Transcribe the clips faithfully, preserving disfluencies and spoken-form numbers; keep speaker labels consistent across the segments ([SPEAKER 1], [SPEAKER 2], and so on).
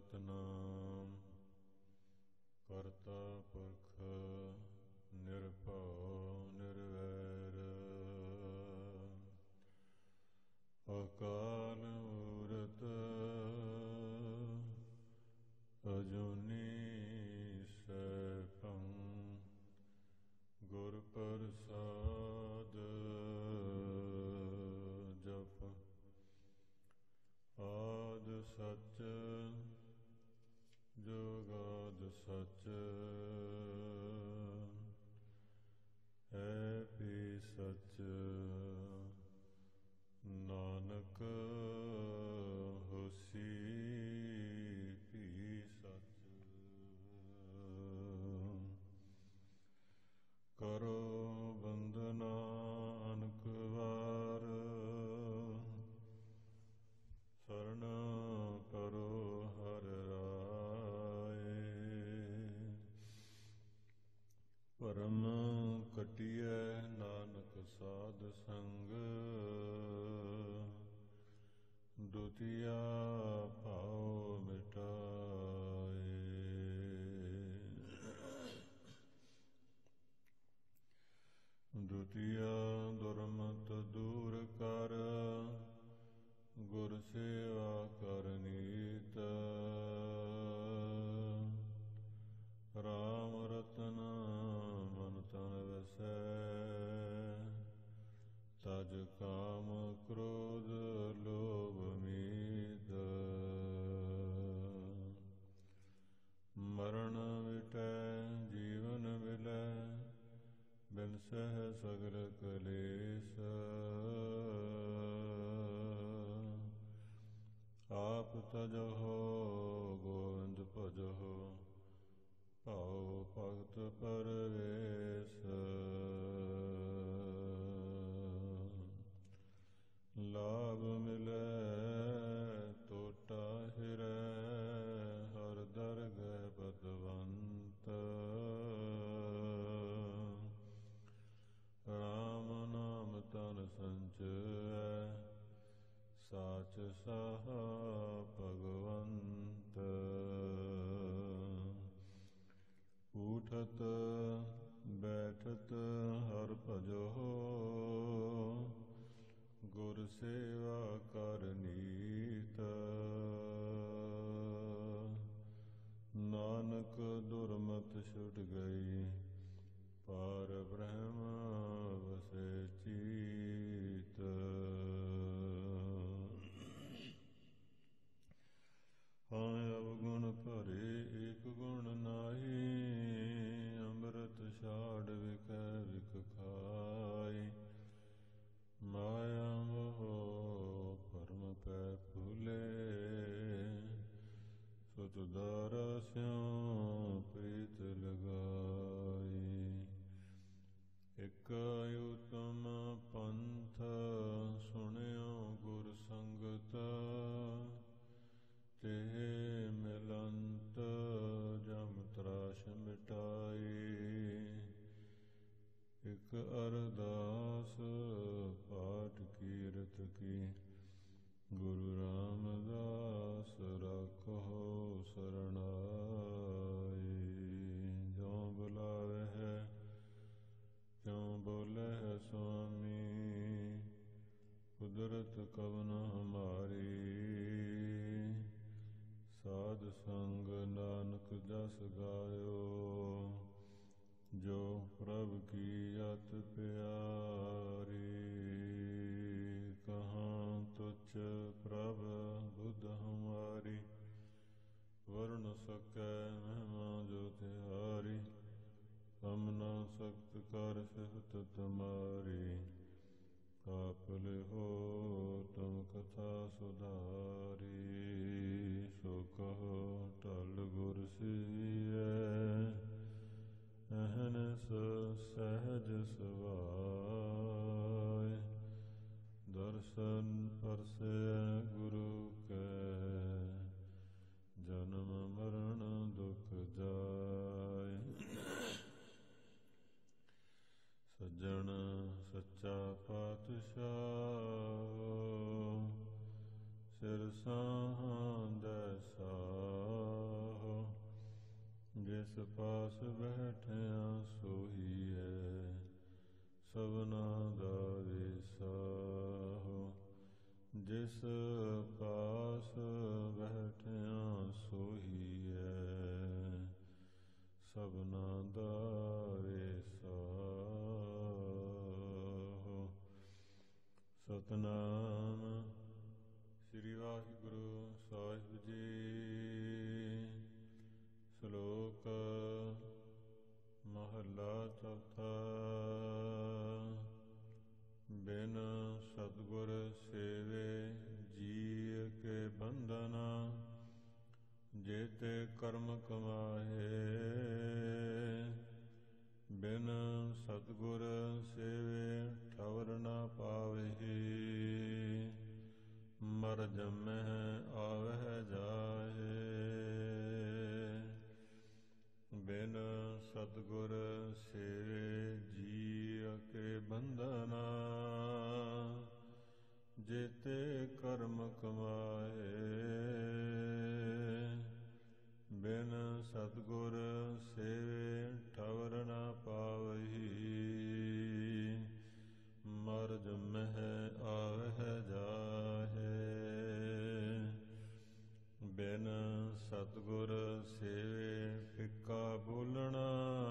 [SPEAKER 1] ਸਤਨਾਮ ਕਰਤਾ ਪੁਰਖ ਨਿਰਭਉ ਨਿਰਵੈਰ ਅਕਾਲ ਮੂਰਤ ਅਜੂਨੀ ਸੈਭੰ ਗੁਰ ਪ੍ਰਸਾਦ ਜਪ ਆਦ ਸਚ ਜੁਗਾਦ ਸਚ ਹੈ ਵੀ ਸਚ ਨਾਨਕ ਹੋਸੀ ਵੀ ਸਚ ਕਰੋ ਬੰਦਨਾ ਅਨਕ ਵਾਰ ਸਰਣ ਕਰੋ ਹਰਿ ਰਾਏ ਭਰਮ ਕਟਿਐ ਨਾਨਕ ਸਾਧ ਸੰਗ ਦੁਤੀਆ ਭਾਉ ਮਿਟਾਏ ਦੁਤੀਆ ਦੁਰਮਤ ਦੂਰ ਕਰ ਗੁਰ ਸੇਵਾ ਕਰਨੀਤ ਰਾਮ ਰਤਨ ਮਨ ਤਨ ਵਸੈ ਤਜ ਕਾਮ ਕ੍ਰੋਧ ਲੋਭ ਮੀਦ ਮਰਨ ਮਿਟੈ ਜੀਵਨ ਮਿਲੈ ਬਿਨਸਹਿ ਸਗਲ ਕਲੇਸ਼ ਆਪ ਤਜਹੁ ਗੋਵਿੰਦ ਭਜਹੁ ਭਾਉ ਭਗਤ ਪਰਵੇਸ਼ ਲਾਭ ਮਿਲੈ ਟੋਟਾ ਹਿਰੈ ਹਰ ਦਰਗਹਿ ਪਤਵੰਤ ਰਾਮ ਨਾਮ ਤਨ ਸੰਚੈ ਸਾਚ ਸਾਹਾ ਭਗਵੰਤ ਉਠਤ ਬੈਠਤ ਹਰ ਭਜੋ ਗੁਰ ਸੇਵਾ ਕਰਨੀਤ ਨਾਨਕ ਦੁਰਮਤ ਛੁਟ ਗਈ ਪਾਰ ਬ੍ਰਹਮ ਵਸੈ ਚੀਤ ਹਾਂ ਅਵਗੁਣ ਭਰੇ ਏਕ ਗੁਣ ਨਾਹੀ ਅੰਮ੍ਰਿਤ ਛਾੜ ਵਿਖੈ ਵਿਖ ਖਾਈ ਮਾਇਆ ਮੋਹ ਭਰਮ ਪੈ ਭੁਲੇ ਸੁਤ ਦਾਰਾ ਸਿਉ ਪ੍ਰੀਤ ਲਗਾਈ ਇਕ ਉਤਮ ਪੰਥ ਸੁਣਿਓ ਗੁਰ ਸੰਗਤ ਤੇ ਮਿਲੰਤ ਜਮ ਤਰਾਸ਼ ਮਿਟਾਈ ਇਕ ਅਰਦਾਸ ਪਾਠ ਕੀਰਤ ਕੀ ਗੁਰੂ ਰਾਮਦਾਸ ਰਾਖੋ ਸਰਣਾਈ ਜੋ ਬੁਲਾਵੇ ਹੈ ਕਿਉ ਬੋਲੇ ਸੁਆਮੀ ਕੁਦਰਤ ਕਵਨ ਹਮਾਰੀ ਸਾਧ ਸੰਗ ਨਾਨਕ ਜਸ ਗਾਇਓ ਜੋ ਪ੍ਰਭ ਕੀ ਅਤ ਪਿਆਰੀ ਕਹਾਂ ਤੁਛ ਪ੍ਰਭ ਬੁੱਧ ਹਮਾਰੀ ਵਰਨ ਸਕੈ ਮਹਿਮਾ ਜੋ ਤਿਹਾਰੀ ਹਮ ਨਾ ਸਖਤ ਕਰ ਸਿਫਤ ਤੁਮਾਰੀ ਆਪ ਲਿਹੋ ਤੁਮ ਕਥਾ ਸੁਧਾਰੀ ਸੋ ਕਹੋ ਟਲ ਗੁਰ ਸੀਐ ਅਹਨਸ ਸਹਿਜ ਸਵਾਇ ਦਰਸ਼ਨ ਪਰਸੈ ਗੁਰੂ ਕੈ ਜਨਮ ਮਰਨ ਦੁਖ ਜਾਇ ਸੱਜਣ ਸੱਚਾ ਪਾਤਸ਼ਾਹ ਸਿਰ ਸਾਂਹਦੈ ਸਾਰ ਜਿਸ ਪਾਸ ਬੈਠਿਆ ਸੋਹੀਐ ਸਭਨਾ ਦਾ ਵਿਸਾਹੋ। ਜਿਸ ਪਾਸ ਬੈਠਿਆ ਸੋਹੀਐ ਸਭਨਾ ਦਾ ਵਿਸਾਹੋ। ਸਤਿਨਾਮ ਸ੍ਰੀ ਵਾਹਿਗੁਰੂ ਸਾਹਿਬ ਜੀ। ਸ਼ਲੋਕ ਮਹੱਲਾ ਚੌਥਾ। ਬਿਨ ਸਤਿਗੁਰ ਸੇਵੇ ਜੀਅ ਕੇ ਬੰਧਨਾ ਜੇਤੇ ਕਰਮ ਕਮਾਹੇ। ਬਿਨ ਸਤਿਗੁਰ ਸੇਵੇ ਠਵਰ ਨਾ ਪਾਵਹੀ ਮਰ ਜੰਮਹਿ ਆਵਹਿ ਜਾਹੇ। ਬਿਨ ਸਤਿਗੁਰ ਸੇਵੇ ਜੀਅ ਕੇ ਬੰਧਨਾ ਜੇਤੇ ਕਰਮ ਕਮਾਹੇ। ਬਿਨ ਸਤਿਗੁਰ ਸੇਵੇ ਠਵਰ ਨਾ ਪਾਵਹੀ ਮਰ ਜੰਮਹਿ ਆਵਹਿ ਜਾਹੇ। ਬਿਨ ਸਤਿਗੁਰ ਸੇਵੇ ਫਿੱਕਾ ਬੋਲਣਾ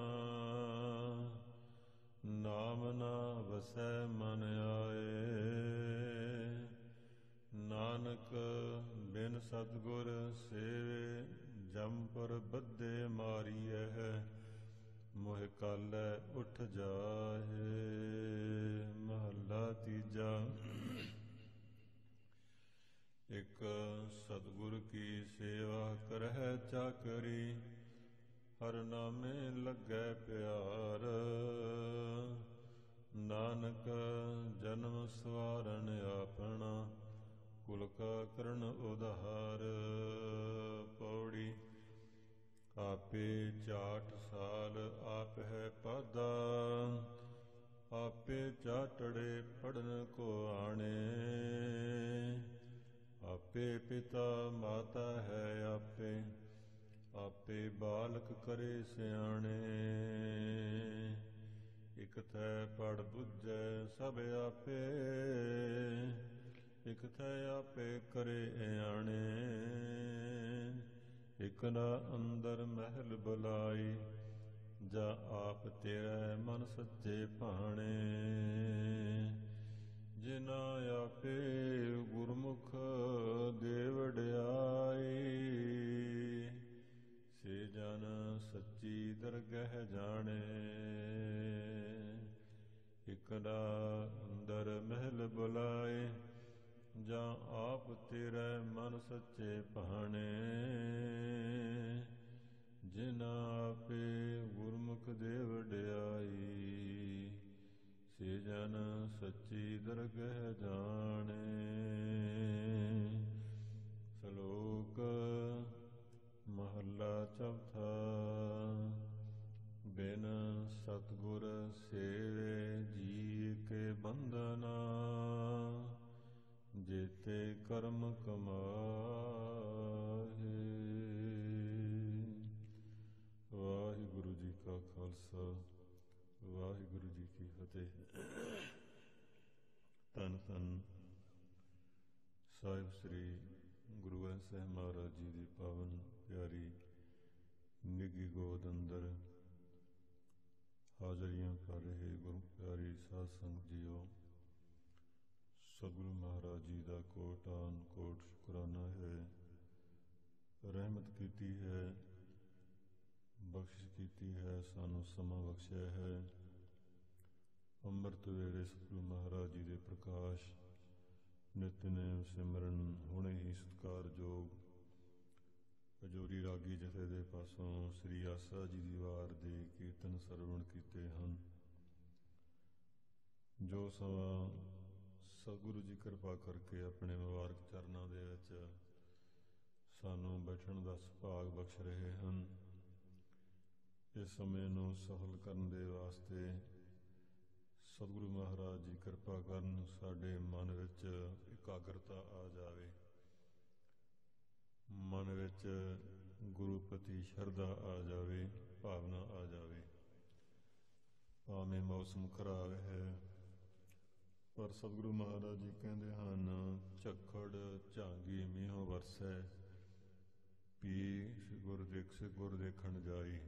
[SPEAKER 1] ਨਾਮ ਨਾ ਵਸੈ ਮਨ ਆਏ। ਨਾਨਕ ਬਿਨ ਸਤਿਗੁਰ ਸੇਵੇ ਜੰਪਰ ਬੱਧੇ ਮਾਰੀਐ ਮੋਹਿ ਕਾਲੈ ਉਠ ਜਾਹੇ। ਮਹੱਲਾ ਤੀਜਾ। ਇਕ ਸਤਿਗੁਰ ਕੀ ਸੇਵਾ ਕਰਹਿ ਚਾਕਰੀ ਹਰਿ ਨਾਮੇ ਲੱਗੈ ਪਿਆਰ। ਨਾਨਕ ਜਨਮ ਸਵਾਰਨ ਆਪਣਾ ਕੁਲ ਕਾ ਕਰਨ ਉਧਾਰ। ਪੌੜੀ। ਆਪੇ ਚਾਟ ਸਾਲ ਆਪ ਹੈ ਪਾਦਾ ਆਪੇ ਚਾਟੜੇ ਪੜਨ ਕੋ ਆਣੇ। ਆਪੇ ਪਿਤਾ ਮਾਤਾ ਹੈ ਆਪੇ ਆਪੇ ਬਾਲਕ ਕਰੇ ਸਿਆਣੇ। ਇਕ ਥੈ ਪੜ ਬੁੱਝੈ ਸਭ ਆਪੇ ਇਕ ਥੈ ਆਪੇ ਕਰੇ ਆਣੇ। ਇਕ ਨਾ ਅੰਦਰ ਮਹਿਲ ਬੁਲਾਈ ਜਾ ਆਪ ਤੇਰੇ ਮਨ ਸੱਚੇ ਭਾਣੇ। ਜਿਨਾ ਆਪੇ ਗੁਰਮੁਖ ਦੇ ਵਡਿਆਈ ਸੇ ਜਨ ਸੱਚੀ ਦਰਗਹਿ ਜਾਣੇ। ਇਕ ਨਾ ਅੰਦਰ ਮਹਿਲ ਬੁਲਾਏ ਜਾਂ ਆਪ ਤੇਰੇ ਮਨ ਸੱਚੇ ਭਾਣੇ। ਜਿਨਾ ਆਪੇ ਗੁਰਮੁਖ ਦੇ ਵਡਿਆਈ ਸੇ ਜਨ ਸੱਚੀ ਦਰਗਹਿ ਜਾਣੇ। ਸ਼ਲੋਕ ਮਹੱਲਾ ਚੌਥਾ। ਬਿਨ ਸਤਿਗੁਰ ਸੇਵੇ ਜੀਅ ਕੇ ਬੰਧਨਾ ਜੇਤੇ ਕਰਮ ਕਮਾਹੇ। ਵਾਹਿਗੁਰੂ ਜੀ ਕਾ ਖਾਲਸਾ ਵਾਹਿਗੁਰੂ ਜੀ ਕੀ ਫਤਿਹ। ਧੰਨ ਧੰਨ ਸਾਹਿਬ ਸ੍ਰੀ ਗੁਰੂ ਗ੍ਰੰਥ ਸਾਹਿਬ ਮਹਾਰਾਜ ਜੀ ਦੀ ਪਾਵਨ ਪਿਆਰੀ ਨਿੱਘੀ ਗੋਦ ਅੰਦਰ ਹਾਜ਼ਰੀਆਂ ਕਰ ਰਹੇ ਗੁਰੂ ਪਿਆਰੀ ਸਾਧ ਸੰਗਤ ਜੀਓ। ਸਤਿਗੁਰੂ ਮਹਾਰਾਜ ਜੀ ਦਾ ਕੋਟਾਨ ਕੋਟ ਸ਼ੁਕਰਾਨਾ ਹੈ। ਰਹਿਮਤ ਕੀਤੀ ਹੈ, ਬਖਸ਼ਿਸ਼ ਕੀਤੀ ਹੈ, ਸਾਨੂੰ ਸਮਾਂ ਬਖਸ਼ਿਆ ਹੈ। ਅੰਮ੍ਰਿਤ ਵੇਲੇ ਸਤਿਗੁਰੂ ਮਹਾਰਾਜ ਜੀ ਦੇ ਪ੍ਰਕਾਸ਼ ਨਿਤਨੇਮ ਸਿਮਰਨ ਹੁਣੇ ਹੀ ਸਤਿਕਾਰਯੋਗ ਹਜੂਰੀ ਰਾਗੀ ਜਥੇ ਦੇ ਪਾਸੋਂ ਸ੍ਰੀ ਆਸਾ ਜੀ ਦੀ ਵਾਰ ਦੇ ਕੀਰਤਨ ਸਰਵਣ ਕੀਤੇ ਹਨ। ਜੋ ਸਮਾਂ ਸਤਿਗੁਰੂ ਜੀ ਕਿਰਪਾ ਕਰਕੇ ਆਪਣੇ ਮੁਬਾਰਕ ਚਰਨਾਂ ਦੇ ਵਿੱਚ ਸਾਨੂੰ ਬੈਠਣ ਦਾ ਸੁਭਾਗ ਬਖਸ਼ ਰਹੇ ਹਨ, ਇਸ ਸਮੇਂ ਨੂੰ ਸਫਲ ਕਰਨ ਦੇ ਵਾਸਤੇ ਸਤਿਗੁਰੂ ਮਹਾਰਾਜ ਜੀ ਕਿਰਪਾ ਕਰਨ, ਸਾਡੇ ਮਨ ਵਿੱਚ ਇਕਾਗਰਤਾ ਆ ਜਾਵੇ, ਮਨ ਵਿੱਚ ਗੁਰੂ ਪ੍ਰਤੀ ਸ਼ਰਧਾ ਆ ਜਾਵੇ, ਭਾਵਨਾ ਆ ਜਾਵੇ। ਭਾਵੇਂ ਮੌਸਮ ਖਰਾਬ ਹੈ, ਪਰ ਸਤਿਗੁਰੂ ਮਹਾਰਾਜ ਜੀ ਕਹਿੰਦੇ ਹਨ, ਝੱਖੜ ਝਾਂਗੀ ਮੀਂਹੋਂ ਵਰਸੈ, ਪੀ ਗੁਰ ਦੇਖ ਗੁਰ ਦੇਖਣ ਜਾਈ।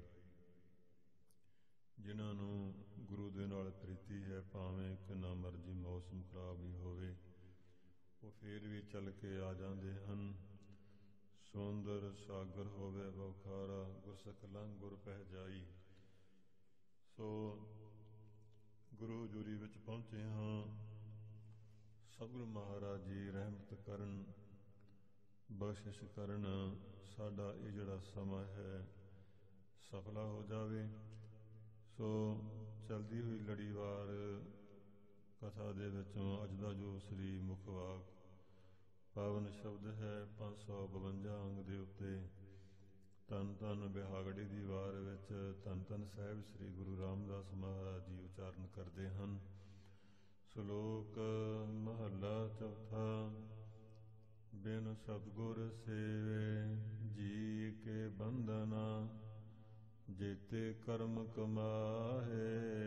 [SPEAKER 1] ਜਿਨ੍ਹਾਂ ਨੂੰ ਗੁਰੂ ਦੇ ਨਾਲ ਪ੍ਰੀਤੀ ਹੈ, ਭਾਵੇਂ ਕਿੰਨਾ ਮਰਜ਼ੀ ਮੌਸਮ ਖਰਾਬ ਹੀ ਹੋਵੇ, ਉਹ ਫੇਰ ਵੀ ਚੱਲ ਕੇ ਆ ਜਾਂਦੇ ਹਨ। ਸੁੰਦਰ ਸਾਗਰ ਹੋਵੇ ਬਖਾਰਾ, ਗੁਰਸਿੱਖ ਲੰਘ ਗੁਰ ਪਹਿ ਜਾਈ। ਸੋ ਗੁਰੂ ਹਜ਼ੂਰੀ ਵਿੱਚ ਪਹੁੰਚੇ ਹਾਂ। ਸਤਿਗੁਰੂ ਮਹਾਰਾਜ ਜੀ ਰਹਿਮਤ ਕਰਨ, ਬਖਸ਼ਿਸ਼ ਕਰਨ, ਸਾਡਾ ਇਹ ਜਿਹੜਾ ਸਮਾਂ ਹੈ ਸਫਲਾ ਹੋ ਜਾਵੇ। ਸੋ ਚਲਦੀ ਹੋਈ ਲੜੀਵਾਰ ਕਥਾ ਦੇ ਵਿੱਚੋਂ ਅੱਜ ਦਾ ਜੋ ਸ੍ਰੀ ਮੁਖਵਾਕ ਪਾਵਨ ਸ਼ਬਦ ਹੈ, ਪੰਜ ਸੌ ਬਵੰਜਾ ਅੰਗ ਦੇ ਉੱਤੇ ਧੰਨ ਧੰਨ ਬਿਹਾਗੜੀ ਦੀ ਵਾਰ ਵਿੱਚ ਧੰਨ ਧੰਨ ਸਾਹਿਬ ਸ੍ਰੀ ਗੁਰੂ ਰਾਮਦਾਸ ਮਹਾਰਾਜ ਜੀ ਉਚਾਰਨ ਕਰਦੇ ਹਨ। ਸ਼ਲੋਕ ਮਹੱਲਾ ਚੌਥਾ। ਬਿਨ ਸਤਿਗੁਰ ਸੇਵੇ ਜੀ ਕੇ ਬੰਧਨਾ, ਜੇਤੇ ਕਰਮ ਕਮਾਹੇ।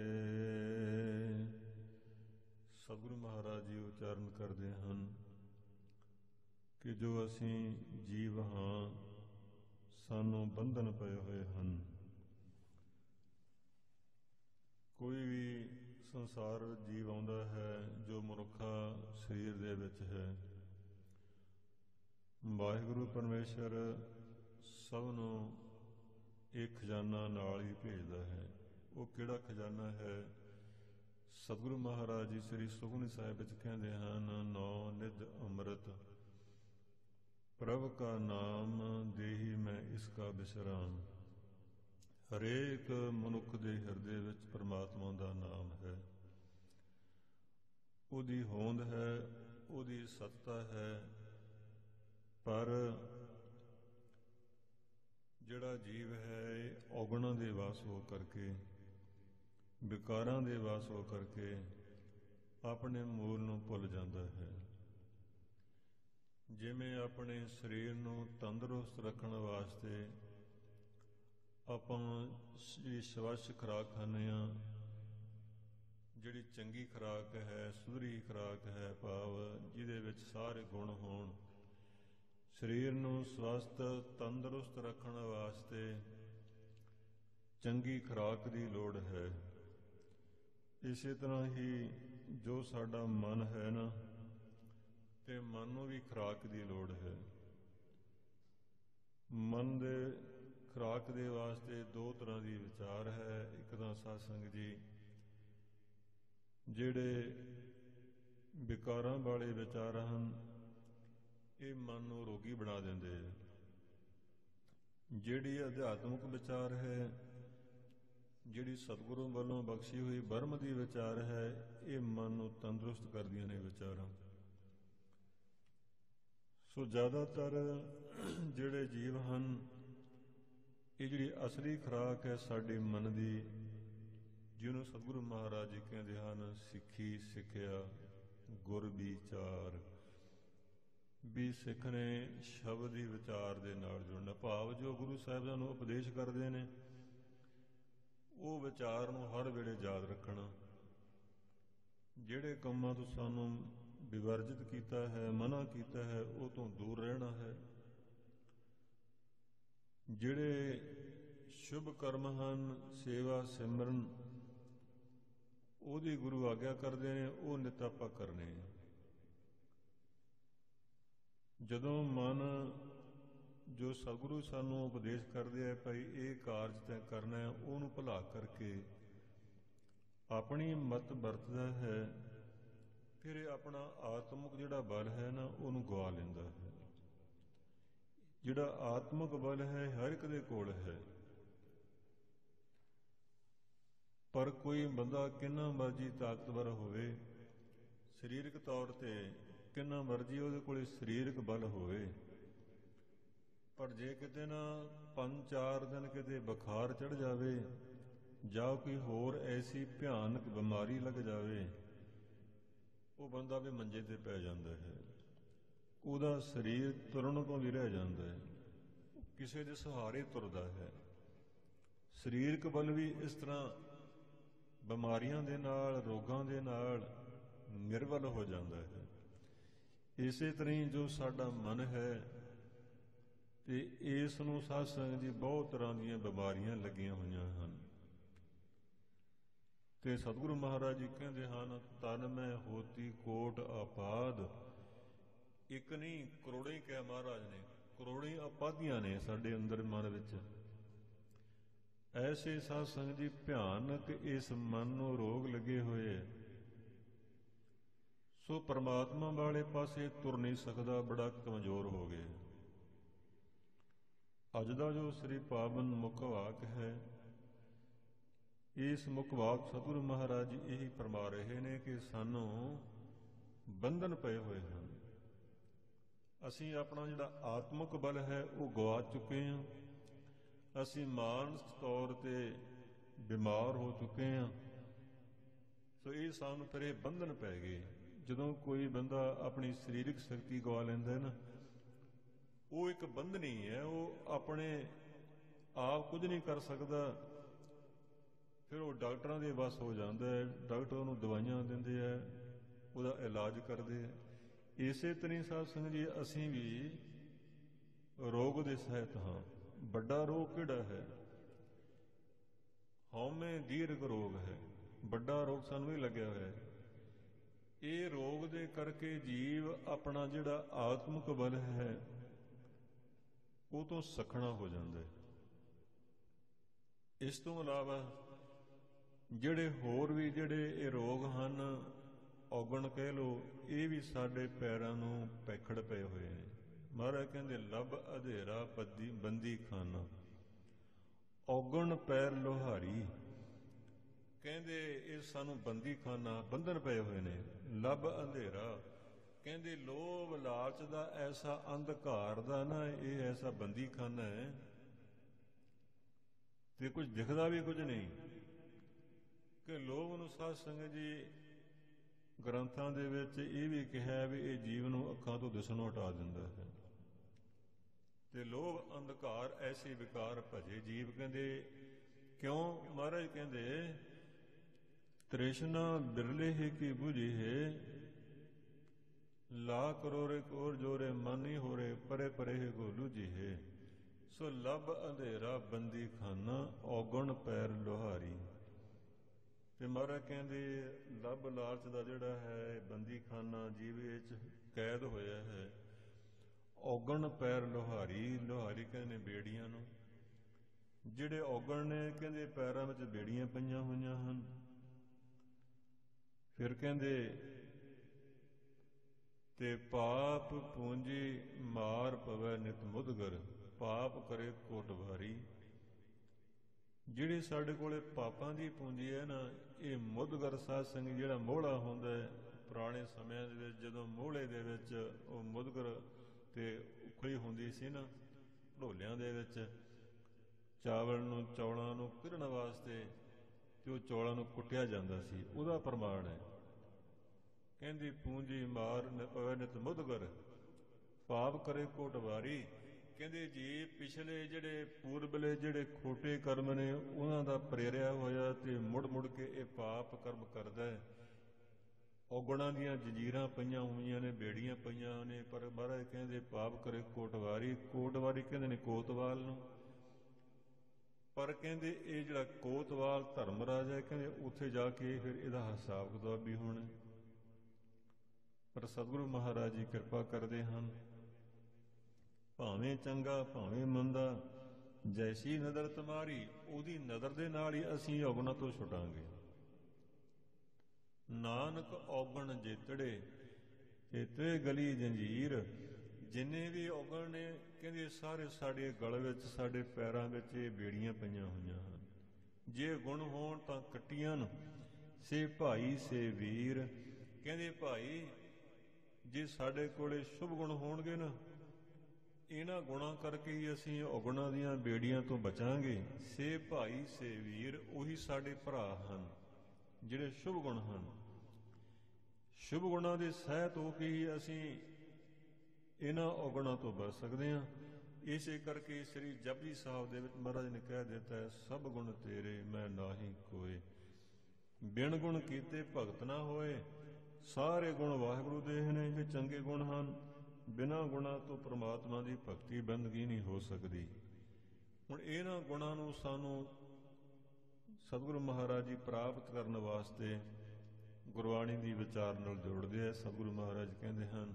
[SPEAKER 1] ਸਤਿਗੁਰੂ ਮਹਾਰਾਜ ਜੀ ਉਚਾਰਨ ਕਰਦੇ ਹਨ ਕਿ ਜੋ ਅਸੀਂ ਜੀਵ ਹਾਂ, ਸਾਨੂੰ ਬੰਧਨ ਪਏ ਹੋਏ ਹਨ। ਕੋਈ ਵੀ ਸੰਸਾਰ ਜੀਵ ਆਉਂਦਾ ਹੈ ਜੋ ਮਨੁੱਖਾ ਸਰੀਰ ਦੇ ਵਿੱਚ ਹੈ, ਵਾਹਿਗੁਰੂ ਪਰਮੇਸ਼ਰ ਸਭ ਨੂੰ ਇਹ ਖਜ਼ਾਨਾ ਨਾਲ ਹੀ ਭੇਜਦਾ ਹੈ। ਉਹ ਕਿਹੜਾ ਖਜ਼ਾਨਾ ਹੈ? ਸਤਿਗੁਰੂ ਮਹਾਰਾਜ ਜੀ ਸ੍ਰੀ ਸੁਖਮਨੀ ਸਾਹਿਬ ਵਿੱਚ ਕਹਿੰਦੇ ਹਨ, ਨੌ ਨਿਧ ਅੰਮ੍ਰਿਤ ਪ੍ਰਭ ਕਾ ਨਾਮ, ਦੇਹੀ ਮੈਂ ਇਸਕਾ ਵਿਸ਼ਰਾਮ। ਹਰੇਕ ਮਨੁੱਖ ਦੇ ਹਿਰਦੇ ਵਿੱਚ ਪਰਮਾਤਮਾ ਦਾ ਨਾਮ ਹੈ, ਉਹਦੀ ਹੋਂਦ ਹੈ, ਉਹਦੀ ਸੱਤਾ ਹੈ। ਪਰ ਜਿਹੜਾ ਜੀਵ ਹੈ ਇਹ ਔਗਣਾਂ ਦੇ ਵਾਸ ਹੋ ਕਰਕੇ, ਵਿਕਾਰਾਂ ਦੇ ਵਾਸ ਹੋ ਕਰਕੇ ਆਪਣੇ ਮੂਲ ਨੂੰ ਭੁੱਲ ਜਾਂਦਾ ਹੈ। ਜਿਵੇਂ ਆਪਣੇ ਸਰੀਰ ਨੂੰ ਤੰਦਰੁਸਤ ਰੱਖਣ ਵਾਸਤੇ ਆਪਾਂ ਸਵੱਛ ਖੁਰਾਕ ਖਾਂਦੇ ਹਾਂ, ਜਿਹੜੀ ਚੰਗੀ ਖੁਰਾਕ ਹੈ, ਸੁਧਰੀ ਖੁਰਾਕ ਹੈ, ਭਾਵ ਜਿਹਦੇ ਵਿੱਚ ਸਾਰੇ ਗੁਣ ਹੋਣ। ਸਰੀਰ ਨੂੰ ਸਵਸਥ ਤੰਦਰੁਸਤ ਰੱਖਣ ਵਾਸਤੇ ਚੰਗੀ ਖੁਰਾਕ ਦੀ ਲੋੜ ਹੈ। ਇਸੇ ਤਰ੍ਹਾਂ ਹੀ ਜੋ ਸਾਡਾ ਮਨ ਹੈ ਨਾ, ਤੇ ਮਨ ਨੂੰ ਵੀ ਖੁਰਾਕ ਦੀ ਲੋੜ ਹੈ। ਮਨ ਦੇ ਖੁਰਾਕ ਦੇ ਵਾਸਤੇ ਦੋ ਤਰ੍ਹਾਂ ਦੀ ਵਿਚਾਰ ਹੈ। ਇੱਕ ਤਾਂ ਸਾਧ ਸੰਗਤ ਜੀ ਜਿਹੜੇ ਵਿਕਾਰਾਂ ਵਾਲੇ ਵਿਚਾਰ ਹਨ, ਇਹ ਮਨ ਨੂੰ ਰੋਗੀ ਬਣਾ ਦਿੰਦੇ ਹੈ। ਜਿਹੜੀ ਅਧਿਆਤਮਿਕ ਵਿਚਾਰ ਹੈ, ਜਿਹੜੀ ਸਤਿਗੁਰੂ ਵੱਲੋਂ ਬਖਸ਼ੀ ਹੋਈ ਬਰਮ ਦੀ ਵਿਚਾਰ ਹੈ, ਇਹ ਮਨ ਨੂੰ ਤੰਦਰੁਸਤ ਕਰਦੀਆਂ ਨੇ ਵਿਚਾਰਾਂ। ਸੋ ਜ਼ਿਆਦਾਤਰ ਜਿਹੜੇ ਜੀਵ ਹਨ, ਇਹ ਜਿਹੜੀ ਅਸਲੀ ਖੁਰਾਕ ਹੈ ਸਾਡੇ ਮਨ ਦੀ, ਜਿਹਨੂੰ ਸਤਿਗੁਰੂ ਮਹਾਰਾਜ ਜੀ ਕਹਿੰਦੇ ਹਨ ਸਿੱਖੀ ਸਿੱਖਿਆ ਗੁਰ ਵਿਚਾਰ। ਵੀ ਸਿੱਖ ਨੇ ਸ਼ਬਦ ਦੀ ਵਿਚਾਰ ਦੇ ਨਾਲ ਜੁੜਨਾ, ਭਾਵ ਜੋ ਗੁਰੂ ਸਾਹਿਬ ਸਾਨੂੰ ਉਪਦੇਸ਼ ਕਰਦੇ ਨੇ ਉਹ ਵਿਚਾਰ ਨੂੰ ਹਰ ਵੇਲੇ ਯਾਦ ਰੱਖਣਾ। ਜਿਹੜੇ ਕੰਮਾਂ ਤੋਂ ਸਾਨੂੰ ਵਿਵਰਜਿਤ ਕੀਤਾ ਹੈ, ਮਨ੍ਹਾ ਕੀਤਾ ਹੈ, ਉਹ ਤੋਂ ਦੂਰ ਰਹਿਣਾ ਹੈ। ਜਿਹੜੇ ਸ਼ੁਭ ਕਰਮ ਹਨ, ਸੇਵਾ ਸਿਮਰਨ, ਉਹਦੀ ਗੁਰੂ ਆਗਿਆ ਕਰਦੇ ਨੇ, ਉਹ ਨਿਤ ਆਪਾਂ ਕਰਨੇ। ਜਦੋਂ ਮਨ ਜੋ ਸਤਿਗੁਰੂ ਸਾਨੂੰ ਉਪਦੇਸ਼ ਕਰਦੇ ਆ, ਭਾਈ ਇਹ ਕਾਰਜ ਤੈਂ ਕਰਨਾ ਹੈ, ਉਹਨੂੰ ਭੁਲਾ ਕਰਕੇ ਆਪਣੀ ਮਤ ਵਰਤਦਾ ਹੈ, ਫਿਰ ਇਹ ਆਪਣਾ ਆਤਮਿਕ ਜਿਹੜਾ ਬਲ ਹੈ ਨਾ, ਉਹਨੂੰ ਗਵਾ ਲੈਂਦਾ ਹੈ। ਜਿਹੜਾ ਆਤਮਿਕ ਬਲ ਹੈ ਹਰ ਇੱਕ ਦੇ ਕੋਲ ਹੈ, ਪਰ ਕੋਈ ਬੰਦਾ ਕਿੰਨਾ ਮਰਜ਼ੀ ਤਾਕਤਵਰ ਹੋਵੇ, ਸਰੀਰਕ ਤੌਰ ਤੇ ਕਿੰਨਾ ਮਰਜ਼ੀ ਉਹਦੇ ਕੋਲ ਸਰੀਰਕ ਬਲ ਹੋਵੇ, ਪਰ ਜੇ ਕਿਤੇ ਨਾ ਪੰਜ ਚਾਰ ਦਿਨ ਕਿਤੇ ਬੁਖਾਰ ਚੜ੍ਹ ਜਾਵੇ ਜਾਂ ਕੋਈ ਹੋਰ ਐਸੀ ਭਿਆਨਕ ਬਿਮਾਰੀ ਲੱਗ ਜਾਵੇ, ਉਹ ਬੰਦਾ ਵੀ ਮੰਜੇ ਤੇ ਪੈ ਜਾਂਦਾ ਹੈ। ਉਹਦਾ ਸਰੀਰ ਤੁਰਨ ਤੋਂ ਵੀ ਰਹਿ ਜਾਂਦਾ ਹੈ। ਕਿਸੇ ਦੇ ਸਹਾਰੇ ਤੁਰਦਾ ਹੈ। ਸਰੀਰਕ ਬਲ ਵੀ ਇਸ ਤਰ੍ਹਾਂ ਬਿਮਾਰੀਆਂ ਦੇ ਨਾਲ, ਰੋਗਾਂ ਦੇ ਨਾਲ ਨਿਰਬਲ ਹੋ ਜਾਂਦਾ ਹੈ। ਇਸੇ ਤਰ੍ਹਾਂ ਹੀ ਜੋ ਸਾਡਾ ਮਨ ਹੈ, ਤੇ ਇਸ ਨੂੰ ਸਾਧ ਸੰਗਤ ਜੀ ਬਹੁਤ ਤਰ੍ਹਾਂ ਦੀਆਂ ਬਿਮਾਰੀਆਂ ਲੱਗੀਆਂ ਹੋਈਆਂ ਹਨ। ਤੇ ਸਤਿਗੁਰੂ ਮਹਾਰਾਜ ਜੀ ਕਹਿੰਦੇ ਹਨ, ਤਨ ਮੈਂ ਹੋਤੀ ਕੋਟ ਆਪਾਦ। ਇੱਕ ਨਹੀਂ, ਕਰੋੜੇ ਕਿਹਾ ਮਹਾਰਾਜ ਨੇ, ਕਰੋੜੇ ਆਪਾਦੀਆਂ ਨੇ ਸਾਡੇ ਅੰਦਰ ਮਨ ਵਿੱਚ। ਐਸੇ ਸਾਧ ਸੰਗਤ ਜੀ ਭਿਆਨਕ ਇਸ ਮਨ ਨੂੰ ਰੋਗ ਲੱਗੇ ਹੋਏ, ਸੋ ਪਰਮਾਤਮਾ ਵਾਲੇ ਪਾਸੇ ਤੁਰ ਨਹੀਂ ਸਕਦਾ, ਬੜਾ ਕਮਜ਼ੋਰ ਹੋ ਗਏ। ਅੱਜ ਦਾ ਜੋ ਸ੍ਰੀ ਪਾਵਨ ਮੁੱਖ ਵਾਕ ਹੈ, ਇਸ ਮੁੱਖ ਵਾਕ ਸਤਿਗੁਰੂ ਮਹਾਰਾਜ ਜੀ ਇਹੀ ਫਰਮਾ ਰਹੇ ਨੇ ਕਿ ਸਾਨੂੰ ਬੰਧਨ ਪਏ ਹੋਏ ਹਨ। ਅਸੀਂ ਆਪਣਾ ਜਿਹੜਾ ਆਤਮਿਕ ਬਲ ਹੈ ਉਹ ਗਵਾ ਚੁੱਕੇ ਹਾਂ। ਅਸੀਂ ਮਾਨਸਿਕ ਤੌਰ 'ਤੇ ਬਿਮਾਰ ਹੋ ਚੁੱਕੇ ਹਾਂ। ਸੋ ਇਹ ਸਾਨੂੰ ਫਿਰ ਇਹ ਬੰਧਨ ਪੈ ਗਏ। ਜਦੋਂ ਕੋਈ ਬੰਦਾ ਆਪਣੀ ਸਰੀਰਕ ਸ਼ਕਤੀ ਗਵਾ ਲੈਂਦਾ ਨਾ, ਉਹ ਇੱਕ ਬੰਧਨੀ ਹੈ, ਉਹ ਆਪਣੇ ਆਪ ਕੁਝ ਨਹੀਂ ਕਰ ਸਕਦਾ। ਫਿਰ ਉਹ ਡਾਕਟਰਾਂ ਦੇ ਵੱਸ ਹੋ ਜਾਂਦਾ ਹੈ। ਡਾਕਟਰ ਉਹਨੂੰ ਦਵਾਈਆਂ ਦਿੰਦੇ ਹੈ, ਉਹਦਾ ਇਲਾਜ ਕਰਦੇ ਹੈ। ਇਸੇ ਤਰ੍ਹਾਂ ਹੀ ਸਾਧ ਸੰਗਤ ਜੀ ਅਸੀਂ ਵੀ ਰੋਗ ਦੇ ਸਹਿਤ ਹਾਂ। ਵੱਡਾ ਰੋਗ ਕਿਹੜਾ ਹੈ? ਹਉਮੈ ਦੀਰਘ ਰੋਗ ਹੈ। ਵੱਡਾ ਰੋਗ ਸਾਨੂੰ ਇਹ ਲੱਗਿਆ ਹੋਇਆ ਹੈ। ਇਹ ਰੋਗ ਦੇ ਕਰਕੇ ਜੀਵ ਆਪਣਾ ਜਿਹੜਾ ਆਤਮਿਕ ਬਲ ਹੈ ਉਹ ਤੋਂ ਸਖਣਾ ਹੋ ਜਾਂਦਾ ਹੈ। ਇਸ ਤੋਂ ਇਲਾਵਾ ਜਿਹੜੇ ਹੋਰ ਵੀ ਜਿਹੜੇ ਇਹ ਰੋਗ ਹਨ, ਔਗਣ ਕਹਿ ਲਓ, ਇਹ ਵੀ ਸਾਡੇ ਪੈਰਾਂ ਨੂੰ ਪੈਖੜ ਪਏ ਹੋਏ ਨੇ। ਮਹਾਰਾਜ ਕਹਿੰਦੇ ਲੱਭ ਅਧੇਰਾ ਬੱਦੀ ਬੰਦੀ ਖਾਨਾ, ਔਗਣ ਪੈਰ ਲੋਹਾਰੀ। ਕਹਿੰਦੇ ਇਹ ਸਾਨੂੰ ਬੰਦੀ ਖਾਨਾ, ਬੰਧਨ ਪਏ ਹੋਏ ਨੇ। ਲੱਭ ਅੰਧੇਰਾ, ਕਹਿੰਦੇ ਲੋਭ ਲਾਲਚ ਦਾ ਐਸਾ ਅੰਧਕਾਰ ਦਾ ਨਾ, ਇਹ ਐਸਾ ਬੰਦੀ ਖਾਨਾ ਹੈ ਤੇ ਕੁਝ ਦਿਖਦਾ ਵੀ ਕੁਝ ਨਹੀਂ। ਕਿ ਲੋਭ ਨੂੰ ਸਾਧ ਸੰਗਤ ਜੀ ਗ੍ਰੰਥਾਂ ਦੇ ਵਿੱਚ ਇਹ ਵੀ ਕਿਹਾ ਵੀ ਇਹ ਜੀਵ ਨੂੰ ਅੱਖਾਂ ਤੋਂ ਦਿਸਣੋਂ ਹਟਾ ਦਿੰਦਾ ਹੈ। ਤੇ ਲੋਭ ਅੰਧਕਾਰ ਐਸੀ ਵਿਕਾਰ ਭਜੇ ਜੀਵ। ਕਹਿੰਦੇ ਕਿਉਂ? ਮਹਾਰਾਜ ਕਹਿੰਦੇ ਤ੍ਰਿਸ਼ਨਾ ਬਿਰਲੇ ਹੀ ਕੀ ਬੁਝੀ ਹੈ, ਲਾ ਕਰੋਰੇ ਕੋਰ ਜੋਰੇ ਮਨ ਹੀ ਹੋਰੇ, ਪਰੇ ਪਰੇ ਹੀ ਕੋ ਲੁਝੀ ਹੈ। ਸੋ ਲੱਭ ਅੰਧੇਰਾ ਬੰਦੀ ਖਾਨਾ, ਔਗਣ ਪੈਰ ਲੋਹਾਰੀ। ਤੇ ਮਹਾਰਾਜ ਕਹਿੰਦੇ ਲੱਭ ਲਾਲਚ ਦਾ ਜਿਹੜਾ ਹੈ ਬੰਦੀ ਖਾਨਾ ਜੀਵ ਵਿੱਚ ਕੈਦ ਹੋਇਆ ਹੈ। ਔਗਣ ਪੈਰ ਲੋਹਾਰੀ, ਲੋਹਾਰੀ ਕਹਿੰਦੇ ਬੇੜੀਆਂ ਨੂੰ। ਜਿਹੜੇ ਔਗਣ ਨੇ ਕਹਿੰਦੇ ਪੈਰਾਂ ਵਿੱਚ ਬੇੜੀਆਂ ਪਈਆਂ ਹੋਈਆਂ ਹਨ। ਫਿਰ ਕਹਿੰਦੇ ਤੇ ਪਾਪ ਪੂੰਜੀ ਮਾਰ ਪਵੈ ਨਿਤ ਮੁਦਗਰ, ਪਾਪ ਕਰੇ ਕੋਟ ਵਾਰੀ। ਜਿਹੜੀ ਸਾਡੇ ਕੋਲੇ ਪਾਪਾਂ ਦੀ ਪੂੰਜੀ ਹੈ ਨਾ, ਇਹ ਮੁਦਗਰ ਸਾਧ ਸੰਗ ਜਿਹੜਾ ਮੋਹਲਾ ਹੁੰਦਾ ਹੈ। ਪੁਰਾਣੇ ਸਮਿਆਂ ਦੇ ਵਿੱਚ ਜਦੋਂ ਮੋਹਲੇ ਦੇ ਵਿੱਚ ਉਹ ਮੁਦਗਰ ਤੇ ਉਖਲੀ ਹੁੰਦੀ ਸੀ ਨਾ, ਢੋਲਿਆਂ ਦੇ ਵਿੱਚ ਚਾਵਲ ਨੂੰ, ਚੌਲਾਂ ਨੂੰ ਕਿਰਨ ਵਾਸਤੇ, ਤੇ ਉਹ ਚੌਲਾਂ ਨੂੰ ਕੁੱਟਿਆ ਜਾਂਦਾ ਸੀ। ਉਹਦਾ ਪ੍ਰਮਾਣ ਹੈ। ਕਹਿੰਦੀ ਪੂੰਜੀ ਮਾਰ ਪਵੈ ਨਿਤ ਮੁਦਗਰ, ਪਾਪ ਕਰੇ ਕੋਟ ਵਾਰੀ। ਕਹਿੰਦੇ ਜੀ ਪਿਛਲੇ ਜਿਹੜੇ ਪੂਰਬਲੇ ਜਿਹੜੇ ਖੋਟੇ ਕਰਮ ਨੇ ਉਹਨਾਂ ਦਾ ਪ੍ਰੇਰਿਆ ਹੋਇਆ ਤੇ ਮੁੜ ਮੁੜ ਕੇ ਇਹ ਪਾਪ ਕਰਮ ਕਰਦਾ ਹੈ। ਔਗਣਾਂ ਦੀਆਂ ਜੰਜੀਰਾਂ ਪਈਆਂ ਹੋਈਆਂ ਨੇ, ਬੇੜੀਆਂ ਪਈਆਂ ਨੇ। ਪਰ ਮਹਾਰਾਜ ਕਹਿੰਦੇ ਪਾਪ ਕਰੇ ਕੋਟਵਾਰੀ। ਕੋਟਵਾਰੀ ਕਹਿੰਦੇ ਨੇ ਕੋਤਵਾਲ ਨੂੰ। ਪਰ ਕਹਿੰਦੇ ਇਹ ਜਿਹੜਾ ਕੋਤਵਾਲ ਧਰਮਰਾਜ ਹੈ, ਕਹਿੰਦੇ ਉੱਥੇ ਜਾ ਕੇ ਫਿਰ ਇਹਦਾ ਹਿਸਾਬ ਕਿਤਾਬ ਵੀ ਹੋਣਾ। ਪਰ ਸਤਿਗੁਰੂ ਮਹਾਰਾਜ ਜੀ ਕਿਰਪਾ ਕਰਦੇ ਹਨ। ਭਾਵੇਂ ਚੰਗਾ ਭਾਵੇਂ ਮੰਦਾ, ਜੈਸੀ ਨਜ਼ਰ ਤੁਮਾਰੀ, ਉਹਦੀ ਨਜ਼ਰ ਦੇ ਨਾਲ ਹੀ ਅਸੀਂ ਔਗਣਾਂ ਤੋਂ ਛੁਟਾਂਗੇ। ਨਾਨਕ ਔਗਣ ਜੇਤੜੇ, ਤੇਤੇ ਗਲੀ ਜੰਜੀਰ। ਜਿੰਨੇ ਵੀ ਔਗਣ ਨੇ ਕਹਿੰਦੇ ਸਾਰੇ ਸਾਡੇ ਗਲ ਵਿੱਚ, ਸਾਡੇ ਪੈਰਾਂ ਵਿੱਚ ਇਹ ਬੇੜੀਆਂ ਪਈਆਂ ਹੋਈਆਂ ਹਨ। ਜੇ ਗੁਣ ਹੋਣ ਤਾਂ ਕੱਟੀਆਂ ਨ, ਸੇ ਭਾਈ ਸੇ ਵੀਰ। ਕਹਿੰਦੇ ਭਾਈ ਜੇ ਸਾਡੇ ਕੋਲੇ ਸ਼ੁਭ ਗੁਣ ਹੋਣਗੇ ਨਾ, ਇਹਨਾਂ ਗੁਣਾਂ ਕਰਕੇ ਹੀ ਅਸੀਂ ਔਗਣਾਂ ਦੀਆਂ ਬੇੜੀਆਂ ਤੋਂ ਬਚਾਂਗੇ। ਸੇ ਭਾਈ ਸੇ ਵੀਰ, ਉਹੀ ਸਾਡੇ ਭਰਾ ਹਨ ਜਿਹੜੇ ਸ਼ੁਭ ਗੁਣ ਹਨ। ਸ਼ੁਭ ਗੁਣਾਂ ਦੇ ਸਹਿਤ ਹੋ ਕੇ ਹੀ ਅਸੀਂ ਇਹਨਾਂ ਔਗਣਾਂ ਤੋਂ ਬਚ ਸਕਦੇ ਹਾਂ। ਇਸੇ ਕਰਕੇ ਸ੍ਰੀ ਜਪਜੀ ਸਾਹਿਬ ਦੇ ਵਿੱਚ ਮਹਾਰਾਜ ਨੇ ਕਹਿ ਦਿੱਤਾ ਹੈ, ਸਭ ਗੁਣ ਤੇਰੇ ਮੈਂ ਨਾਹੀ ਕੋਏ, ਬਿਨ ਗੁਣ ਕੀਤੇ ਭਗਤ ਨਾ ਹੋਏ। ਸਾਰੇ ਗੁਣ ਵਾਹਿਗੁਰੂ ਦੇ ਨੇ ਕਿ ਚੰਗੇ ਗੁਣ ਹਨ। ਬਿਨਾਂ ਗੁਣਾਂ ਤੋਂ ਪ੍ਰਮਾਤਮਾ ਦੀ ਭਗਤੀ ਬੰਦਗੀ ਨਹੀਂ ਹੋ ਸਕਦੀ। ਹੁਣ ਇਹਨਾਂ ਗੁਣਾਂ ਨੂੰ ਸਾਨੂੰ ਸਤਿਗੁਰੂ ਮਹਾਰਾਜ ਜੀ ਪ੍ਰਾਪਤ ਕਰਨ ਵਾਸਤੇ ਗੁਰਬਾਣੀ ਦੀ ਵਿਚਾਰ ਨਾਲ ਜੋੜਦੇ ਆ। ਸਤਿਗੁਰੂ ਮਹਾਰਾਜ ਕਹਿੰਦੇ ਹਨ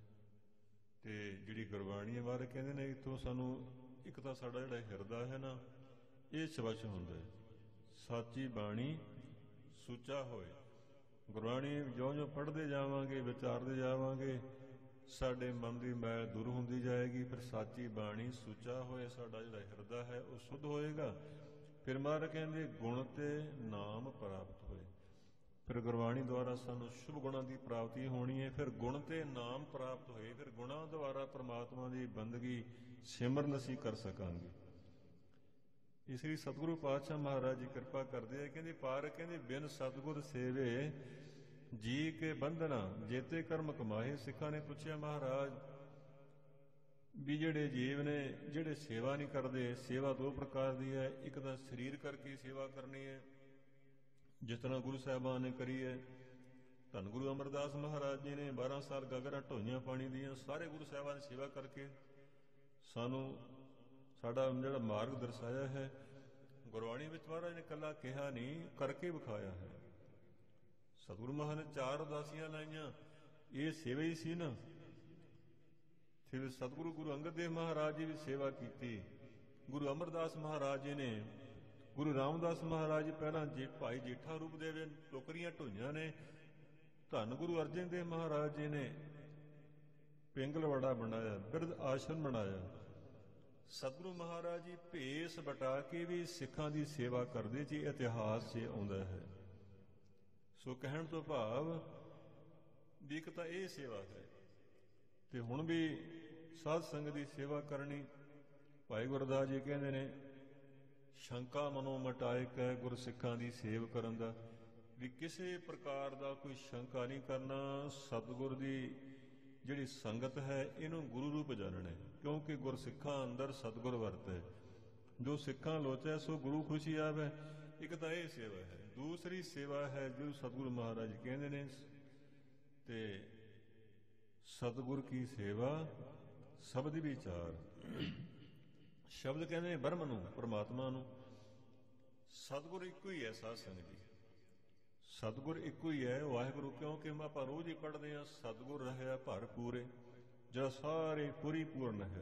[SPEAKER 1] ਤੇ ਜਿਹੜੀ ਗੁਰਬਾਣੀ ਬਾਰੇ ਕਹਿੰਦੇ ਨੇ, ਇੱਥੋਂ ਸਾਨੂੰ ਇੱਕ ਤਾਂ ਸਾਡਾ ਜਿਹੜਾ ਹਿਰਦਾ ਹੈ ਨਾ, ਇਹ ਸਵੱਛ ਹੁੰਦਾ ਹੈ, ਸਾਚੀ ਬਾਣੀ ਸੁੱਚਾ ਹੋਏ। ਗੁਰਬਾਣੀ ਜਿਉਂ ਜਿਉਂ ਪੜ੍ਹਦੇ ਜਾਵਾਂਗੇ, ਵਿਚਾਰਦੇ ਜਾਵਾਂਗੇ, ਸਾਡੇ ਮਨ ਦੀ ਮੈਲ ਦੂਰ ਹੁੰਦੀ ਜਾਏਗੀ। ਫਿਰ ਸਾਚੀ ਬਾਣੀ ਸੁੱਚਾ ਹੋਏ, ਸਾਡਾ ਜਿਹੜਾ ਹਿਰਦਾ ਹੈ ਉਹ ਸ਼ੁੱਧ ਹੋਏਗਾ। ਫਿਰ ਮਹਾਰਾਜ ਕਹਿੰਦੇ ਗੁਣ ਤੇ ਨਾਮ ਪ੍ਰਾਪਤ ਹੋਏ। ਫਿਰ ਗੁਰਬਾਣੀ ਦੁਆਰਾ ਸਾਨੂੰ ਸ਼ੁਭ ਗੁਣਾਂ ਦੀ ਪ੍ਰਾਪਤੀ ਹੋਣੀ ਹੈ। ਫਿਰ ਗੁਣ ਤੇ ਨਾਮ ਪ੍ਰਾਪਤ ਹੋਏ, ਫਿਰ ਗੁਣਾਂ ਦੁਆਰਾ ਪ੍ਰਮਾਤਮਾ ਦੀ ਬੰਦਗੀ ਸਿਮਰਨ ਅਸੀਂ ਕਰ ਸਕਾਂਗੇ। ਇਸ ਲਈ ਸਤਿਗੁਰੂ ਪਾਤਸ਼ਾਹ ਮਹਾਰਾਜ ਜੀ ਕਿਰਪਾ ਕਰਦੇ ਆ। ਕਹਿੰਦੇ ਪਾਰ ਕਹਿੰਦੇ ਬਿਨ ਸਤਿਗੁਰ ਸੇਵੇ ਜੀ ਕੇ ਬੰਧਨਾ, ਜੇਤੇ ਕਰਮ ਕਮਾਏ। ਸਿੱਖਾਂ ਨੇ ਪੁੱਛਿਆ ਮਹਾਰਾਜ ਵੀ ਜਿਹੜੇ ਜੀਵ ਨੇ ਜਿਹੜੇ ਸੇਵਾ ਨਹੀਂ ਕਰਦੇ, ਸੇਵਾ ਦੋ ਪ੍ਰਕਾਰ ਦੀ ਹੈ। ਇੱਕ ਤਾਂ ਸਰੀਰ ਕਰਕੇ ਸੇਵਾ ਕਰਨੀ ਹੈ, ਜਿਸ ਤਰ੍ਹਾਂ ਗੁਰੂ ਸਾਹਿਬਾਨ ਨੇ ਕਰੀ ਹੈ। ਧੰਨ ਗੁਰੂ ਅਮਰਦਾਸ ਮਹਾਰਾਜ ਜੀ ਨੇ ਬਾਰਾਂ ਸਾਲ ਗਾਗਰਾਂ ਢੋਈਆਂ ਪਾਣੀ ਦੀਆਂ। ਸਾਰੇ ਗੁਰੂ ਸਾਹਿਬਾਨ ਨੇ ਸੇਵਾ ਕਰਕੇ ਸਾਨੂੰ ਸਾਡਾ ਜਿਹੜਾ ਮਾਰਗ ਦਰਸਾਇਆ ਹੈ। ਗੁਰਬਾਣੀ ਵਿੱਚ ਮਹਾਰਾਜ ਨੇ ਇਕੱਲਾ ਕਿਹਾ ਨਹੀਂ, ਕਰਕੇ ਵਿਖਾਇਆ ਹੈ। ਸਤਿਗੁਰੂ ਮਹਾਰਾਜ ਨੇ ਚਾਰ ਉਦਾਸੀਆਂ ਲਾਈਆਂ, ਇਹ ਸੇਵਾ ਹੀ ਸੀ ਨਾ। ਫਿਰ ਸਤਿਗੁਰੂ ਗੁਰੂ ਅੰਗਦ ਦੇਵ ਮਹਾਰਾਜ ਜੀ ਵੀ ਸੇਵਾ ਕੀਤੀ। ਗੁਰੂ ਅਮਰਦਾਸ ਮਹਾਰਾਜ ਜੀ ਨੇ, ਗੁਰੂ ਰਾਮਦਾਸ ਮਹਾਰਾਜ ਜੀ ਪਹਿਲਾਂ ਜੇ ਭਾਈ ਜੇਠਾ ਰੂਪ ਦੇ ਵਿੱਚ ਟੋਕਰੀਆਂ ਢੋਈਆਂ ਨੇ। ਧੰਨ ਗੁਰੂ ਅਰਜਨ ਦੇਵ ਮਹਾਰਾਜ ਜੀ ਨੇ ਪਿੰਗਲਵਾੜਾ ਬਣਾਇਆ, ਬਿਰਧ ਆਸ਼ਰਮ ਬਣਾਇਆ। ਸਤਿਗੁਰੂ ਮਹਾਰਾਜ ਜੀ ਭੇਸ ਬਟਾ ਕੇ ਵੀ ਸਿੱਖਾਂ ਦੀ ਸੇਵਾ ਕਰਦੇ ਜੀ, ਇਤਿਹਾਸ 'ਚ ਆਉਂਦਾ ਹੈ। ਸੋ ਕਹਿਣ ਤੋਂ ਭਾਵ ਵੀ ਇੱਕ ਤਾਂ ਇਹ ਸੇਵਾ ਹੈ, ਤੇ ਹੁਣ ਵੀ ਸਾਧ ਸੰਗਤ ਦੀ ਸੇਵਾ ਕਰਨੀ। ਭਾਈ ਗੁਰਦਾਸ ਜੀ ਕਹਿੰਦੇ ਨੇ ਸ਼ੰਕਾ ਮਨੋਂ ਮਟਾਏ ਕੈ ਗੁਰ ਸਿੱਖਾਂ ਦੀ ਸੇਵ ਕਰਨ ਦਾ, ਵੀ ਕਿਸੇ ਪ੍ਰਕਾਰ ਦਾ ਕੋਈ ਸ਼ੰਕਾ ਨਹੀਂ ਕਰਨਾ। ਸਤਿਗੁਰ ਦੀ ਜਿਹੜੀ ਸੰਗਤ ਹੈ ਇਹਨੂੰ ਗੁਰੂ ਰੂਪ ਜਾਣਨਾ, ਕਿਉਂਕਿ ਗੁਰ ਸਿੱਖਾਂ ਅੰਦਰ ਸਤਿਗੁਰ ਵਰਤੈ। ਜੋ ਸਿੱਖਾਂ ਲੋਚੈ ਸੋ ਗੁਰੂ ਖੁਸ਼ੀ ਆਵੈ। ਇੱਕ ਤਾਂ ਇਹ ਸੇਵਾ ਹੈ। ਦੂਸਰੀ ਸੇਵਾ ਹੈ ਜੋ ਸਤਿਗੁਰੂ ਮਹਾਰਾਜ ਕਹਿੰਦੇ ਨੇ, ਤੇ ਸਤਿਗੁਰ ਕੀ ਸੇਵਾ ਸ਼ਬਦ ਵਿਚਾਰ। ਸ਼ਬਦ ਕਹਿੰਦੇ ਨੇ ਬ੍ਰਹਮ ਨੂੰ, ਪਰਮਾਤਮਾ ਨੂੰ। ਸਤਿਗੁਰ ਇੱਕੋ ਹੀ ਹੈ ਸਾਧ ਸੰਗਤ ਜੀ, ਸਤਿਗੁਰ ਇੱਕੋ ਹੀ ਹੈ ਵਾਹਿਗੁਰੂ। ਕਿਉਂਕਿ ਆਪਾਂ ਰੋਜ਼ ਹੀ ਪੜ੍ਹਦੇ ਹਾਂ ਸਤਿਗੁਰ ਰਹਿਆ ਭਰ ਪੂਰੇ, ਜਿਹੜਾ ਸਾਰੇ ਪੂਰੀਪੂਰਨ ਹੈ।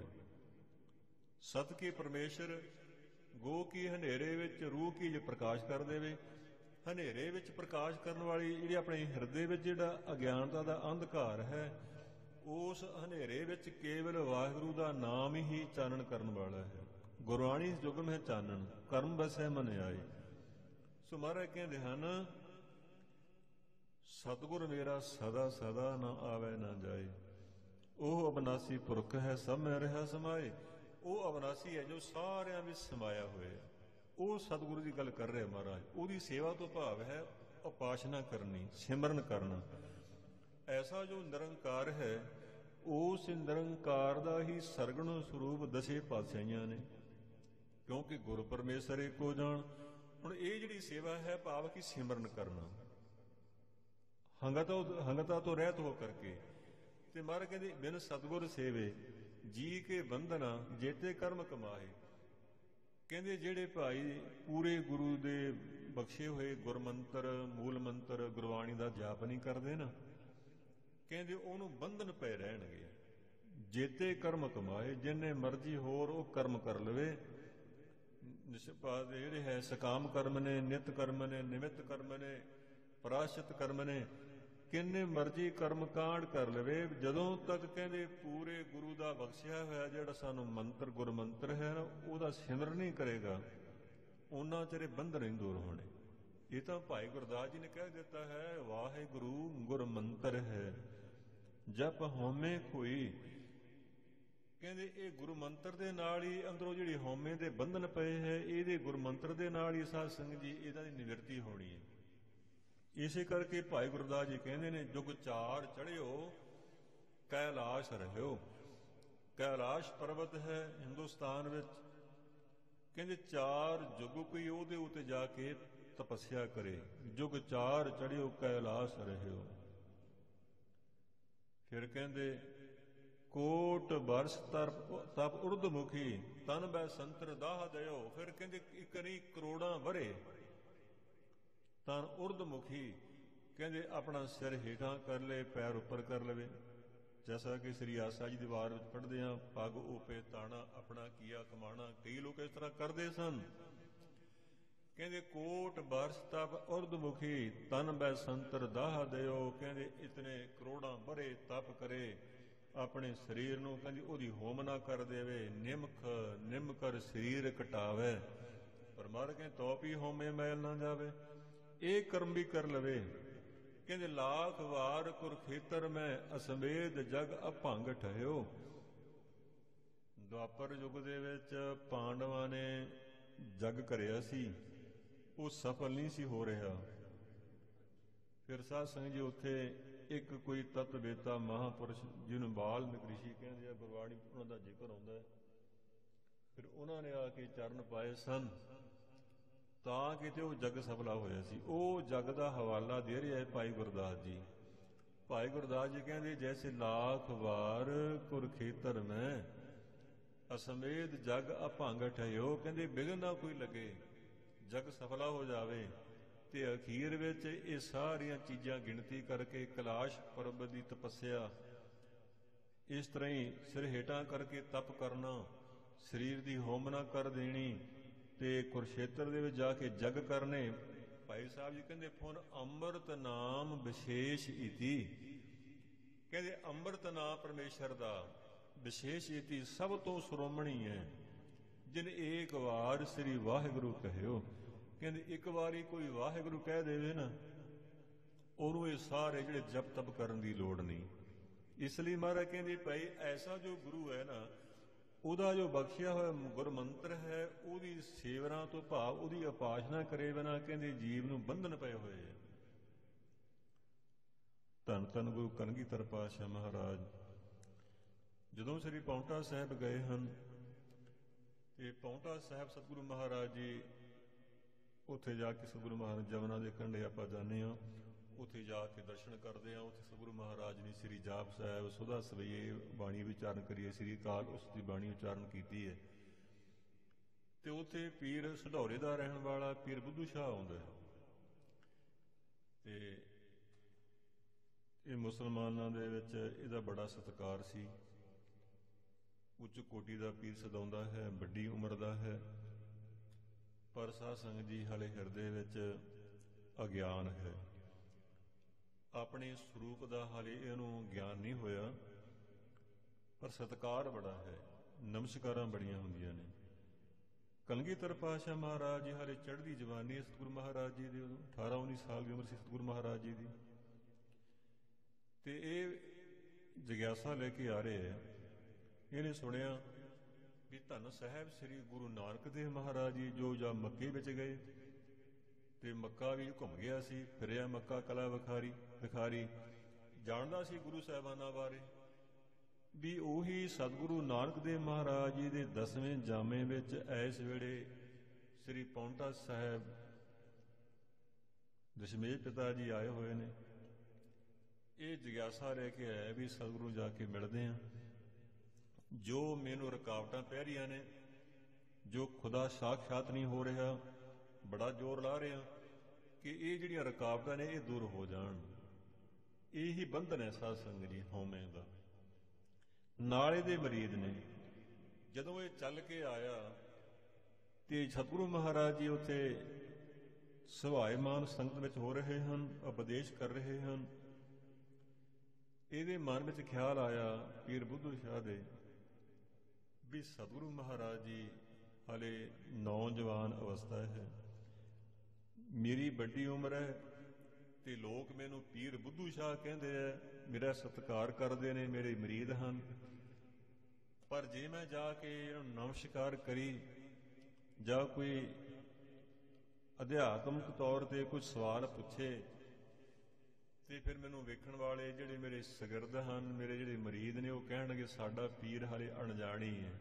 [SPEAKER 1] ਸਤ ਕੀ ਪਰਮੇਸ਼ਰ, ਗੋ ਕੀ ਹਨੇਰੇ ਵਿੱਚ, ਰੂਹ ਕੀ ਜੇ ਪ੍ਰਕਾਸ਼ ਕਰ ਦੇਵੇ। ਹਨੇਰੇ ਵਿੱਚ ਪ੍ਰਕਾਸ਼ ਕਰਨ ਵਾਲੀ ਜਿਹੜੀ ਆਪਣੇ ਹਿਰਦੇ ਵਿੱਚ ਜਿਹੜਾ ਅਗਿਆਨਤਾ ਦਾ ਅੰਧਕਾਰ ਹੈ, ਉਸ ਹਨੇਰੇ ਵਿੱਚ ਕੇਵਲ ਵਾਹਿਗੁਰੂ ਦਾ ਨਾਮ ਹੀ ਚਾਨਣ ਕਰਨ ਵਾਲਾ ਹੈ। ਗੁਰਬਾਣੀ ਜੁਗਮ ਹੈ ਚਾਨਣ, ਕਰਮ ਵਸੈ ਮਨ ਆਏ। ਸੋ ਮਹਾਰਾਜ ਕਹਿੰਦੇ ਹਨ ਸਤਿਗੁਰ ਮੇਰਾ ਸਦਾ ਸਦਾ ਨਾ ਆਵੇ ਨਾ ਜਾਏ। ਉਹ ਅਬਨਾਸੀ ਪੁਰਖ ਹੈ, ਸਭ ਮੈਂ ਰਿਹਾ ਸਮਾਏ। ਉਹ ਅਬਨਾਸੀ ਹੈ ਜੋ ਸਾਰਿਆਂ ਵਿੱਚ ਸਮਾਇਆ ਹੋਇਆ। ਉਹ ਸਤਿਗੁਰੂ ਦੀ ਗੱਲ ਕਰ ਰਿਹਾ ਮਹਾਰਾਜ। ਉਹਦੀ ਸੇਵਾ ਤੋਂ ਭਾਵ ਹੈ ਉਪਾਸ਼ਨਾ ਕਰਨੀ, ਸਿਮਰਨ ਕਰਨਾ। ਐਸਾ ਜੋ ਨਿਰੰਕਾਰ ਹੈ, ਉਸ ਨਿਰੰਕਾਰ ਦਾ ਹੀ ਸਰਗੁਣ ਸਰੂਪ ਦਸੇ ਪਾਤਸ਼ਾਹੀਆਂ ਨੇ, ਕਿਉਂਕਿ ਗੁਰ ਪਰਮੇਸ਼ਰ ਏਕੋ ਜਾਣ। ਹੁਣ ਇਹ ਜਿਹੜੀ ਸੇਵਾ ਹੈ ਭਾਵ ਕਿ ਸਿਮਰਨ ਕਰਨਾ, ਹੰਗਤਾ ਹੰਗਤਾ ਤੋਂ ਰਹਿਤ ਹੋ ਕਰਕੇ। ਤੇ ਮਹਾਰਾਜ ਕਹਿੰਦੇ ਬਿਨ ਸਤਿਗੁਰ ਸੇਵੇ ਜੀ ਕੇ ਬੰਧਨਾ, ਜੇਤੇ ਕਰਮ ਕਮਾਏ। ਕਹਿੰਦੇ ਜਿਹੜੇ ਭਾਈ ਪੂਰੇ ਗੁਰੂ ਦੇ ਬਖਸ਼ੇ ਹੋਏ ਗੁਰਮੰਤਰ, ਮੂਲ ਮੰਤਰ, ਗੁਰਬਾਣੀ ਦਾ ਜਾਪ ਨਹੀਂ ਕਰਦੇ ਨਾ, ਕਹਿੰਦੇ ਉਹਨੂੰ ਬੰਧਨ ਪਏ ਰਹਿਣਗੇ। ਜੇਤੇ ਕਰਮ ਕਮਾਏ, ਜਿੰਨੇ ਮਰਜ਼ੀ ਹੋਰ ਉਹ ਕਰਮ ਕਰ ਲਵੇ। ਜਿਹੜੇ ਹੈ ਸਕਾਮ ਕਰਮ ਨੇ, ਨਿਤ ਕਰਮ ਨੇ, ਨਿਮਿਤ ਕਰਮ ਨੇ, ਪ੍ਰਾਸ਼ਚਿਤ ਕਰਮ ਨੇ, ਕਿੰਨੇ ਮਰਜ਼ੀ ਕਰਮ ਕਾਂਡ ਕਰ ਲਵੇ, ਜਦੋਂ ਤੱਕ ਕਹਿੰਦੇ ਪੂਰੇ ਗੁਰੂ ਦਾ ਬਖਸ਼ਿਆ ਹੋਇਆ ਜਿਹੜਾ ਸਾਨੂੰ ਮੰਤਰ ਗੁਰਮੰਤਰ ਹੈ ਨਾ, ਉਹਦਾ ਸਿਮਰਨ ਨਹੀਂ ਕਰੇਗਾ, ਉਹਨਾਂ ਚਿਰ ਬੰਧਨ ਨਹੀਂ ਦੂਰ ਹੋਣੇ। ਇਹ ਤਾਂ ਭਾਈ ਗੁਰਦਾਸ ਜੀ ਨੇ ਕਹਿ ਦਿੱਤਾ ਹੈ, ਵਾਹਿਗੁਰੂ ਗੁਰਮੰਤਰ ਹੈ ਜਪ ਹਉਮੈ ਕੋਈ। ਕਹਿੰਦੇ ਇਹ ਗੁਰੂ ਮੰਤਰ ਦੇ ਨਾਲ ਹੀ ਅੰਦਰੋਂ ਜਿਹੜੀ ਹਉਮੈ ਦੇ ਬੰਧਨ ਪਏ ਹੈ, ਇਹਦੇ ਗੁਰਮੰਤਰ ਦੇ ਨਾਲ ਹੀ ਸਾਧ ਸੰਗਤ ਜੀ ਇਹਦਾ ਦੀ ਨਿਵਰਤੀ ਹੋਣੀ ਹੈ। ਇਸੇ ਕਰਕੇ ਭਾਈ ਗੁਰਦਾਸ ਜੀ ਕਹਿੰਦੇ ਨੇ, ਜੁਗ ਚਾਰ ਚੜ੍ਹਿਓ ਕੈਲਾਸ਼ ਰਹਿਓ। कैलाश पर्वत है हिंदुस्तान विच, कहते चार जुग कोई ਉਹਦੇ ਉੱਤੇ ਜਾ ਕੇ तपस्या करे, जुग चार चढ़ियो कैलाश रहियो। फिर कहते कोट बरस तरप तप उर्दमुखी, तन बै संतर दाह दयो। फिर कहते एक नहीं करोड़ां वरे तन उर्दमुखी, कहते अपना सिर हेठां कर ले, पैर उपर कर लवे। जैसा कि श्री आसा जी दीवार में पढ़ते हैं, पग ओपे ताना अपना किया कमाना। कई लोग इस तरह करते सन। कहते कोट बरस तप उर्दमुखी, तन बै संतर दाह दयो। कहते इतने करोड़ां वरे तप करे, अपने शरीर ਨੂੰ ਕਹਿੰਦੀ ਉਹਦੀ ਹੋਮਨਾ ਕਰ ਦੇਵੇ। ਨਿਮਖ ਨਿਮ ਕਰ ਸਰੀਰ ਘਟਾਵੇ, ਪਰ ਮਰ ਕੇ ਤੋਪੀ ਹੋਮੇ ਮੈਲ ਨਾ ਜਾਵੇ। ਇਹ ਕਰਮ ਵੀ ਕਰ ਲਵੇ। ਕਹਿੰਦੇ ਲਾਖ ਵਾਰ ਕੁਰਖੇਤਰ ਮੈਂ ਅਸਮੇਧ ਜਗ ਅਭੰਗ ਠਹਿਓ। ਦੁਆਪਰ ਯੁੱਗ ਦੇ ਵਿੱਚ ਪਾਂਡਵਾਂ ਨੇ ਜਗ ਕਰਿਆ ਸੀ, ਉਹ ਸਫਲ ਨਹੀਂ ਸੀ ਹੋ ਰਿਹਾ। ਫਿਰ ਸਾਧ ਸੰਗਤ ਜੀ ਉੱਥੇ ਇੱਕ ਕੋਈ ਤਤਵੇਤਾ ਮਹਾਂਪੁਰਸ਼ ਜਿਹਨੂੰ ਵਾਲਮੀਕ ਰਿਸ਼ੀ ਕਹਿੰਦੇ ਆ, ਗੁਰਬਾਣੀ ਉਹਨਾਂ ਦਾ ਜ਼ਿਕਰ ਆਉਂਦਾ ਹੈ। ਫਿਰ ਉਹਨਾਂ ਨੇ ਆ ਕੇ ਚਰਨ ਪਾਏ ਸਨ, ਤਾਂ ਕਿਤੇ ਉਹ ਜਗ ਸਫਲਾ ਹੋਇਆ ਸੀ। ਉਹ ਜਗ ਦਾ ਹਵਾਲਾ ਦੇ ਰਿਹਾ ਹੈ ਭਾਈ ਗੁਰਦਾਸ ਜੀ। ਭਾਈ ਗੁਰਦਾਸ ਜੀ ਕਹਿੰਦੇ ਜੈਸੇ ਲਾਖ ਵਾਰ ਕੁਰਖੇਤਰ ਮੈਂ ਅਸਮੇਧ ਜਗ ਅਭੰਗ ਠਹਿਓ। ਕਹਿੰਦੇ ਬਿਘਨ ਨਾ ਕੋਈ ਲੱਗੇ, ਜਗ ਸਫਲਾ ਹੋ ਜਾਵੇ। ਤੇ ਅਖੀਰ ਵਿੱਚ ਇਹ ਸਾਰੀਆਂ ਚੀਜ਼ਾਂ ਗਿਣਤੀ ਕਰਕੇ ਕੈਲਾਸ਼ ਪਰਬਤ ਦੀ ਤਪੱਸਿਆ, ਇਸ ਤਰ੍ਹਾਂ ਹੀ ਸਿਰ ਹੇਠਾਂ ਕਰਕੇ ਤਪ ਕਰਨਾ, ਸਰੀਰ ਦੀ ਹੋਮਨਾ ਕਰ ਦੇਣੀ, ਤੇ ਕੁਰਸ਼ੇਤਰ ਦੇ ਵਿੱਚ ਜਾ ਕੇ ਜਗ ਕਰਨੇ। ਭਾਈ ਸਾਹਿਬ ਜੀ ਕਹਿੰਦੇ ਫੁਨ ਅੰਮ੍ਰਿਤ ਨਾਮ ਵਿਸ਼ੇਸ਼ ਇਤੀ। ਕਹਿੰਦੇ ਅੰਮ੍ਰਿਤ ਨਾਮ ਪਰਮੇਸ਼ਰ ਦਾ ਵਿਸ਼ੇਸ਼ ਇਤੀ ਸਭ ਤੋਂ ਸ਼੍ਰੋਮਣੀ ਹੈ। ਜਿਨ ਏਕ ਵਾਰ ਸ੍ਰੀ ਵਾਹਿਗੁਰੂ ਕਹਿਓ। ਕਹਿੰਦੇ ਇੱਕ ਵਾਰੀ ਕੋਈ ਵਾਹਿਗੁਰੂ ਕਹਿ ਦੇਵੇ ਨਾ, ਉਹਨੂੰ ਇਹ ਸਾਰੇ ਜਿਹੜੇ ਜਪ ਤਪ ਕਰਨ ਦੀ ਲੋੜ ਨਹੀਂ। ਇਸ ਲਈ ਮਹਾਰਾਜ ਕਹਿੰਦੇ ਭਾਈ ਐਸਾ ਜੋ ਗੁਰੂ ਹੈ ਨਾ, ਉਹਦਾ ਜੋ ਬਖਸ਼ਿਆ ਹੋਇਆ ਗੁਰਮੰਤਰ ਹੈ, ਉਹਦੀ ਸੇਵਨਾ ਤੋਂ ਭਾਵ ਉਹਦੀ ਉਪਾਸਨਾ ਕਰੇ ਬਿਨਾਂ ਕਹਿੰਦੇ ਜੀਵ ਨੂੰ ਬੰਧਨ ਪਏ ਹੋਏ ਹੈ। ਧੰਨ ਧੰਨ ਗੁਰੂ ਕਲਗੀਧਰ ਪਾਤਸ਼ਾਹ ਮਹਾਰਾਜ ਜਦੋਂ ਸ੍ਰੀ ਪਾਉਂਟਾ ਸਾਹਿਬ ਗਏ ਹਨ, ਤੇ ਪਾਉਂਟਾ ਸਾਹਿਬ ਸਤਿਗੁਰੂ ਮਹਾਰਾਜ ਜੀ ਉੱਥੇ ਜਾ ਕੇ ਸਤਿਗੁਰੂ ਮਹਾਰਾਜ ਜਮਨਾ ਦੇ ਕੰਢੇ ਆਪਾਂ ਜਾਂਦੇ ਹਾਂ, ਉੱਥੇ ਜਾ ਕੇ ਦਰਸ਼ਨ ਕਰਦੇ ਹਾਂ। ਉੱਥੇ ਸਤਿਗੁਰੂ ਮਹਾਰਾਜ ਨੇ ਸ੍ਰੀ ਜਾਪ ਸਾਹਿਬ ਸੁਧਾ ਸਵਈਏ ਬਾਣੀ ਉਚਾਰਨ ਕਰੀਏ, ਸ੍ਰੀ ਅਕਾਲ ਉਸ ਦੀ ਬਾਣੀ ਉਚਾਰਨ ਕੀਤੀ ਹੈ। ਤੇ ਉੱਥੇ ਪੀਰ ਸਢੌਰੇ ਦਾ ਰਹਿਣ ਵਾਲਾ ਪੀਰ ਬੁੱਧੂ ਸ਼ਾਹ ਆਉਂਦਾ ਹੈ। ਤੇ ਇਹ ਮੁਸਲਮਾਨਾਂ ਦੇ ਵਿੱਚ ਇਹਦਾ ਬੜਾ ਸਤਿਕਾਰ ਸੀ। ਉੱਚ ਕੋਟੀ ਦਾ ਪੀਰ ਸਦਾਉਂਦਾ ਹੈ, ਵੱਡੀ ਉਮਰ ਦਾ ਹੈ, ਪਰ ਸਾਧ ਸੰਗਤ ਜੀ ਹਾਲੇ ਹਿਰਦੇ ਵਿੱਚ ਅਗਿਆਨ ਹੈ। ਆਪਣੇ ਸਰੂਪ ਦਾ ਹਾਲੇ ਇਹਨੂੰ ਗਿਆਨ ਨਹੀਂ ਹੋਇਆ, ਪਰ ਸਤਿਕਾਰ ਬੜਾ ਹੈ, ਨਮਸਕਾਰਾਂ ਬੜੀਆਂ ਹੁੰਦੀਆਂ ਨੇ। ਕਲਗੀਧਰ ਪਾਤਸ਼ਾਹ ਮਹਾਰਾਜ ਜੀ ਹਾਲੇ ਚੜ੍ਹਦੀ ਜਵਾਨੀ ਸਤਿਗੁਰੂ ਮਹਾਰਾਜ ਜੀ ਦੀ, ਉਦੋਂ ਅਠਾਰਾਂ ਉੱਨੀ ਸਾਲ ਦੀ ਉਮਰ ਸੀ ਸਤਿਗੁਰੂ ਮਹਾਰਾਜ ਜੀ ਦੀ। ਤੇ ਇਹ ਜਗਿਆਸਾ ਲੈ ਕੇ ਆ ਰਹੇ ਹੈ। ਇਹਨੇ ਸੁਣਿਆ ਵੀ ਧੰਨ ਸਾਹਿਬ ਸ੍ਰੀ ਗੁਰੂ ਨਾਨਕ ਦੇਵ ਮਹਾਰਾਜ ਜੀ ਜੋ ਜਾਂ ਮੱਕੇ ਵਿੱਚ ਗਏ, ਤੇ ਮੱਕਾ ਵੀ ਘੁੰਮ ਗਿਆ ਸੀ, ਫਿਰਿਆ ਮੱਕਾ ਕਲਾ ਵਿਖਾਰੀ ਵਿਖਾਰੀ ਜਾਣਦਾ ਸੀ ਗੁਰੂ ਸਾਹਿਬਾਨਾਂ ਬਾਰੇ, ਵੀ ਉਹੀ ਸਤਿਗੁਰੂ ਨਾਨਕ ਦੇਵ ਮਹਾਰਾਜ ਜੀ ਦੇ ਦਸਵੇਂ ਜਾਮੇ ਵਿੱਚ ਇਸ ਵੇਲੇ ਸ੍ਰੀ ਪਾਉਂਟਾ ਸਾਹਿਬ ਦਸ਼ਮੇਸ਼ ਪਿਤਾ ਜੀ ਆਏ ਹੋਏ ਨੇ। ਇਹ ਜਗਿਆਸਾ ਲੈ ਕੇ ਆਇਆ ਵੀ ਸਤਿਗੁਰੂ ਜਾ ਕੇ ਮਿਲਦੇ ਹਾਂ। ਜੋ ਮੈਨੂੰ ਰੁਕਾਵਟਾਂ ਪੈ ਰਹੀਆਂ ਨੇ, ਜੋ ਖੁਦਾ ਸਾਖਸ਼ਾਤ ਨਹੀਂ ਹੋ ਰਿਹਾ, ਬੜਾ ਜ਼ੋਰ ਲਾ ਰਿਹਾ ਕਿ ਇਹ ਜਿਹੜੀਆਂ ਰੁਕਾਵਟਾਂ ਨੇ ਇਹ ਦੂਰ ਹੋ ਜਾਣ। ਇਹੀ ਬੰਧਨ ਹੈ ਸਾਧ ਸੰਗਤ ਜੀ ਹਉਮੈ ਦਾ। ਨਾਲੇ ਦੇ ਮਰੀਦ ਨੇ ਜਦੋਂ ਇਹ ਚੱਲ ਕੇ ਆਇਆ ਤੇ ਸਤਿਗੁਰੂ ਮਹਾਰਾਜ ਜੀ ਉੱਥੇ ਸੁਭਾਏਮਾਨ ਸੰਗਤ ਵਿੱਚ ਹੋ ਰਹੇ ਹਨ, ਉਪਦੇਸ਼ ਕਰ ਰਹੇ ਹਨ। ਇਹਦੇ ਮਨ ਵਿੱਚ ਖਿਆਲ ਆਇਆ ਪੀਰ ਬੁੱਧੂ ਸ਼ਾਹ ਦੇ ਵੀ ਸਤਿਗੁਰੂ ਮਹਾਰਾਜ ਜੀ ਹਾਲੇ ਨੌਜਵਾਨ ਅਵਸਥਾ ਹੈ, ਮੇਰੀ ਵੱਡੀ ਉਮਰ ਹੈ, ਤੇ ਲੋਕ ਮੈਨੂੰ ਪੀਰ ਬੁੱਧੂ ਸ਼ਾਹ ਕਹਿੰਦੇ ਆ, ਮੇਰਾ ਸਤਿਕਾਰ ਕਰਦੇ ਨੇ, ਮੇਰੇ ਮਰੀਦ ਹਨ। ਪਰ ਜੇ ਮੈਂ ਜਾ ਕੇ ਇਹਨੂੰ ਨਮਸਕਾਰ ਕਰੀ ਜਾਂ ਕੋਈ ਅਧਿਆਤਮਿਕ ਤੌਰ ਤੇ ਕੁਝ ਸਵਾਲ ਪੁੱਛੇ ਤੇ ਫਿਰ ਮੈਨੂੰ ਵੇਖਣ ਵਾਲੇ ਜਿਹੜੇ ਮੇਰੇ ਸ਼ਾਗਿਰਦ ਹਨ, ਮੇਰੇ ਜਿਹੜੇ ਮਰੀਦ ਨੇ, ਉਹ ਕਹਿਣਗੇ ਸਾਡਾ ਪੀਰ ਹਾਲੇ ਅਣਜਾਣੀ ਹੈ।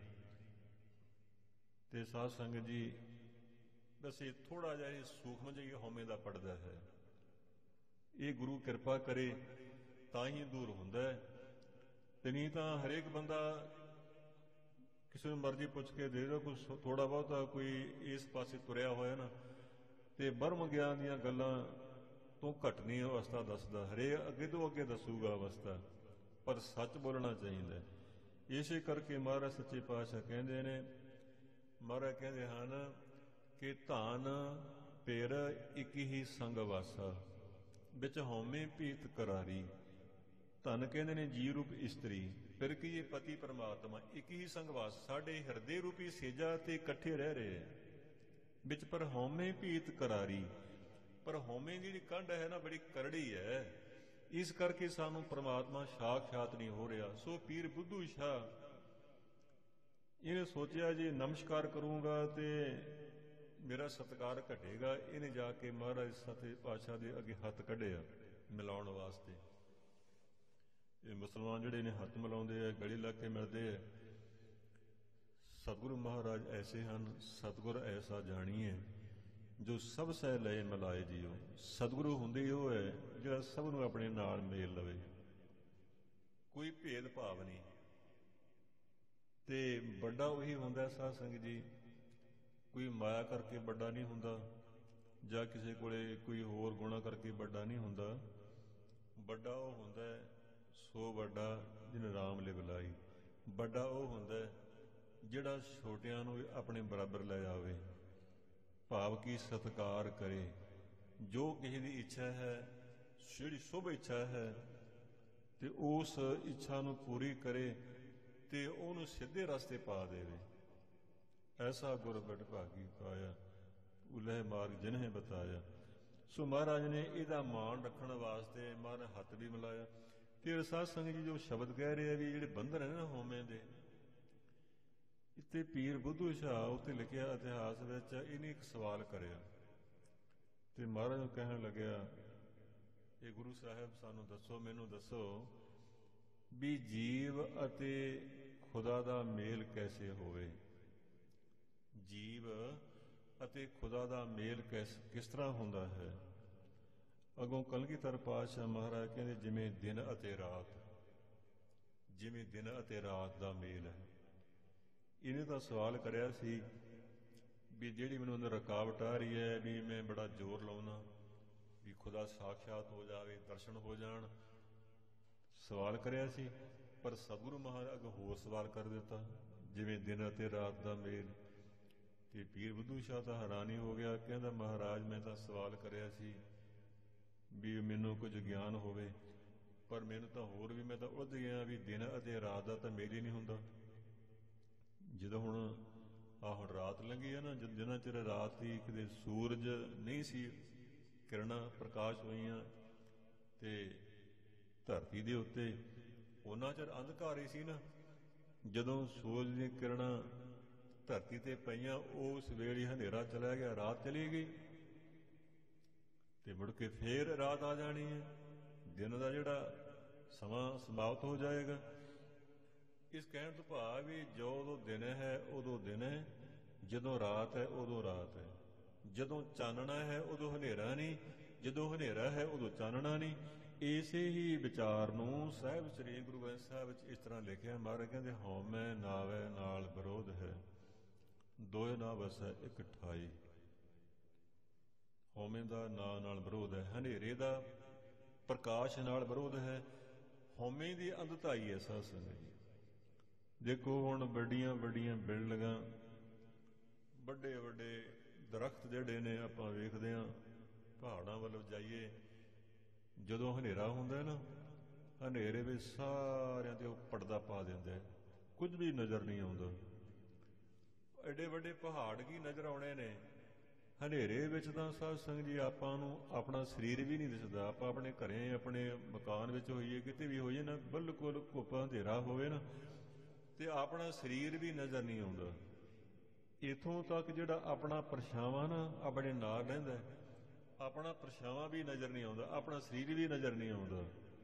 [SPEAKER 1] ਤੇ ਸਾਧ ਸੰਗਤ ਜੀ, ਬਸ ਇਹ ਥੋੜ੍ਹਾ ਜਿਹਾ ਇਹ ਸੂਖਮ ਜਿਹੀ ਹਉਮੈ ਦਾ ਪੜਦਾ ਹੈ। ਇਹ ਗੁਰੂ ਕਿਰਪਾ ਕਰੇ ਤਾਂ ਹੀ ਦੂਰ ਹੁੰਦਾ ਹੈ, ਤੇ ਨਹੀਂ ਤਾਂ ਹਰੇਕ ਬੰਦਾ ਕਿਸੇ ਨੂੰ ਮਰਜ਼ੀ ਪੁੱਛ ਕੇ ਦੇ ਦਿਓ, ਕੁਛ ਥੋੜ੍ਹਾ ਬਹੁਤਾ ਕੋਈ ਇਸ ਪਾਸੇ ਤੁਰਿਆ ਹੋਇਆ ਨਾ, ਤੇ ਬ੍ਰਹਮ ਗਿਆਨ ਦੀਆਂ ਗੱਲਾਂ ਤੋਂ ਘੱਟ ਨਹੀਂ ਅਵਸਥਾ ਦੱਸਦਾ। ਹਰੇ ਅੱਗੇ ਤੋਂ ਅੱਗੇ ਦੱਸੂਗਾ ਅਵਸਥਾ, ਪਰ ਸੱਚ ਬੋਲਣਾ ਚਾਹੀਦਾ। ਇਸੇ ਕਰਕੇ ਮਹਾਰਾਜ ਸੱਚੇ ਪਾਤਸ਼ਾਹ ਕਹਿੰਦੇ ਨੇ, ਮਹਾਰਾਜ ਕਹਿੰਦੇ ਹਨ ਕਿ ਧਨ ਪਿਰ ਇੱਕ ਹੀ ਸੰਗ ਵਾਸਾ, ਵਿੱਚ ਹਉਮੈ ਭੀਤ ਕਰਾਰੀ। ਧਨ ਕਹਿੰਦੇ ਨੇ ਜੀ ਰੂਪ ਇਸਤਰੀ, ਫਿਰ ਕੀ ਇਹ ਪਤੀ ਪਰਮਾਤਮਾ, ਇੱਕ ਹੀ ਸੰਗ ਵਾਸ, ਸਾਡੇ ਹਿਰਦੇ ਰੂਪੀ ਸੇਜਾ ਤੇ ਇਕੱਠੇ ਰਹਿ ਰਹੇ ਹੈ। ਵਿੱਚ ਪਰ ਹਉਮੈ ਭੀਤ ਕਰਾਰੀ, ਪਰ ਹਉਮੈ ਦੀ ਜਿਹੜੀ ਕੰਢ ਹੈ ਨਾ, ਬੜੀ ਕਰੜੀ ਹੈ। ਇਸ ਕਰਕੇ ਸਾਨੂੰ ਪਰਮਾਤਮਾ ਸਾਖਸ਼ਾਤ ਨਹੀਂ ਹੋ ਰਿਹਾ। ਸੋ ਪੀਰ ਬੁੱਧੂ ਸ਼ਾਹ ਇਹਨੇ ਸੋਚਿਆ ਜੀ ਨਮਸਕਾਰ ਕਰੂੰਗਾ ਤੇ ਮੇਰਾ ਸਤਿਕਾਰ ਘਟੇਗਾ। ਇਹਨੇ ਜਾ ਕੇ ਮਹਾਰਾਜ ਸੱਚੇ ਪਾਤਸ਼ਾਹ ਦੇ ਅੱਗੇ ਹੱਥ ਕੱਢਿਆ ਮਿਲਾਉਣ ਵਾਸਤੇ। ਇਹ ਮੁਸਲਮਾਨ ਜਿਹੜੇ ਨੇ ਹੱਥ ਮਿਲਾਉਂਦੇ ਆ, ਗਲੇ ਲਾ ਕੇ ਮਿਲਦੇ ਆ। ਸਤਿਗੁਰੂ ਮਹਾਰਾਜ ਐਸੇ ਹਨ, ਸਤਿਗੁਰ ਐਸਾ ਜਾਣੀਏ ਜੋ ਸਭ ਸਹਿ ਲਏ ਮਿਲਾਏ ਜੀਓ। ਸਤਿਗੁਰੂ ਹੁੰਦੇ ਉਹ ਹੈ ਜਿਹੜਾ ਸਭ ਨੂੰ ਆਪਣੇ ਨਾਲ ਮੇਲ ਲਵੇ, ਕੋਈ ਭੇਦ ਭਾਵ ਨਹੀਂ। ਤੇ ਵੱਡਾ ਉਹੀ ਹੁੰਦਾ ਸਾਧ ਸੰਗਤ ਜੀ, ਕੋਈ ਮਾਇਆ ਕਰਕੇ ਵੱਡਾ ਨਹੀਂ ਹੁੰਦਾ, ਜਾਂ ਕਿਸੇ ਕੋਲੇ ਕੋਈ ਹੋਰ ਗੁਣਾ ਕਰਕੇ ਵੱਡਾ ਨਹੀਂ ਹੁੰਦਾ। ਵੱਡਾ ਉਹ ਹੁੰਦਾ ਸੋ ਵੱਡਾ ਜਿਹਨੇ ਰਾਮ ਲਿਵ ਲਾਈ। ਵੱਡਾ ਉਹ ਹੁੰਦਾ ਜਿਹੜਾ ਛੋਟਿਆਂ ਨੂੰ ਆਪਣੇ ਬਰਾਬਰ ਲੈ ਜਾਵੇ, ਭਾਵ ਕਿ ਸਤਿਕਾਰ ਕਰੇ। ਜੋ ਕਿਸੇ ਦੀ ਇੱਛਾ ਹੈ, ਜਿਹੜੀ ਸ਼ੁਭ ਇੱਛਾ ਹੈ, ਤੇ ਉਸ ਇੱਛਾ ਨੂੰ ਪੂਰੀ ਕਰੇ ਤੇ ਉਹਨੂੰ ਸਿੱਧੇ ਰਸਤੇ ਪਾ ਦੇਵੇ। ਐਸਾ ਗੁਰ ਬਡਭਾਗੀ ਪਾਇਆ, ਉਲਹਿ ਮਾਰਗ ਜਿਨਹਿ ਬਤਾਇਆ। ਸੋ ਮਹਾਰਾਜ ਨੇ ਇਹਦਾ ਮਾਣ ਰੱਖਣ ਵਾਸਤੇ ਮਹਾਰਾਜ ਹੱਥ ਵੀ ਮਿਲਾਇਆ। ਤੇ ਸਾਧ ਸੰਗਤ ਜੀ ਜੋ ਸ਼ਬਦ ਕਹਿ ਰਹੇ ਆ ਵੀ ਜਿਹੜੇ ਬੰਧਨ ਹੈ ਨਾ ਹਉਮੈ ਦੇ, ਇੱਥੇ ਪੀਰ ਬੁੱਧੂ ਸ਼ਾਹ ਉੱਤੇ ਲਿਖਿਆ ਇਤਿਹਾਸ ਵਿੱਚ, ਇਹਨੇ ਇੱਕ ਸਵਾਲ ਕਰਿਆ ਤੇ ਮਹਾਰਾਜ ਨੂੰ ਕਹਿਣ ਲੱਗਿਆ, ਇਹ ਗੁਰੂ ਸਾਹਿਬ ਸਾਨੂੰ ਦੱਸੋ, ਮੈਨੂੰ ਦੱਸੋ ਵੀ ਜੀਵ ਅਤੇ ਖੁਦਾ ਦਾ ਮੇਲ ਕੈਸੇ ਹੋਵੇ। ਜੀਵ ਅਤੇ ਖੁਦਾ ਦਾ ਮੇਲ ਕਿਸ ਕਿਸ ਤਰ੍ਹਾਂ ਹੁੰਦਾ ਹੈ। ਅੱਗੋਂ ਕਲਗੀਧਰ ਪਾਤਸ਼ਾਹ ਮਹਾਰਾਜ ਕਹਿੰਦੇ ਜਿਵੇਂ ਦਿਨ ਅਤੇ ਰਾਤ, ਜਿਵੇਂ ਦਿਨ ਅਤੇ ਰਾਤ ਦਾ ਮੇਲ ਹੈ। ਇਹਨੇ ਤਾਂ ਸਵਾਲ ਕਰਿਆ ਸੀ ਵੀ ਜਿਹੜੀ ਮੈਨੂੰ ਅੰਦਰ ਰੁਕਾਵਟ ਆ ਰਹੀ ਹੈ, ਵੀ ਮੈਂ ਬੜਾ ਜ਼ੋਰ ਲਾਉਣਾ ਵੀ ਖੁਦਾ ਸਾਖਸ਼ਾਤ ਹੋ ਜਾਵੇ, ਦਰਸ਼ਨ ਹੋ ਜਾਣ, ਸਵਾਲ ਕਰਿਆ ਸੀ। ਪਰ ਸਤਿਗੁਰੂ ਮਹਾਰਾਜ ਅੱਗੇ ਹੋਰ ਸਵਾਲ ਕਰ ਦਿੱਤਾ, ਜਿਵੇਂ ਦਿਨ ਅਤੇ ਰਾਤ ਦਾ ਮੇਲ। ਤੇ ਪੀਰ ਬੁੱਧੂ ਸ਼ਾਹ ਤਾਂ ਹੈਰਾਨ ਹੀ ਹੋ ਗਿਆ, ਕਹਿੰਦਾ ਮਹਾਰਾਜ ਮੈਂ ਤਾਂ ਸਵਾਲ ਕਰਿਆ ਸੀ ਵੀ ਮੈਨੂੰ ਕੁਝ ਗਿਆਨ ਹੋਵੇ, ਪਰ ਮੈਨੂੰ ਤਾਂ ਹੋਰ ਵੀ, ਮੈਂ ਤਾਂ ਉਲਝ ਗਿਆ ਵੀ ਦਿਨ ਅਤੇ ਰਾਤ ਦਾ ਤਾਂ ਮੇਲ ਹੀ ਨਹੀਂ ਹੁੰਦਾ। ਜਦੋਂ ਹੁਣ ਆਹ ਹੁਣ ਰਾਤ ਲੰਘੀ ਹੈ ਨਾ, ਜਿੰਨਾ ਚਿਰ ਰਾਤ ਦੀ ਕਿਤੇ ਸੂਰਜ ਨਹੀਂ ਸੀ ਕਿਰਨਾਂ ਪ੍ਰਕਾਸ਼ ਹੋਈਆਂ ਤੇ ਧਰਤੀ ਦੇ ਉੱਤੇ, ਉਹਨਾਂ ਚਿਰ ਅੰਧਕਾਰ ਹੀ ਸੀ ਨਾ। ਜਦੋਂ ਸੂਰਜ ਦੀਆਂ ਕਿਰਨਾਂ ਧਰਤੀ ਤੇ ਪਈਆਂ, ਉਸ ਵੇਲੇ ਹਨੇਰਾ ਚਲਾ ਗਿਆ, ਰਾਤ ਚਲੀ ਗਈ, ਤੇ ਮੁੜ ਕੇ ਫੇਰ ਰਾਤ ਆ ਜਾਣੀ ਹੈ। ਦਿਨ ਦਾ ਜਿਹੜਾ ਸਮਾਂ ਸਮਾਪਤ ਹੋ ਜਾਏਗਾ। ਇਸ ਕਹਿਣ ਤੋਂ ਭਾਵ ਵੀ ਜਦੋਂ ਦਿਨ ਹੈ ਉਦੋਂ ਦਿਨ ਹੈ, ਜਦੋਂ ਰਾਤ ਹੈ ਉਦੋਂ ਰਾਤ ਹੈ। ਜਦੋਂ ਚਾਨਣਾ ਹੈ ਉਦੋਂ ਹਨੇਰਾ ਨਹੀਂ, ਜਦੋਂ ਹਨੇਰਾ ਹੈ ਉਦੋਂ ਚਾਨਣਾ ਨਹੀਂ। ਇਸੇ ਹੀ ਵਿਚਾਰ ਨੂੰ ਸਾਹਿਬ ਸ੍ਰੀ ਗੁਰੂ ਗ੍ਰੰਥ ਸਾਹਿਬ ਵਿੱਚ ਇਸ ਤਰ੍ਹਾਂ ਲਿਖਿਆ। ਮਹਾਰਾਜ ਕਹਿੰਦੇ ਹਉਮੈ ਨਾਵੈ ਨਾਲ ਵਿਰੋਧ ਹੈ, ਦੋਇ ਨਾ ਵਸੈ ਇੱਕ ਠਾਈ। ਹਉਮੈ ਦਾ ਨਾਂ ਨਾਲ ਵਿਰੋਧ ਹੈ, ਹਨੇਰੇ ਦਾ ਪ੍ਰਕਾਸ਼ ਨਾਲ ਵਿਰੋਧ ਹੈ। ਹਉਮੈ ਦੀ ਅੰਧਤਾਈ ਹੈ ਸਾਧ ਸੰਗਤ ਜੀ। ਦੇਖੋ ਹੁਣ ਵੱਡੀਆਂ ਵੱਡੀਆਂ ਬਿਲਡਿੰਗਾਂ, ਵੱਡੇ ਵੱਡੇ ਦਰਖਤ ਜਿਹੜੇ ਨੇ ਆਪਾਂ ਵੇਖਦੇ ਹਾਂ, ਪਹਾੜਾਂ ਵੱਲੋਂ ਜਾਈਏ, ਜਦੋਂ ਹਨੇਰਾ ਹੁੰਦਾ ਨਾ, ਹਨੇਰੇ ਵਿੱਚ ਸਾਰਿਆਂ ਤੇ ਉਹ ਪਰਦਾ ਪਾ ਦਿੰਦਾ, ਕੁਝ ਵੀ ਨਜ਼ਰ ਨਹੀਂ ਆਉਂਦਾ। ਐਡੇ ਵੱਡੇ ਪਹਾੜ ਕੀ ਨਜ਼ਰ ਆਉਣੇ ਨੇ ਹਨੇਰੇ ਵਿੱਚ। ਤਾਂ ਸਾਧ ਸੰਗਤ ਜੀ ਆਪਾਂ ਨੂੰ ਆਪਣਾ ਸਰੀਰ ਵੀ ਨਹੀਂ ਦਿਸਦਾ। ਆਪਾਂ ਆਪਣੇ ਘਰੇ, ਆਪਣੇ ਮਕਾਨ ਵਿੱਚ ਹੋਈਏ, ਕਿਤੇ ਵੀ ਹੋਈਏ ਨਾ, ਬਿਲਕੁਲ ਘੁੱਪ ਅੰਧੇਰਾ ਹੋਵੇ ਨਾ, ਤੇ ਆਪਣਾ ਸਰੀਰ ਵੀ ਨਜ਼ਰ ਨਹੀਂ ਆਉਂਦਾ। ਇੱਥੋਂ ਤੱਕ ਜਿਹੜਾ ਆਪਣਾ ਪਰਛਾਵਾਂ ਨਾ ਆਪਣੇ ਨਾਲ ਰਹਿੰਦਾ, ਆਪਣਾ ਪਰਛਾਵਾਂ ਵੀ ਨਜ਼ਰ ਨਹੀਂ ਆਉਂਦਾ, ਆਪਣਾ ਸਰੀਰ ਵੀ ਨਜ਼ਰ ਨਹੀਂ ਆਉਂਦਾ।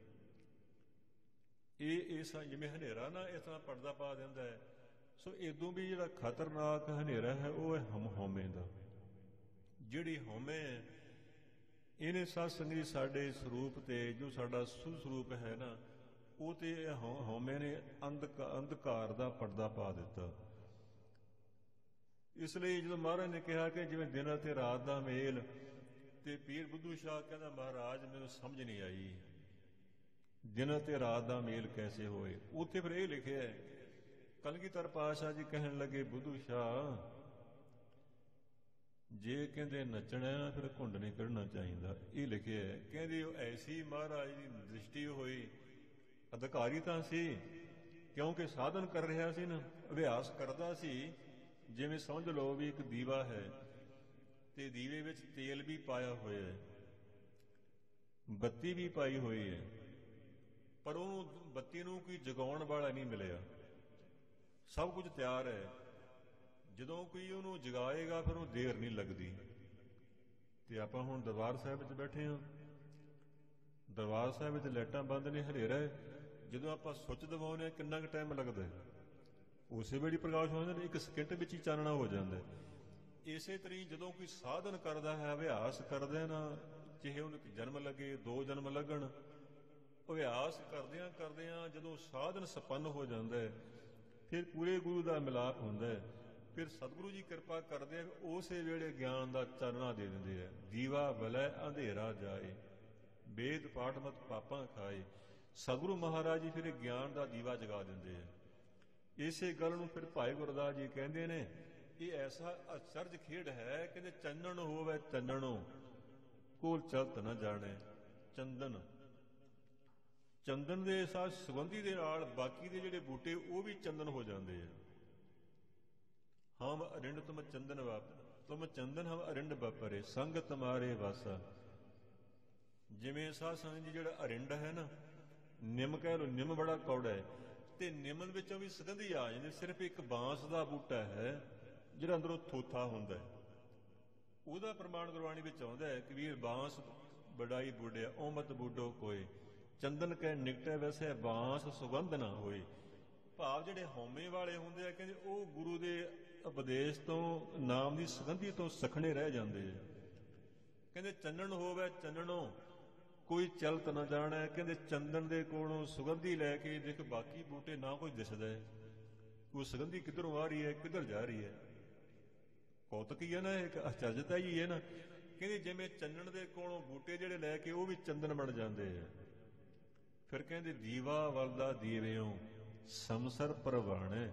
[SPEAKER 1] ਇਹ ਇਸ ਜਿਵੇਂ ਹਨੇਰਾ ਨਾ ਇਸ ਤਰ੍ਹਾਂ ਪਰਦਾ ਪਾ ਦਿੰਦਾ ਹੈ। ਸੋ ਇਦੋਂ ਵੀ ਜਿਹੜਾ ਖਤਰਨਾਕ ਹਨੇਰਾ ਹੈ ਉਹ ਹੈ ਹਮ ਹਉਮੈ ਦਾ। ਜਿਹੜੀ ਹਉਮੈ ਹੈ ਇਹਨੇ ਸਾਧ ਸੰਗਤ ਜੀ ਸਾਡੇ ਸਰੂਪ 'ਤੇ, ਜੋ ਸਾਡਾ ਸੁਧ ਸਰੂਪ ਹੈ ਨਾ, ਉਹ 'ਤੇ ਹਉਮੈ ਨੇ ਅੰਧਕ ਅੰਧਕਾਰ ਦਾ ਪਰਦਾ ਪਾ ਦਿੱਤਾ। ਇਸ ਲਈ ਜਦੋਂ ਮਹਾਰਾਜ ਨੇ ਕਿਹਾ ਕਿ ਜਿਵੇਂ ਦਿਨ ਅਤੇ ਰਾਤ ਦਾ ਮੇਲ, ਤੇ ਪੀਰ ਬੁੱਧੂ ਸ਼ਾਹ ਕਹਿੰਦਾ ਮਹਾਰਾਜ ਮੈਨੂੰ ਸਮਝ ਨਹੀਂ ਆਈ ਦਿਨ ਅਤੇ ਰਾਤ ਦਾ ਮੇਲ ਕੈਸੇ ਹੋਏ। ਉੱਥੇ ਫਿਰ ਇਹ ਲਿਖਿਆ ਹੈ, ਕਲਗੀਧਰ ਪਾਤਸ਼ਾਹ ਜੀ ਕਹਿਣ ਲੱਗੇ ਬੁੱਧੂ ਸ਼ਾਹ ਜੇ ਕਹਿੰਦੇ ਨੱਚਣਾ ਫਿਰ ਘੁੰਡ ਨਹੀਂ ਕੱਢਣਾ ਚਾਹੀਦਾ। ਇਹ ਲਿਖਿਆ ਹੈ। ਕਹਿੰਦੇ ਉਹ ਐਸੀ ਮਹਾਰਾਜ ਦੀ ਦ੍ਰਿਸ਼ਟੀ ਹੋਈ, ਅਧਿਕਾਰੀ ਤਾਂ ਸੀ ਕਿਉਂਕਿ ਸਾਧਨ ਕਰ ਰਿਹਾ ਸੀ ਨਾ, ਅਭਿਆਸ ਕਰਦਾ ਸੀ। ਜਿਵੇਂ ਸਮਝ ਲਓ ਵੀ ਇੱਕ ਦੀਵਾ ਹੈ ਤੇ ਦੀਵੇ ਵਿੱਚ ਤੇਲ ਵੀ ਪਾਇਆ ਹੋਇਆ ਹੈ, ਬੱਤੀ ਵੀ ਪਾਈ ਹੋਈ ਹੈ, ਪਰ ਉਹਨੂੰ ਬੱਤੀ ਨੂੰ ਕੋਈ ਜਗਾਉਣ ਵਾਲਾ ਨਹੀਂ ਮਿਲਿਆ। ਸਭ ਕੁਝ ਤਿਆਰ ਹੈ, ਜਦੋਂ ਕੋਈ ਉਹਨੂੰ ਜਗਾਏਗਾ ਫਿਰ ਉਹ ਦੇਰ ਨਹੀਂ ਲੱਗਦੀ। ਤੇ ਆਪਾਂ ਹੁਣ ਦਰਬਾਰ ਸਾਹਿਬ ਵਿੱਚ ਬੈਠੇ ਹਾਂ, ਦਰਬਾਰ ਸਾਹਿਬ ਵਿੱਚ ਲਾਈਟਾਂ ਬੰਦ ਨੇ, ਹਨੇਰਾ ਹੈ, ਜਦੋਂ ਆਪਾਂ ਸੁੱਚ ਦਬਾਉਂਦੇ ਹਾਂ ਕਿੰਨਾ ਕੁ ਟਾਈਮ ਲੱਗਦਾ, ਉਸੇ ਵੇਲੇ ਪ੍ਰਕਾਸ਼ ਹੋ ਜਾਂਦਾ, ਇੱਕ ਸਕਿੰਟ ਵਿੱਚ ਹੀ ਚਾਨਣਾ ਹੋ ਜਾਂਦਾ। ਇਸੇ ਤਰੀਕੇ ਜਦੋਂ ਕੋਈ ਸਾਧਨ ਕਰਦਾ ਹੈ, ਅਭਿਆਸ ਕਰਦੇ ਨਾ, ਚਾਹੇ ਉਹਨੂੰ ਜਨਮ ਲੱਗੇ, ਦੋ ਜਨਮ ਲੱਗਣ, ਅਭਿਆਸ ਕਰਦਿਆਂ ਕਰਦਿਆਂ ਜਦੋਂ ਸਾਧਨ ਸੰਪੰਨ ਹੋ ਜਾਂਦਾ ਹੈ, ਫਿਰ ਪੂਰੇ ਗੁਰੂ ਦਾ ਮਿਲਾਪ ਹੁੰਦਾ ਹੈ। ਫਿਰ ਸਤਿਗੁਰੂ ਜੀ ਕਿਰਪਾ ਕਰਦੇ ਆ, ਉਸੇ ਵੇਲੇ ਗਿਆਨ ਦਾ ਚਾਨਣਾ ਦੇ ਦਿੰਦੇ ਆ। ਦੀਵਾ ਵਲੇ ਅੰਧੇਰਾ ਜਾਏ, ਵੇਦ ਪਾਠ ਮਤ ਪਾਪਾਂ ਖਾਏ। ਸਤਿਗੁਰੂ ਮਹਾਰਾਜ ਜੀ ਫਿਰ ਗਿਆਨ ਦਾ ਦੀਵਾ ਜਗਾ ਦਿੰਦੇ ਆ। ਇਸੇ ਗੱਲ ਨੂੰ ਫਿਰ ਭਾਈ ਗੁਰਦਾਸ ਜੀ ਕਹਿੰਦੇ ਨੇ, ਇਹ ਐਸਾ ਅਚਰਜ ਖੇਡ ਹੈ, ਕਹਿੰਦੇ ਚੰਨਣ ਹੋਵੇ ਚੰਨਣੋ ਕੋਲ ਚਲਤ ਨਾ ਜਾਣੇ। ਚੰਦਨ ਚੰਦਨ ਦੇ ਸਾਥ ਸੁਗੰਧੀ ਦੇ ਨਾਲ ਬਾਕੀ ਦੇ ਜਿਹੜੇ ਬੂਟੇ ਉਹ ਵੀ ਚੰਦਨ ਹੋ ਜਾਂਦੇ ਆ। ਹਮ ਅਰਿੰਡ ਤੁਮ ਚੰਦਨ ਵਾਪ ਤੁਮ ਚੰਦਨ ਹਮ ਅਰਿੰਡ ਵਾਪਰੇ ਸੰਗ ਤੁਮਾਰੇ ਵਾਸਾ। ਜਿਵੇਂ ਸਾਧ ਸੰਗਤ ਜੀ ਜਿਹੜਾ ਅਰਿੰਡ ਹੈ ਨਾ, ਨਿੰਮ ਕਹਿ ਲਓ, ਨਿੰਮ ਬੜਾ ਕੌੜਾ ਹੈ ਤੇ ਨਿੰਮ ਵਿੱਚੋਂ ਵੀ ਸੁਗੰਧੀ ਆ ਜਾਂਦੀ। ਸਿਰਫ ਇੱਕ ਬਾਂਸ ਦਾ ਬੂਟਾ ਹੈ ਜਿਹੜਾ ਅੰਦਰੋਂ ਥੋਥਾ ਹੁੰਦਾ ਹੈ, ਉਹਦਾ ਪ੍ਰਮਾਣ ਗੁਰਬਾਣੀ ਵਿੱਚ ਆਉਂਦਾ ਹੈ, ਕਬੀਰ ਬਾਂਸ ਬੜਾਈ ਬੂਡਿਆ ਓ ਮਤ ਬੂਡੋ ਕੋਏ, ਚੰਦਨ ਕਹਿ ਨਿਕਟੇ ਵੈਸੇ ਬਾਂਸ ਸੁਗੰਧ ਨਾ ਹੋਏ। ਭਾਵ ਜਿਹੜੇ ਹਉਮੈ ਵਾਲੇ ਹੁੰਦੇ ਆ, ਕਹਿੰਦੇ ਉਹ ਗੁਰੂ ਦੇ ਉਪਦੇਸ਼ ਤੋਂ, ਨਾਮ ਦੀ ਸੁਗੰਧੀ ਤੋਂ ਸਖਣੇ ਰਹਿ ਜਾਂਦੇ ਆ। ਕਹਿੰਦੇ ਚੰਨਣ ਹੋਵੇ ਚੰਨਣੋ ਕੋਈ ਚਲਤ ਨਾ ਜਾਣੇ। ਕਹਿੰਦੇ ਚੰਦਨ ਦੇ ਕੋਲੋਂ ਸੁਗੰਧੀ ਲੈ ਕੇ ਦੇਖ ਬਾਕੀ ਬੂਟੇ ਨਾ ਕੋਈ ਦਿਸਦਾ ਹੈ, ਉਹ ਸੁਗੰਧੀ ਕਿੱਧਰੋਂ ਆ ਰਹੀ ਹੈ, ਕਿੱਧਰ ਜਾ ਰਹੀ ਹੈ। ਕੌਤਕ ਹੀ ਹੈ ਨਾ, ਇੱਕ ਅਚਰਜਤਾ ਹੀ ਹੈ ਨਾ। ਕਹਿੰਦੇ ਜਿਵੇਂ ਚੰਨਣ ਦੇ ਕੋਲੋਂ ਬੂਟੇ ਜਿਹੜੇ ਲੈ ਕੇ ਉਹ ਵੀ ਚੰਦਨ ਬਣ ਜਾਂਦੇ ਆ। ਫਿਰ ਕਹਿੰਦੇ ਦੀਵਾ ਵਲਦਾ ਦੀਵਿਓ ਸੰਸਰ ਪ੍ਰਵਾਣੇ।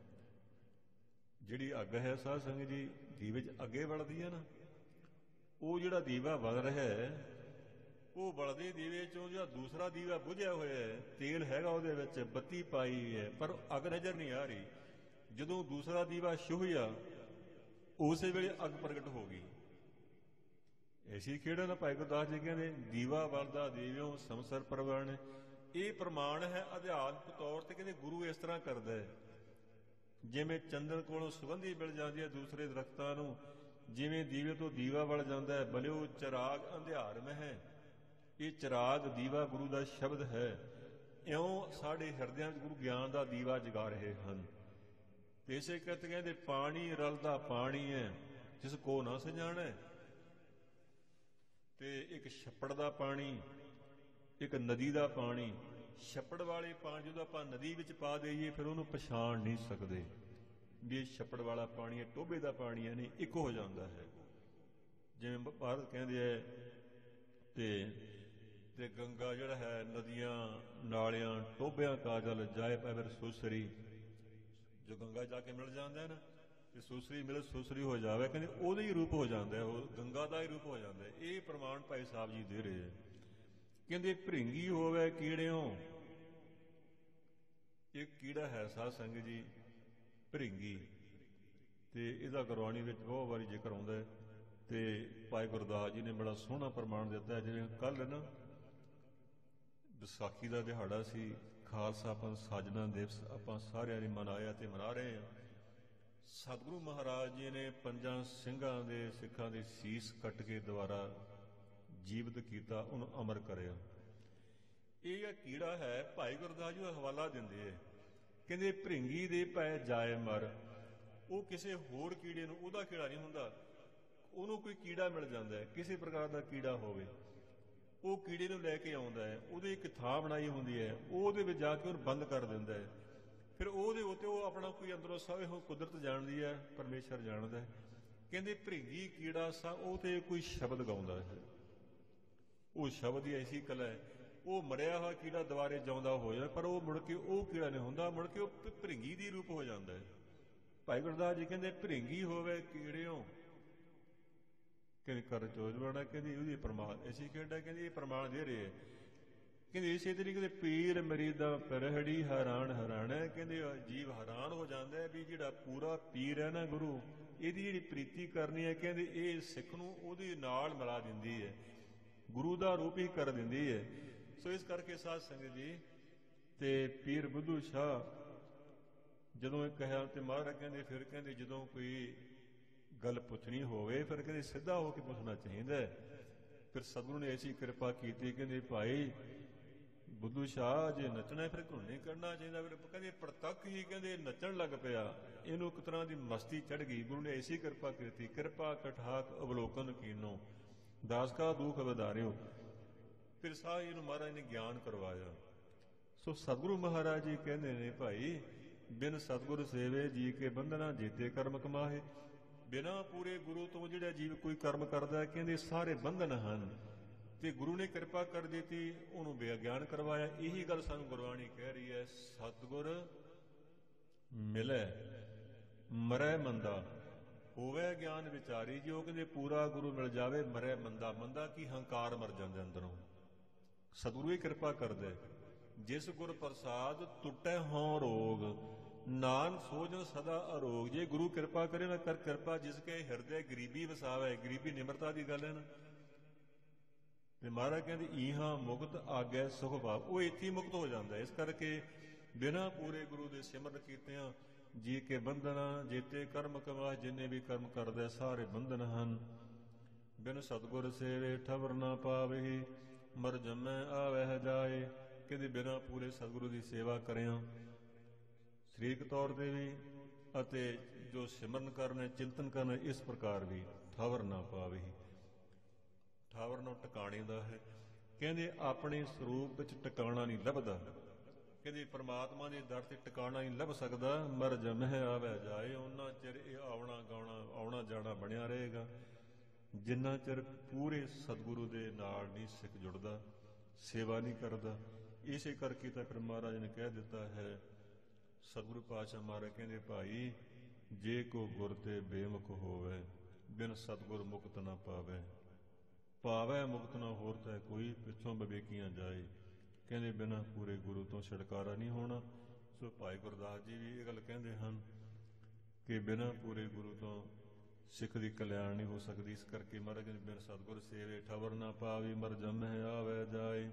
[SPEAKER 1] ਜਿਹੜੀ ਅੱਗ ਹੈ ਸਾਧ ਸੰਗਤ ਜੀ, ਦੀਵੇ 'ਚ ਅੱਗੇ ਵਲਦੀ ਹੈ ਨਾ, ਉਹ ਜਿਹੜਾ ਦੀਵਾ ਬਲ ਰਿਹਾ ਹੈ, ਉਹ ਬਲਦੇ ਦੀਵੇ 'ਚੋਂ ਜਿਹੜਾ ਦੂਸਰਾ ਦੀਵਾ ਬੁਝਿਆ ਹੋਇਆ ਹੈ, ਤੇਲ ਹੈਗਾ ਉਹਦੇ ਵਿੱਚ, ਬੱਤੀ ਪਾਈ ਹੈ, ਪਰ ਅੱਗ ਨਜ਼ਰ ਨਹੀਂ ਆ ਰਹੀ। ਜਦੋਂ ਦੂਸਰਾ ਦੀਵਾ ਛੁਹਿਆ ਉਸੇ ਵੇਲੇ ਅੱਗ ਪ੍ਰਗਟ ਹੋ ਗਈ। ਐਸੀ ਖੇਡ ਨਾ ਭਾਈ ਗੁਰਦਾਸ ਜੀ ਕਹਿੰਦੇ ਦੀਵਾ ਬਲਦਾ ਦੀਵਿਓ ਸੰਸਰ ਪ੍ਰਵਾਣੇ। ਇਹ ਪ੍ਰਮਾਣ ਹੈ ਅਧਿਆਤਮਿਕ ਤੌਰ ਤੇ। ਕਹਿੰਦੇ ਗੁਰੂ ਇਸ ਤਰ੍ਹਾਂ ਕਰਦਾ ਹੈ, ਜਿਵੇਂ ਚੰਦਨ ਕੋਲੋਂ ਸੁਗੰਧੀ ਮਿਲ ਜਾਂਦੀ ਹੈ ਦੂਸਰੇ ਦਰਖਤਾਂ ਨੂੰ, ਜਿਵੇਂ ਦੀਵੇ ਤੋਂ ਦੀਵਾ ਬਲ ਜਾਂਦਾ ਹੈ। ਬਲਿਓ ਚਿਰਾਗ ਅੰਧਿਆਰ ਮੈਂ ਹੈ, ਇਹ ਚਿਰਾਗ ਦੀਵਾ ਗੁਰੂ ਦਾ ਸ਼ਬਦ ਹੈ। ਇਉਂ ਸਾਡੇ ਹਿਰਦਿਆਂ ਵਿੱਚ ਗੁਰੂ ਗਿਆਨ ਦਾ ਦੀਵਾ ਜਗਾ ਰਹੇ ਹਨ। ਤੇ ਇਸੇ ਕਰਕੇ ਕਹਿੰਦੇ ਪਾਣੀ ਰਲਦਾ ਪਾਣੀ ਹੈ ਜਿਸ ਕੋ ਨਾ ਸਜਾਣੈ। ਤੇ ਇੱਕ ਛੱਪੜ ਦਾ ਪਾਣੀ, ਇੱਕ ਨਦੀ ਦਾ ਪਾਣੀ। ਛੱਪੜ ਵਾਲੇ ਪਾਣੀ ਜਦੋਂ ਆਪਾਂ ਨਦੀ ਵਿੱਚ ਪਾ ਦੇਈਏ ਫਿਰ ਉਹਨੂੰ ਪਛਾਣ ਨਹੀਂ ਸਕਦੇ ਵੀ ਇਹ ਛੱਪੜ ਵਾਲਾ ਪਾਣੀ ਹੈ, ਟੋਭੇ ਦਾ ਪਾਣੀ ਹੈ, ਨਹੀਂ, ਇੱਕ ਹੋ ਜਾਂਦਾ ਹੈ। ਜਿਵੇਂ ਭਾਰਤ ਕਹਿੰਦੇ ਹੈ ਤੇ ਤੇ ਗੰਗਾ ਜਿਹੜਾ ਹੈ, ਨਦੀਆਂ ਨਾਲਿਆਂ ਟੋਭਿਆਂ ਕਾਜਲ ਜਾਏ ਪੈ ਫਿਰ ਸੁਸਰੀ। ਜੋ ਗੰਗਾ ਜਾ ਕੇ ਮਿਲ ਜਾਂਦਾ ਹੈ ਨਾ, ਤੇ ਸੁਸਰੀ ਮਿਲੇ ਸੁਸਰੀ ਹੋ ਜਾਵੇ, ਕਹਿੰਦੇ ਉਹਦਾ ਹੀ ਰੂਪ ਹੋ ਜਾਂਦਾ, ਉਹ ਗੰਗਾ ਦਾ ਹੀ ਰੂਪ ਹੋ ਜਾਂਦਾ। ਇਹ ਪ੍ਰਮਾਣ ਭਾਈ ਸਾਹਿਬ ਜੀ ਦੇ ਰਹੇ ਹੈ। ਕਹਿੰਦੇ ਭ੍ਰਿੰਗੀ ਹੋਵੇ ਕੀੜਿਓ, ਇਹ ਕੀੜਾ ਹੈ ਸਾਧ ਸੰਗਤ ਜੀ, ਭ੍ਰਿੰਗੀ, ਤੇ ਇਹਦਾ ਗੁਰਬਾਣੀ ਵਿੱਚ ਬਹੁਤ ਵਾਰੀ ਜ਼ਿਕਰ ਆਉਂਦਾ ਹੈ। ਤੇ ਭਾਈ ਗੁਰਦਾਸ ਜੀ ਨੇ ਬੜਾ ਸੋਹਣਾ ਪ੍ਰਮਾਣ ਦਿੱਤਾ। ਜਿਵੇਂ ਕੱਲ੍ਹ ਨਾ ਵਿਸਾਖੀ ਦਾ ਦਿਹਾੜਾ ਸੀ, ਖਾਲਸਾ ਪੰਥ ਸਾਜਨਾ ਦਿਵਸ ਆਪਾਂ ਸਾਰਿਆਂ ਨੇ ਮਨਾਇਆ ਤੇ ਮਨਾ ਰਹੇ ਹਾਂ। ਸਤਿਗੁਰੂ ਮਹਾਰਾਜ ਜੀ ਨੇ ਪੰਜਾਂ ਸਿੰਘਾਂ ਦੇ, ਸਿੱਖਾਂ ਦੇ ਸੀਸ ਕੱਟ ਕੇ ਦੁਬਾਰਾ ਜੀਵਤ ਕੀਤਾ, ਉਹਨੂੰ ਅਮਰ ਕਰਿਆ। ਇਹ ਆ ਕੀੜਾ ਹੈ। ਭਾਈ ਗੁਰਦਾਸ ਜੀ ਉਹ ਹਵਾਲਾ ਦਿੰਦੇ ਹੈ, ਕਹਿੰਦੇ ਭ੍ਰਿੰਗੀ ਦੇ ਪੈ ਜਾਏ ਮਰ। ਉਹ ਕਿਸੇ ਹੋਰ ਕੀੜੇ ਨੂੰ, ਉਹਦਾ ਕੀੜਾ ਨਹੀਂ ਹੁੰਦਾ, ਉਹਨੂੰ ਕੋਈ ਕੀੜਾ ਮਿਲ ਜਾਂਦਾ ਹੈ, ਕਿਸੇ ਪ੍ਰਕਾਰ ਦਾ ਕੀੜਾ ਹੋਵੇ, ਉਹ ਕੀੜੇ ਨੂੰ ਲੈ ਕੇ ਆਉਂਦਾ ਹੈ, ਉਹਦੀ ਇੱਕ ਥਾਂ ਬਣਾਈ ਹੁੰਦੀ ਹੈ, ਉਹ ਉਹਦੇ ਵਿੱਚ ਜਾ ਕੇ ਉਹਨੂੰ ਬੰਦ ਕਰ ਦਿੰਦਾ ਹੈ। ਫਿਰ ਉਹਦੇ ਉੱਤੇ ਉਹ ਆਪਣਾ ਕੋਈ ਅੰਦਰੋਂ ਸਭ ਉਹ ਕੁਦਰਤ ਜਾਣਦੀ ਹੈ, ਪਰਮੇਸ਼ਰ ਜਾਣਦਾ ਹੈ। ਕਹਿੰਦੇ ਭ੍ਰਿੰਗੀ ਕੀੜਾ ਸਾ ਉਹ ਤੇ ਕੋਈ ਸ਼ਬਦ ਗਾਉਂਦਾ ਹੈ। ਉਹ ਸ਼ਬਦ ਦੀ ਐਸੀ ਕਲਾ ਹੈ, ਉਹ ਮਰਿਆ ਹੋਇਆ ਕੀੜਾ ਦੁਬਾਰੇ ਜਿਉਂਦਾ ਹੋ ਜਾਂਦਾ, ਪਰ ਉਹ ਮੁੜ ਕੇ ਉਹ ਕੀੜਾ ਨਹੀਂ ਹੁੰਦਾ, ਮੁੜ ਕੇ ਉਹ ਭ੍ਰਿੰਗੀ ਦੀ ਰੂਪ ਹੋ ਜਾਂਦਾ ਹੈ। ਭਾਈ ਗੁਰਦਾਸ ਜੀ ਕਹਿੰਦੇ ਭ੍ਰਿੰਗੀ ਹੋਵੇ ਕੀੜਿਓ, ਕਹਿੰਦੇ ਕਰ ਚੋਜ ਬਣਾ, ਕਹਿੰਦੀ ਉਹਦੀ ਪ੍ਰਮਾਣ ਐਸੀ ਖੇਡਾ, ਕਹਿੰਦੀ ਇਹ ਪ੍ਰਮਾਣ ਦੇ ਰਹੇ। ਕਹਿੰਦੇ ਇਸੇ ਤਰੀਕੇ ਦੇ ਪੀਰ ਮਰੀਦਾ ਪਰਹੜੀ ਹੈਰਾਨ ਹੈਰਾਨ ਹੈ। ਕਹਿੰਦੇ ਜੀਵ ਹੈਰਾਨ ਹੋ ਜਾਂਦਾ ਹੈ ਵੀ ਜਿਹੜਾ ਪੂਰਾ ਪੀਰ ਹੈ ਨਾ ਗੁਰੂ, ਇਹਦੀ ਜਿਹੜੀ ਪ੍ਰੀਤੀ ਕਰਨੀ ਹੈ, ਕਹਿੰਦੇ ਇਹ ਸਿੱਖ ਨੂੰ ਉਹਦੇ ਨਾਲ ਮਿਲਾ ਦਿੰਦੀ ਹੈ, ਗੁਰੂ ਦਾ ਰੂਪ ਹੀ ਕਰ ਦਿੰਦੀ ਹੈ। ਸੋ ਇਸ ਕਰਕੇ ਸਾਧ ਸੰਗਤ ਜੀ, ਤੇ ਪੀਰ ਬੁੱਧੂ ਸ਼ਾਹ ਜਦੋਂ ਇਹ ਕਹਿਆ ਤੇ ਮਹਾਰਾਜ ਕਹਿੰਦੇ ਫਿਰ ਕਹਿੰਦੇ ਜਦੋਂ ਕੋਈ ਗੱਲ ਪੁੱਛਣੀ ਹੋਵੇ ਫਿਰ ਕਹਿੰਦੇ ਸਿੱਧਾ ਹੋ ਕੇ ਪੁੱਛਣਾ ਚਾਹੀਦਾ ਹੈ। ਫਿਰ ਸਤਿਗੁਰੂ ਨੇ ਐਸੀ ਕਿਰਪਾ ਕੀਤੀ, ਕਹਿੰਦੇ ਭਾਈ ਬੁੱਧੂ ਸ਼ਾਹ ਜੇ ਨੱਚਣਾ ਫਿਰ ਘੁਣ ਨਹੀਂ ਕਰਨਾ ਚਾਹੀਦਾ। ਫਿਰ ਕਹਿੰਦੇ ਪ੍ਰਤੱਖ ਹੀ ਕਹਿੰਦੇ ਨੱਚਣ ਲੱਗ ਪਿਆ, ਇਹਨੂੰ ਇੱਕ ਤਰ੍ਹਾਂ ਦੀ ਮਸਤੀ ਚੜ੍ਹ ਗਈ। ਗੁਰੂ ਨੇ ਐਸੀ ਕਿਰਪਾ ਕੀਤੀ, ਕਿਰਪਾ ਕਠਾਕ ਅਵਲੋਕਨ ਕੀਨੋ ਦਾਸ ਕਾ ਦੁੱਖ ਵਧਾਰਿਓ। ਫਿਰ ਸਾਹ ਇਹਨੂੰ ਮਹਾਰਾਜ ਨੇ ਗਿਆਨ ਕਰਵਾਇਆ। ਸੋ ਸਤਿਗੁਰੂ ਮਹਾਰਾਜ ਜੀ ਕਹਿੰਦੇ ਨੇ ਭਾਈ ਬਿਨ ਸਤਿਗੁਰ ਸੇਵੇ ਜੀ ਕੇ ਬੰਧਨਾ ਜੀਤੇ ਕਰਮ ਕਮਾਹੇ। ਬਿਨਾਂ ਪੂਰੇ ਗੁਰੂ ਤੋਂ ਜਿਹੜਾ ਜੀਵ ਕੋਈ ਕਰਮ ਕਰਦਾ, ਕਹਿੰਦੇ ਸਾਰੇ ਬੰਧਨ ਹਨ। ਤੇ ਗੁਰੂ ਨੇ ਕਿਰਪਾ ਕਰ ਦਿੱਤੀ, ਉਹਨੂੰ ਬੇਗਿਆਨ ਕਰਵਾਇਆ। ਇਹੀ ਗੱਲ ਸਾਨੂੰ ਗੁਰਬਾਣੀ ਕਹਿ ਰਹੀ ਹੈ, ਸਤਿਗੁਰ ਮਿਲੇ ਮਰੈ ਮੰਦਾ ਹੋਵੇ ਗਿਆਨ ਵਿਚਾਰੀ। ਜੀ ਉਹ ਕਹਿੰਦੇ ਪੂਰਾ ਗੁਰੂ ਮਿਲ ਜਾਵੇ, ਮਰੈ ਮੰਦਾ। ਮੰਦਾ ਕੀ ਹੰਕਾਰ ਮਰ ਜਾਂਦੇ ਅੰਦਰੋਂ, ਸਤਿਗੁਰੂ ਹੀ ਕਿਰਪਾ ਕਰਦੇ। ਜਿਸ ਗੁਰ ਪ੍ਰਸਾਦ ਟੁੱਟੇ ਹੋਂ ਰੋਗ ਨਾਨਕ ਸੋਜਨ ਸਦਾ ਅਰੋਗ। ਜੇ ਗੁਰੂ ਕਿਰਪਾ ਕਰੇ ਨਾ ਕਰ ਕਿਰਪਾ ਜਿਸ ਕੇ ਹਿਰਦੇ ਗਰੀਬੀ ਵਸਾਵੇ। ਗਰੀਬੀ ਨਿਮਰਤਾ ਦੀ ਗੱਲ ਹੈ ਨਾ। ਤੇ ਮਹਾਰਾਜ ਕਹਿੰਦੇ ਈਹਾਂ ਮੁਕਤ ਆਗੇ ਸੁਖ ਭਾਵ, ਉਹ ਇੱਥੇ ਮੁਕਤ ਹੋ ਜਾਂਦਾ। ਇਸ ਕਰਕੇ ਬਿਨਾਂ ਪੂਰੇ ਗੁਰੂ ਦੇ ਸਿਮਰਨ ਕੀਤਿਆਂ ਜੀ ਕੇ ਬੰਧਨਾ ਜੀਤੇ ਕਰਮ ਕਮਾ। ਜਿੰਨੇ ਵੀ ਕਰਮ ਕਰਦੇ ਸਾਰੇ ਬੰਧਨ ਹਨ। ਬਿਨ ਸਤਿਗੁਰ ਸੇਵੇ ਠਵਰ ਨਾ ਪਾਵਹੀ ਮਰ ਜੰਮੈ ਆਵਹਿ ਜਾਏ। ਕਹਿੰਦੇ ਬਿਨਾਂ ਪੂਰੇ ਸਤਿਗੁਰੂ ਦੀ ਸੇਵਾ ਕਰਿਆ ਸਰੀਰਕ ਤੌਰ ਤੇ ਵੀ ਅਤੇ ਜੋ ਸਿਮਰਨ ਕਰਨਾ ਚਿੰਤਨ ਕਰਨਾ ਇਸ ਪ੍ਰਕਾਰ ਵੀ ਠਵਰ ਨਾ ਪਾਵਹੀ। ਠਾਵਰ ਨੂੰ ਟਿਕਾਣੇ ਦਾ ਹੈ। ਕਹਿੰਦੇ ਆਪਣੇ ਸਰੂਪ ਵਿੱਚ ਟਿਕਾਣਾ ਨਹੀਂ ਲੱਭਦਾ। ਕਹਿੰਦੇ ਪਰਮਾਤਮਾ ਦੇ ਦਰ ਤੇ ਟਿਕਾਣਾ ਨਹੀਂ ਲੱਭ ਸਕਦਾ। ਮਰ ਜਮਹਿ ਆਵੇ ਜਾਏ, ਉਹਨਾਂ ਚਿਰ ਇਹ ਆਉਣਾ ਗਾਉਣਾ ਆਉਣਾ ਜਾਣਾ ਬਣਿਆ ਰਹੇਗਾ ਜਿੰਨਾ ਚਿਰ ਪੂਰੇ ਸਤਿਗੁਰੂ ਦੇ ਨਾਲ ਨਹੀਂ ਸਿੱਖ ਜੁੜਦਾ, ਸੇਵਾ ਨਹੀਂ ਕਰਦਾ। ਇਸੇ ਕਰਕੇ ਤਾਂ ਫਿਰ ਮਹਾਰਾਜ ਨੇ ਕਹਿ ਦਿੱਤਾ ਹੈ, ਸਤਿਗੁਰੂ ਪਾਤਸ਼ਾਹ ਮਹਾਰਾਜ ਕਹਿੰਦੇ ਭਾਈ ਜੇ ਕੋ ਗੁਰ ਤੇ ਬੇਮੁਖ ਹੋਵੇ ਬਿਨ ਸਤਿਗੁਰ ਮੁਕਤ ਨਾ ਪਾਵੇ। ਪਾਵੈ ਮੁਕਤ ਨਾ ਹੋਰ ਤਾਂ ਕੋਈ ਪਿੱਛੋਂ ਵਿਵੇਕੀਆਂ ਜਾਏ। ਕਹਿੰਦੇ ਬਿਨਾਂ ਪੂਰੇ ਗੁਰੂ ਤੋਂ ਛੁਟਕਾਰਾ ਨਹੀਂ ਹੋਣਾ। ਸੋ ਭਾਈ ਗੁਰਦਾਸ ਜੀ ਵੀ ਇਹ ਗੱਲ ਕਹਿੰਦੇ ਹਨ ਕਿ ਬਿਨਾਂ ਪੂਰੇ ਗੁਰੂ ਤੋਂ ਸਿੱਖ ਦੀ ਕਲਿਆਣ ਨਹੀਂ ਹੋ ਸਕਦੀ। ਇਸ ਕਰਕੇ ਮਹਾਰਾਜ ਕਹਿੰਦੇ ਬਿਨ ਸਤਿਗੁਰ ਸੇਵੇ ਠਵਰ ਨਾ ਪਾਵੀ ਮਰ ਜੰਮਹਿ ਆਵੈ ਜਾਏ।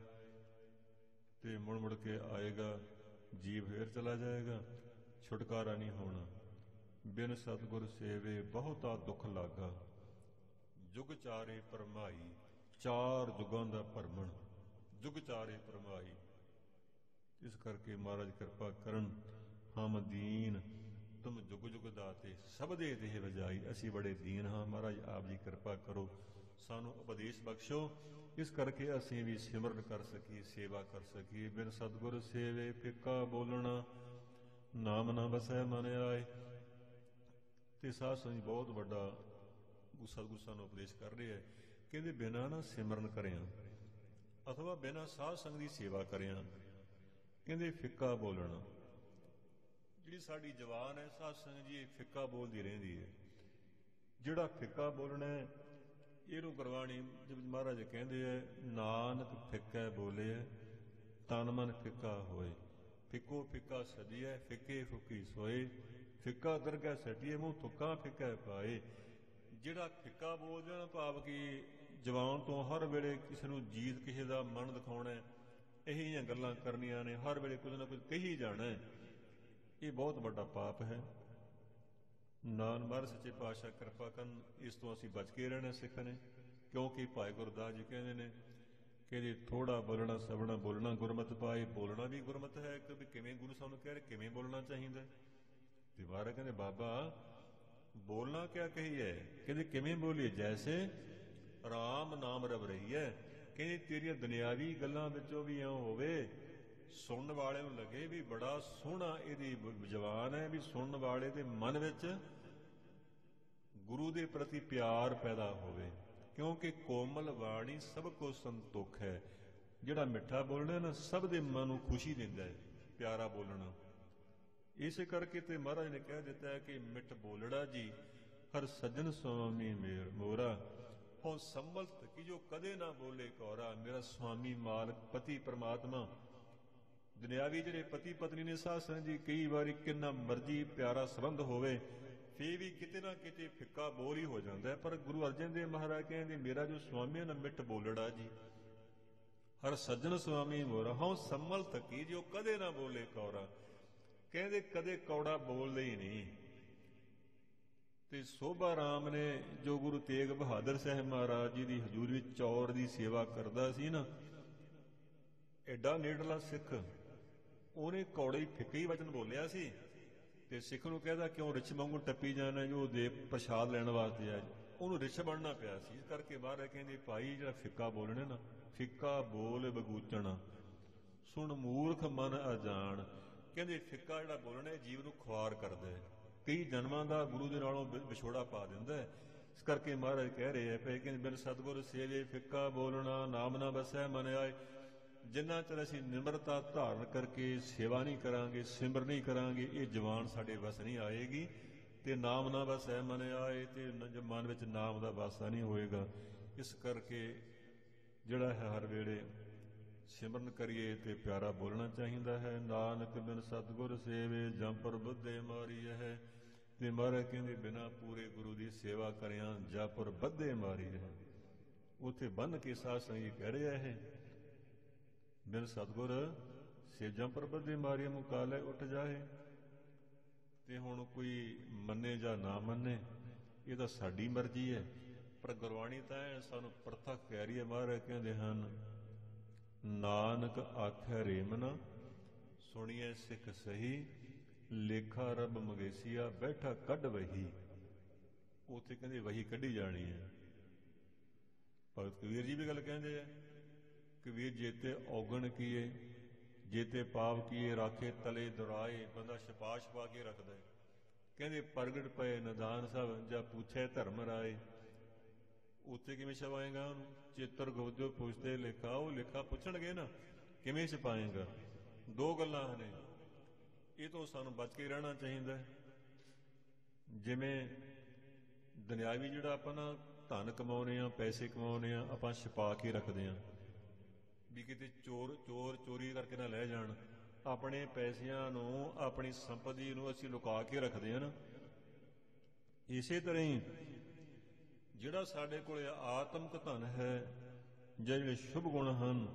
[SPEAKER 1] ਤੇ ਮੁੜ ਮੁੜ ਕੇ ਆਏਗਾ, ਜੀਵ ਫੇਰ ਚਲਾ ਜਾਏਗਾ, ਛੁਟਕਾਰਾ ਨਹੀਂ ਹੋਣਾ। ਬਿਨ ਸਤਿਗੁਰ ਸੇਵੇ ਬਹੁਤਾ ਦੁੱਖ ਲਾਗਾ ਜੁਗ ਚਾਰੇ ਭਰਮਾਈ। ਚਾਰ ਜੁਗਾਂ ਦਾ ਭਰਮਣ, ਜੁਗ ਚਾਰੇ ਭਰਮਾਈ। ਇਸ ਕਰਕੇ ਮਹਾਰਾਜ ਕਿਰਪਾ ਕਰਨ। ਹਮ ਦੀਨ ਤੁਮ ਜੁਗ ਜੁਗ ਦਾਤੇ ਸਭ ਦੇ ਦੇਹ ਵਜਾਈ। ਅਸੀਂ ਬੜੇ ਦੀਨ ਹਾਂ, ਮਹਾਰਾਜ ਆਪ ਜੀ ਕਿਰਪਾ ਕਰੋ, ਸਾਨੂੰ ਉਪਦੇਸ਼ ਬਖਸ਼ੋ। ਇਸ ਕਰਕੇ ਅਸੀਂ ਵੀ ਸਿਮਰਨ ਕਰ ਸਕੀਏ, ਸੇਵਾ ਕਰ ਸਕੀਏ। ਬਿਨ ਸਤਿਗੁਰ ਸੇਵੇ ਫਿੱਕਾ ਬੋਲਣਾ ਨਾਮ ਨਾ ਵਸੈ ਮਨ ਆਏ। ਤੇ ਸਾਧ ਸੰਗਤ ਬਹੁਤ ਵੱਡਾ ਸਤਿਗੁਰੂ ਸਾਨੂੰ ਉਪਦੇਸ਼ ਕਰ ਰਿਹਾ ਹੈ। ਕਹਿੰਦੇ ਬਿਨਾਂ ਨਾ ਸਿਮਰਨ ਕਰਿਆ ਅਥਵਾ ਬਿਨਾਂ ਸਾਧ ਸੰਗਤ ਦੀ ਸੇਵਾ ਕਰਿਆ, ਕਹਿੰਦੇ ਫਿੱਕਾ ਬੋਲਣਾ। ਜਿਹੜੀ ਸਾਡੀ ਜ਼ਬਾਨ ਹੈ ਸਾਧ ਸੰਗਤ ਜੀ, ਇਹ ਫਿੱਕਾ ਬੋਲਦੀ ਰਹਿੰਦੀ ਹੈ। ਜਿਹੜਾ ਫਿੱਕਾ ਬੋਲਣਾ ਇਹਨੂੰ ਗੁਰਬਾਣੀ ਮਹਾਰਾਜ ਕਹਿੰਦੇ ਹੈ, ਨਾਨਕ ਫਿੱਕਾ ਬੋਲੇ ਤਨ ਮਨ ਫਿੱਕਾ ਹੋਏ। ਫਿੱਕੋ ਫਿੱਕਾ ਸਦੀਐ ਫਿੱਕੇ ਫੁੱਕੀ ਸੋਏ। ਫਿੱਕਾ ਦਰਗਹਿ ਸਟੀਏ ਮੂੰਹ ਥੁੱਕਾ ਫਿੱਕਾ ਪਾਏ। ਜਿਹੜਾ ਫਿੱਕਾ ਬੋਲ ਜਾਣਾ ਭਾਵ ਕਿ ਜ਼ਬਾਨ ਤੋਂ ਹਰ ਵੇਲੇ ਕਿਸੇ ਨੂੰ ਜੀਤ ਕਿਸੇ ਦਾ ਮਨ ਦਿਖਾਉਣਾ, ਇਹੋ ਜਿਹੀਆਂ ਗੱਲਾਂ ਕਰਨੀਆਂ ਨੇ, ਹਰ ਵੇਲੇ ਕੁਝ ਨਾ ਕੁਝ ਕਹੀ ਜਾਣਾ, ਇਹ ਬਹੁਤ ਵੱਡਾ ਪਾਪ ਹੈ। ਨਾਨਕ ਮਹਾਰਾਜ ਸੱਚੇ ਪਾਤਸ਼ਾਹ ਕਿਰਪਾ ਕਰਨ, ਇਸ ਤੋਂ ਅਸੀਂ ਬਚ ਕੇ ਰਹਿਣਾ ਸਿੱਖ ਨੇ। क्योंकि भाई गुरदास जी कहते हैं कि जी थोड़ा बोलना सबना बोलना गुरमत पाए, बोलना भी गुरमत है कि भी किवें गुरु सानू कह रहे किवें बोलना चाहिए। तो महाराज कहते बाबा बोलना क्या कही है, कहते किवें बोलीए, जैसे राम नाम रब रही है, कहते तेरिया दुनियावी गल्लां विचों भी इउं होवे सुनन वाले नूं लगे भी बड़ा सोहना इहदी जवान है, भी सुनन वाले दे मन विच गुरु दे प्रति प्यार पैदा होवे, क्योंकि कोमल वाणी सब को संतोख है। जिहड़ा मिठा बोलना ना सब दे मन नूं खुशी दिंदा है, प्यारा बोलना। इस करके ते महाराज ने कह दिता है कि मिठ बोलड़ा जी हर सज्जन स्वामी मेर मोरा, हों संभलत कि जो कदे ना बोले कौरा। मेरा स्वामी मालक पति परमात्मा दुनियावी जिहड़े पति पत्नी ने साध संगत जी कई बारी किन्ना मर्जी प्यारा संबंध होवे फिर भी किते ना किते फिक्का बोल ही हो जाता है। पर गुरु अर्जन देव महाराज कहते मेरा जो स्वामी है ना मिठ बोलड़ा जी हर सज्जन स्वामी मोरा, हों संभलत कि जो कदे ना बोले कौरा। कहते कदे कौड़ा बोलते ही नहीं। ते सोभा राम ने जो गुरु तेग बहादुर साहब महाराज जी की हजूरी चौर की सेवा करता सी ना, एडा नेड़ला सिख उन्हें कौड़े फिक्के ही वचन बोलिया सी ते सिख नूं कहदा क्यों रिछ वांगू टप्पी जाना जो दे प्रसाद लैण वास्ते आए, उन्होंने रिछ बनना पिया सी। इस करके बाहर कहंदे भाई जिहड़ा फिक्का बोलने ना, फिक्का बोल बगूचना सुन मूर्ख मन अजान। कहंदे फिक्का जिहड़ा बोलना जीव नूं खुआर करदा है, कई जन्मां दा गुरु दे नालों विछोड़ा पा दिंदा है। इस करके महाराज कह रहे हैं पे कहंदे बिन सतगुर सेवे फिक्का बोलना नाम ना बसै मन आए। जिन्ना चਿਰ ਅਸੀਂ ਨਿਮਰਤਾ ਧਾਰਨ ਕਰਕੇ ਸੇਵਾ ਨਹੀਂ ਕਰਾਂਗੇ, ਸਿਮਰ ਨਹੀਂ ਕਰਾਂਗੇ, ਇਹ ਜਵਾਨ ਸਾਡੇ ਵਸ ਨਹੀਂ ਆਏਗੀ ਤੇ ਨਾਮ ਨਾ ਵਸੈ ਮਨ ਆਏ, ਤੇ ਮਨ ਵਿੱਚ ਨਾਮ ਦਾ ਵਾਸਾ ਨਹੀਂ ਹੋਏਗਾ। ਇਸ ਕਰਕੇ ਜਿਹੜਾ ਹੈ ਹਰ ਵੇਲੇ ਸਿਮਰਨ ਕਰੀਏ ਤੇ ਪਿਆਰਾ ਬੋਲਣਾ ਚਾਹੀਦਾ ਹੈ। ਨਾਨਕ ਬਿਨ ਸਤਿਗੁਰ ਸੇਵੇ ਜੰਪਰ ਬੁੱਧੇ ਮਾਰੀ ਹੈ। ਤੇ ਮਹਾਰਾਜ ਕਹਿੰਦੇ ਬਿਨਾਂ ਪੂਰੇ ਗੁਰੂ ਦੀ ਸੇਵਾ ਕਰਿਆ ਜਪਰ ਬੱਧੇ ਮਾਰੀ ਹੈ। ਉੱਥੇ ਬੰਨ ਕੇ ਸਾਧ ਸੰਗਤ ਕਹਿ ਰਿਹਾ ਹੈ ਬਿਨ ਸਤਿਗੁਰ ਸੇਜਾਂ ਪਰ ਬੱਧੇ ਮਾਰੀ ਮੁਕਾਲੇ ਉੱਠ ਜਾਏ। ਤੇ ਹੁਣ ਕੋਈ ਮੰਨੇ ਜਾਂ ਨਾ ਮੰਨੇ ਇਹ ਤਾਂ ਸਾਡੀ ਮਰਜ਼ੀ ਹੈ, ਪਰ ਗੁਰਬਾਣੀ ਤਾਂ ਸਾਨੂੰ ਪ੍ਰਤੱਖ ਕਹਿ ਰਹੀ ਹੈ। ਮਹਾਰਾਜ ਕਹਿੰਦੇ ਹਨ ਨਾਨਕ ਆਖੈ ਰੇਮਨਾ ਸੁਣੀਏ ਸਿੱਖ ਸਹੀ, ਲੇਖਾ ਰੱਬ ਮੰਗੇਸੀਆ ਬੈਠਾ ਕੱਢ ਵਹੀ। ਉੱਥੇ ਕਹਿੰਦੇ ਵਹੀ ਕੱਢੀ ਜਾਣੀ ਹੈ। ਭਗਤ ਕਬੀਰ ਜੀ ਵੀ ਗੱਲ ਕਹਿੰਦੇ ਆ ਕਬੀਰ ਜੇਤੇ ਔਗਣ ਕੀਏ ਜੇਤੇ ਪਾਪ ਕੀਏ ਰਾਖੇ ਤਲੇ ਦੁਰਾਏ। ਬੰਦਾ ਛਪਾ ਛਪਾ ਕੇ ਰੱਖਦਾ ਹੈ। ਕਹਿੰਦੇ ਪ੍ਰਗਟ ਪਏ ਨਿਦਾਨ ਸਭ ਜਾਂ ਪੁੱਛੇ ਧਰਮ ਰਾਏ। ਉੱਥੇ ਕਿਵੇਂ ਛਪਾਏਗਾ ਉਹਨੂੰ? ਚੇਤਰ ਗੋਦਿਓ ਪੁੱਛਦੇ ਲੇਖਾ, ਉਹ ਲੇਖਾ ਪੁੱਛਣਗੇ ਨਾ ਕਿਵੇਂ ਛਪਾਏਗਾ? ਦੋ ਗੱਲਾਂ ਨੇ, ਇਹ ਤੋਂ ਸਾਨੂੰ ਬਚ ਕੇ ਰਹਿਣਾ ਚਾਹੀਦਾ। ਜਿਵੇਂ ਦੁਨਿਆਵੀ ਜਿਹੜਾ ਆਪਾਂ ਨਾ ਧਨ ਕਮਾਉਂਦੇ ਹਾਂ, ਪੈਸੇ ਕਮਾਉਂਦੇ ਹਾਂ, ਆਪਾਂ ਛਪਾ ਕੇ ਰੱਖਦੇ ਹਾਂ ਵੀ ਕਿਤੇ ਚੋਰ ਚੋਰ ਚੋਰੀ ਕਰਕੇ ਨਾ ਲੈ ਜਾਣ। ਆਪਣੇ ਪੈਸਿਆਂ ਨੂੰ ਆਪਣੀ ਸੰਪਤੀ ਨੂੰ ਅਸੀਂ ਲੁਕਾ ਕੇ ਰੱਖਦੇ ਹਾਂ ਨਾ। ਇਸੇ ਤਰ੍ਹਾਂ ਹੀ ਜਿਹੜਾ ਸਾਡੇ ਕੋਲ ਆਤਮਿਕ ਧਨ ਹੈ ਜਾਂ ਜਿਹੜੇ ਸ਼ੁਭ ਗੁਣ ਹਨ,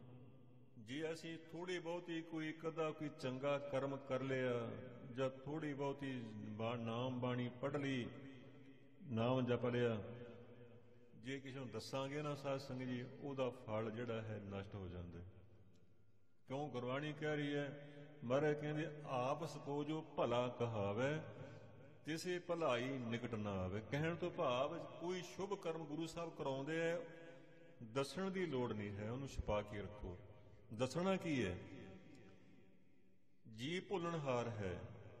[SPEAKER 1] ਜੇ ਅਸੀਂ ਥੋੜ੍ਹੀ ਬਹੁਤੀ ਕੋਈ ਇੱਕ ਅੱਧਾ ਕੋਈ ਚੰਗਾ ਕਰਮ ਕਰ ਲਿਆ ਜਾਂ ਥੋੜ੍ਹੀ ਬਹੁਤੀ ਬਾ ਨਾਮ ਬਾਣੀ ਪੜ੍ਹ ਲਈ, ਨਾਮ ਜਪ ਲਿਆ, ਜੇ ਕਿਸੇ ਨੂੰ ਦੱਸਾਂਗੇ ਨਾ ਸਾਧ ਸੰਗਤ ਜੀ ਉਹਦਾ ਫਲ ਜਿਹੜਾ ਹੈ ਨਸ਼ਟ ਹੋ ਜਾਂਦਾ। ਕਿਉਂ? ਗੁਰਬਾਣੀ ਕਹਿ ਰਹੀ ਹੈ ਮਹਾਰਾਜ ਕਹਿੰਦੇ ਆਪਸ ਕੋ ਜੋ ਭਲਾ ਕਹਾਵੇ ਤਿਸੇ ਭਲਾਈ ਨਿਕਟ ਨਾ ਆਵੇ। ਕਹਿਣ ਤੋਂ ਭਾਵ ਕੋਈ ਸ਼ੁਭ ਕਰਮ ਗੁਰੂ ਸਾਹਿਬ ਕਰਾਉਂਦੇ ਹੈ, ਦੱਸਣ ਦੀ ਲੋੜ ਨਹੀਂ ਹੈ, ਉਹਨੂੰ ਛੁਪਾ ਕੇ ਰੱਖੋ। ਦੱਸਣਾ ਕੀ ਹੈ? ਜੀ ਭੁੱਲਣਹਾਰ ਹੈ,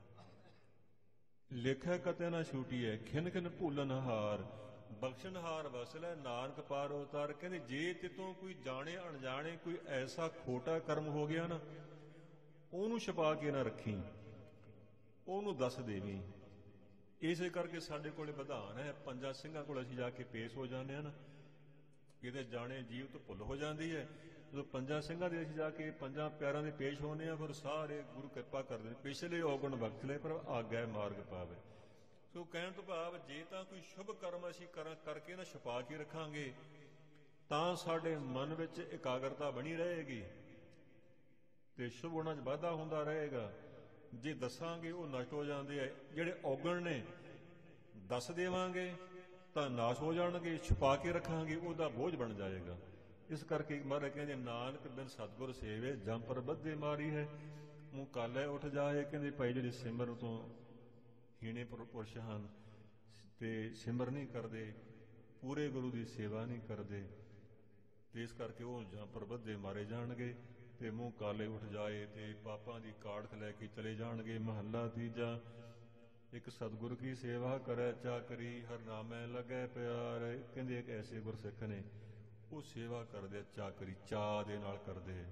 [SPEAKER 1] ਲੇਖਾ ਕਤੇ ਨਾ ਛੂਟੀ ਹੈ, ਖਿਨ ਖਿਨ ਭੁੱਲਣਹਾਰ ਬਖਸ਼ਣਹਾਰ ਵਸਲੇ ਨਾਨਕ ਪਾਰ ਉਤਾਰ। ਕਹਿੰਦੇ ਜੇ ਤਿਤੋਂ ਕੋਈ ਜਾਣੇ ਅਣਜਾਣੇ ਕੋਈ ਐਸਾ ਖੋਟਾ ਕਰਮ ਹੋ ਗਿਆ ਨਾ, ਉਹਨੂੰ ਛੁਪਾ ਕੇ ਨਾ ਰੱਖੀ, ਉਹਨੂੰ ਦੱਸ ਦੇਵੀਂ। ਇਸੇ ਕਰਕੇ ਸਾਡੇ ਕੋਲ ਵਿਧਾਨ ਹੈ, ਪੰਜਾਂ ਸਿੰਘਾਂ ਕੋਲ ਅਸੀਂ ਜਾ ਕੇ ਪੇਸ਼ ਹੋ ਜਾਂਦੇ ਹਾਂ ਨਾ, ਕਿਤੇ ਜਾਣੇ ਜੀਵ ਤੋਂ ਭੁੱਲ ਹੋ ਜਾਂਦੀ ਹੈ। ਜਦੋਂ ਪੰਜਾਂ ਸਿੰਘਾਂ ਦੇ ਅਸੀਂ ਜਾ ਕੇ ਪੰਜਾਂ ਪਿਆਰਾਂ ਦੇ ਪੇਸ਼ ਹੋਣੇ ਆ, ਫਿਰ ਸਾਰੇ ਗੁਰੂ ਕਿਰਪਾ ਕਰਦੇ ਨੇ, ਪਿਛਲੇ ਔਗਣ ਬਖਸ਼ ਲਏ ਪਰ ਆਗਿਆ ਮਾਰਗ ਪਾਵੇ। ਸੋ ਕਹਿਣ ਤੋਂ ਭਾਵ ਜੇ ਤਾਂ ਕੋਈ ਸ਼ੁਭ ਕਰਮ ਅਸੀਂ ਕਰਾਂ ਕਰਕੇ ਨਾ ਛੁਪਾ ਕੇ ਰੱਖਾਂਗੇ ਤਾਂ ਸਾਡੇ ਮਨ ਵਿੱਚ ਇਕਾਗਰਤਾ ਬਣੀ ਰਹੇਗੀ ਤੇ ਸ਼ੁਭ ਗੁਣਾਂ 'ਚ ਵਾਧਾ ਹੁੰਦਾ ਰਹੇਗਾ। ਜੇ ਦੱਸਾਂਗੇ ਉਹ ਨਸ਼ਟ ਹੋ ਜਾਂਦੇ ਆ। ਜਿਹੜੇ ਔਗਣ ਨੇ ਦੱਸ ਦੇਵਾਂਗੇ ਤਾਂ ਨਾਸ਼ ਹੋ ਜਾਣਗੇ, ਛੁਪਾ ਕੇ ਰੱਖਾਂਗੇ ਉਹਦਾ ਬੋਝ ਬਣ ਜਾਏਗਾ। ਇਸ ਕਰਕੇ ਮਹਾਰਾਜ ਕਹਿੰਦੇ ਨਾਨਕ ਬਿਨ ਸਤਿਗੁਰ ਸੇਵੇ ਜਮ ਪਰ ਬੱਧੇ ਮਾਰੀ ਹੈ। ਮੂੰਹ ਕਾਲੇ ਉੱਠ ਜਾਏ। ਕਹਿੰਦੇ ਭਾਈ ਜਿਹੜੇ ਸਿਮਰਨ ਤੋਂ ਹੀਣੇ ਪੁਰਸ਼ ਹਨ ਤੇ ਸਿਮਰ ਨਹੀਂ ਕਰਦੇ, ਪੂਰੇ ਗੁਰੂ ਦੀ ਸੇਵਾ ਨਹੀਂ ਕਰਦੇ, ਤੇ ਇਸ ਕਰਕੇ ਉਹ ਜਮ ਪਰ ਬੱਧੇ ਮਾਰੇ ਜਾਣਗੇ ਤੇ ਮੂੰਹ ਕਾਲੇ ਉੱਠ ਜਾਏ ਤੇ ਪਾਪਾਂ ਦੀ ਕਾੜਖ ਲੈ ਕੇ ਚਲੇ ਜਾਣਗੇ। ਮਹੱਲਾ ਤੀਜਾ। ਇੱਕ ਸਤਿਗੁਰ ਕੀ ਸੇਵਾ ਕਰੈ ਚਾਕਰੀ, ਹਰ ਨਾਮੈ ਲੱਗੈ ਪਿਆਰ। ਕਹਿੰਦੇ ਇੱਕ ਐਸੇ ਗੁਰਸਿੱਖ ਨੇ, ਉਹ ਸੇਵਾ ਕਰਦੇ ਚਾਕਰੀ, ਚਾਅ ਦੇ ਨਾਲ ਕਰਦੇ,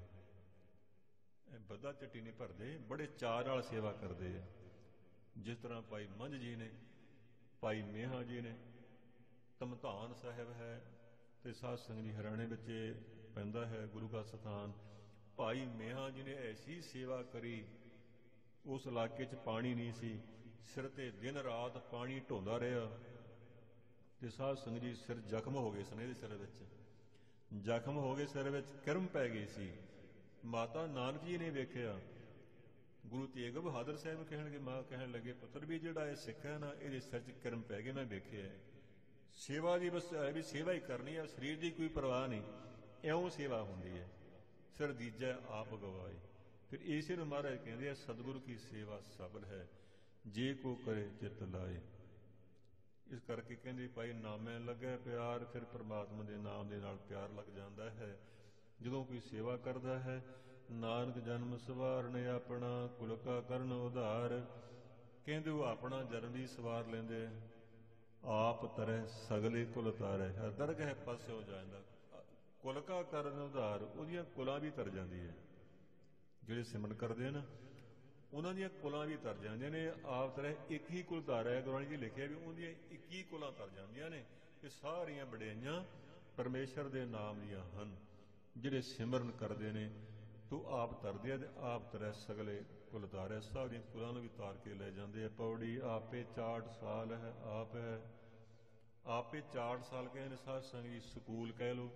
[SPEAKER 1] ਬੱਧਾ ਚੱਟੀ ਨਹੀਂ ਭਰਦੇ, ਬੜੇ ਚਾਅ ਨਾਲ ਸੇਵਾ ਕਰਦੇ ਆ। ਜਿਸ ਤਰ੍ਹਾਂ ਭਾਈ ਮੰਝ ਜੀ ਨੇ, ਭਾਈ ਮੇਹਾ ਜੀ ਨੇ, ਧਮਧਾਨ ਸਾਹਿਬ ਹੈ ਤੇ ਸਾਧ ਸੰਗਤ ਜੀ ਹਰਿਆਣੇ ਵਿੱਚ ਪੈਂਦਾ ਹੈ ਗੁਰੂ ਦਾ ਸਥਾਨ। ਭਾਈ ਮੇਹਾ ਜੀ ਨੇ ਐਸੀ ਸੇਵਾ ਕਰੀ, ਉਸ ਇਲਾਕੇ 'ਚ ਪਾਣੀ ਨਹੀਂ ਸੀ, ਸਿਰ ਤੇ ਦਿਨ ਰਾਤ ਪਾਣੀ ਢੋਂਦਾ ਰਿਹਾ ਤੇ ਸਾਧ ਸੰਗਤ ਜੀ ਸਿਰ ਜ਼ਖਮ ਹੋ ਗਏ ਸਨ। ਇਹਦੇ ਸਿਰ ਵਿੱਚ ਜ਼ਖਮ ਹੋ ਗਏ, ਸਿਰ ਵਿੱਚ ਕਿਰਮ ਪੈ ਗਈ ਸੀ। ਮਾਤਾ ਨਾਨਕ ਜੀ ਨੇ ਵੇਖਿਆ, ਗੁਰੂ ਤੇਗ ਬਹਾਦਰ ਸਾਹਿਬ ਕਹਿਣਗੇ, ਮਾਂ ਕਹਿਣ ਲੱਗੇ, ਪੁੱਤਰ ਵੀ ਜਿਹੜਾ ਇਹ ਸਿੱਖ ਹੈ ਨਾ, ਇਹਦੇ ਸਿਰ 'ਚ ਕਿਰਮ ਪੈ ਗਏ, ਮੈਂ ਵੇਖਿਆ। ਸੇਵਾ ਦੀ ਬਸ ਹੈ ਵੀ ਸੇਵਾ ਹੀ ਕਰਨੀ ਹੈ, ਸਰੀਰ ਦੀ ਕੋਈ ਪਰਵਾਹ ਨਹੀਂ, ਇਉਂ ਸੇਵਾ ਹੁੰਦੀ ਹੈ। ਸਿਰ ਦੀਜੈ ਆਪ ਗਵਾਏ। ਫਿਰ ਇਸੇ ਨੂੰ ਮਹਾਰਾਜ ਕਹਿੰਦੇ ਆ, ਸਤਿਗੁਰੂ ਕੀ ਸੇਵਾ ਸਫਲ ਹੈ ਜੇ ਕੋ ਕਰੇ ਚਿੱਤ ਲਾਏ। ਇਸ ਕਰਕੇ ਕਹਿੰਦੇ ਭਾਈ ਨਾਮੈ ਲੱਗੈ ਪਿਆਰ। ਫਿਰ ਪਰਮਾਤਮਾ ਦੇ ਨਾਮ ਦੇ ਨਾਲ ਪਿਆਰ ਲੱਗ ਜਾਂਦਾ ਹੈ ਜਦੋਂ ਕੋਈ ਸੇਵਾ ਕਰਦਾ ਹੈ। ਨਾਨਕ ਜਨਮ ਸਵਾਰਨ ਆਪਣਾ, ਕੁਲ ਕਾ ਕਰਨ ਉਧਾਰ। ਕਹਿੰਦੇ ਉਹ ਆਪਣਾ ਜਨਮ ਵੀ ਸਵਾਰ ਲੈਂਦੇ, ਆਪ ਤਰੈ ਸਗਲੇ ਕੁਲ ਤਾਰੈ। ਦਰਗਹਿ ਪਾਸੇ ਹੋ ਜਾਂਦਾ, ਕੁਲ ਕਾ ਕਰਨ ਉਧਾਰ, ਉਹਦੀਆਂ ਕੁਲਾਂ ਵੀ ਤਰ ਜਾਂਦੀ ਹੈ। ਜਿਹੜੇ ਸਿਮਰਨ ਕਰਦੇ ਨਾ, ਉਹਨਾਂ ਦੀਆਂ ਕੁਲਾਂ ਵੀ ਤਰ ਜਾਂਦੀਆਂ ਨੇ। ਆਪ ਤਰ੍ਹਾਂ ਇੱਕ ਹੀ ਕੁਲ ਧਾਰ ਹੈ, ਗੁਰਬਾਣੀ 'ਚ ਲਿਖਿਆ ਵੀ ਉਹਦੀਆਂ ਇੱਕੀ ਕੁਲਾਂ ਤਰ ਜਾਂਦੀਆਂ ਨੇ। ਇਹ ਸਾਰੀਆਂ ਵਡਿਆਈਆਂ ਪਰਮੇਸ਼ਰ ਦੇ ਨਾਮ ਦੀਆਂ ਹਨ। ਜਿਹੜੇ ਸਿਮਰਨ ਕਰਦੇ ਨੇ ਤੂੰ ਆਪ ਤਰਦੇ ਆ ਤੇ ਆਪ ਤਰੈ ਸਗਲੇ ਕੁਲ ਤਾਰੈ। ਸਾਰੀਆਂ ਕੁਲਾਂ ਨੂੰ ਵੀ ਤਾਰ ਕੇ ਲੈ ਜਾਂਦੇ ਆ। ਪੌੜੀ ਆਪੇ ਚਾਟ ਸਾਲ ਹੈ ਆਪ ਹੈ। ਆਪੇ ਚਾਟ ਸਾਲ ਕਹਿੰਦੇ ਸਾਧ ਸੰਗਤ ਜੀ, ਸਕੂਲ ਕਹਿ ਲਓ,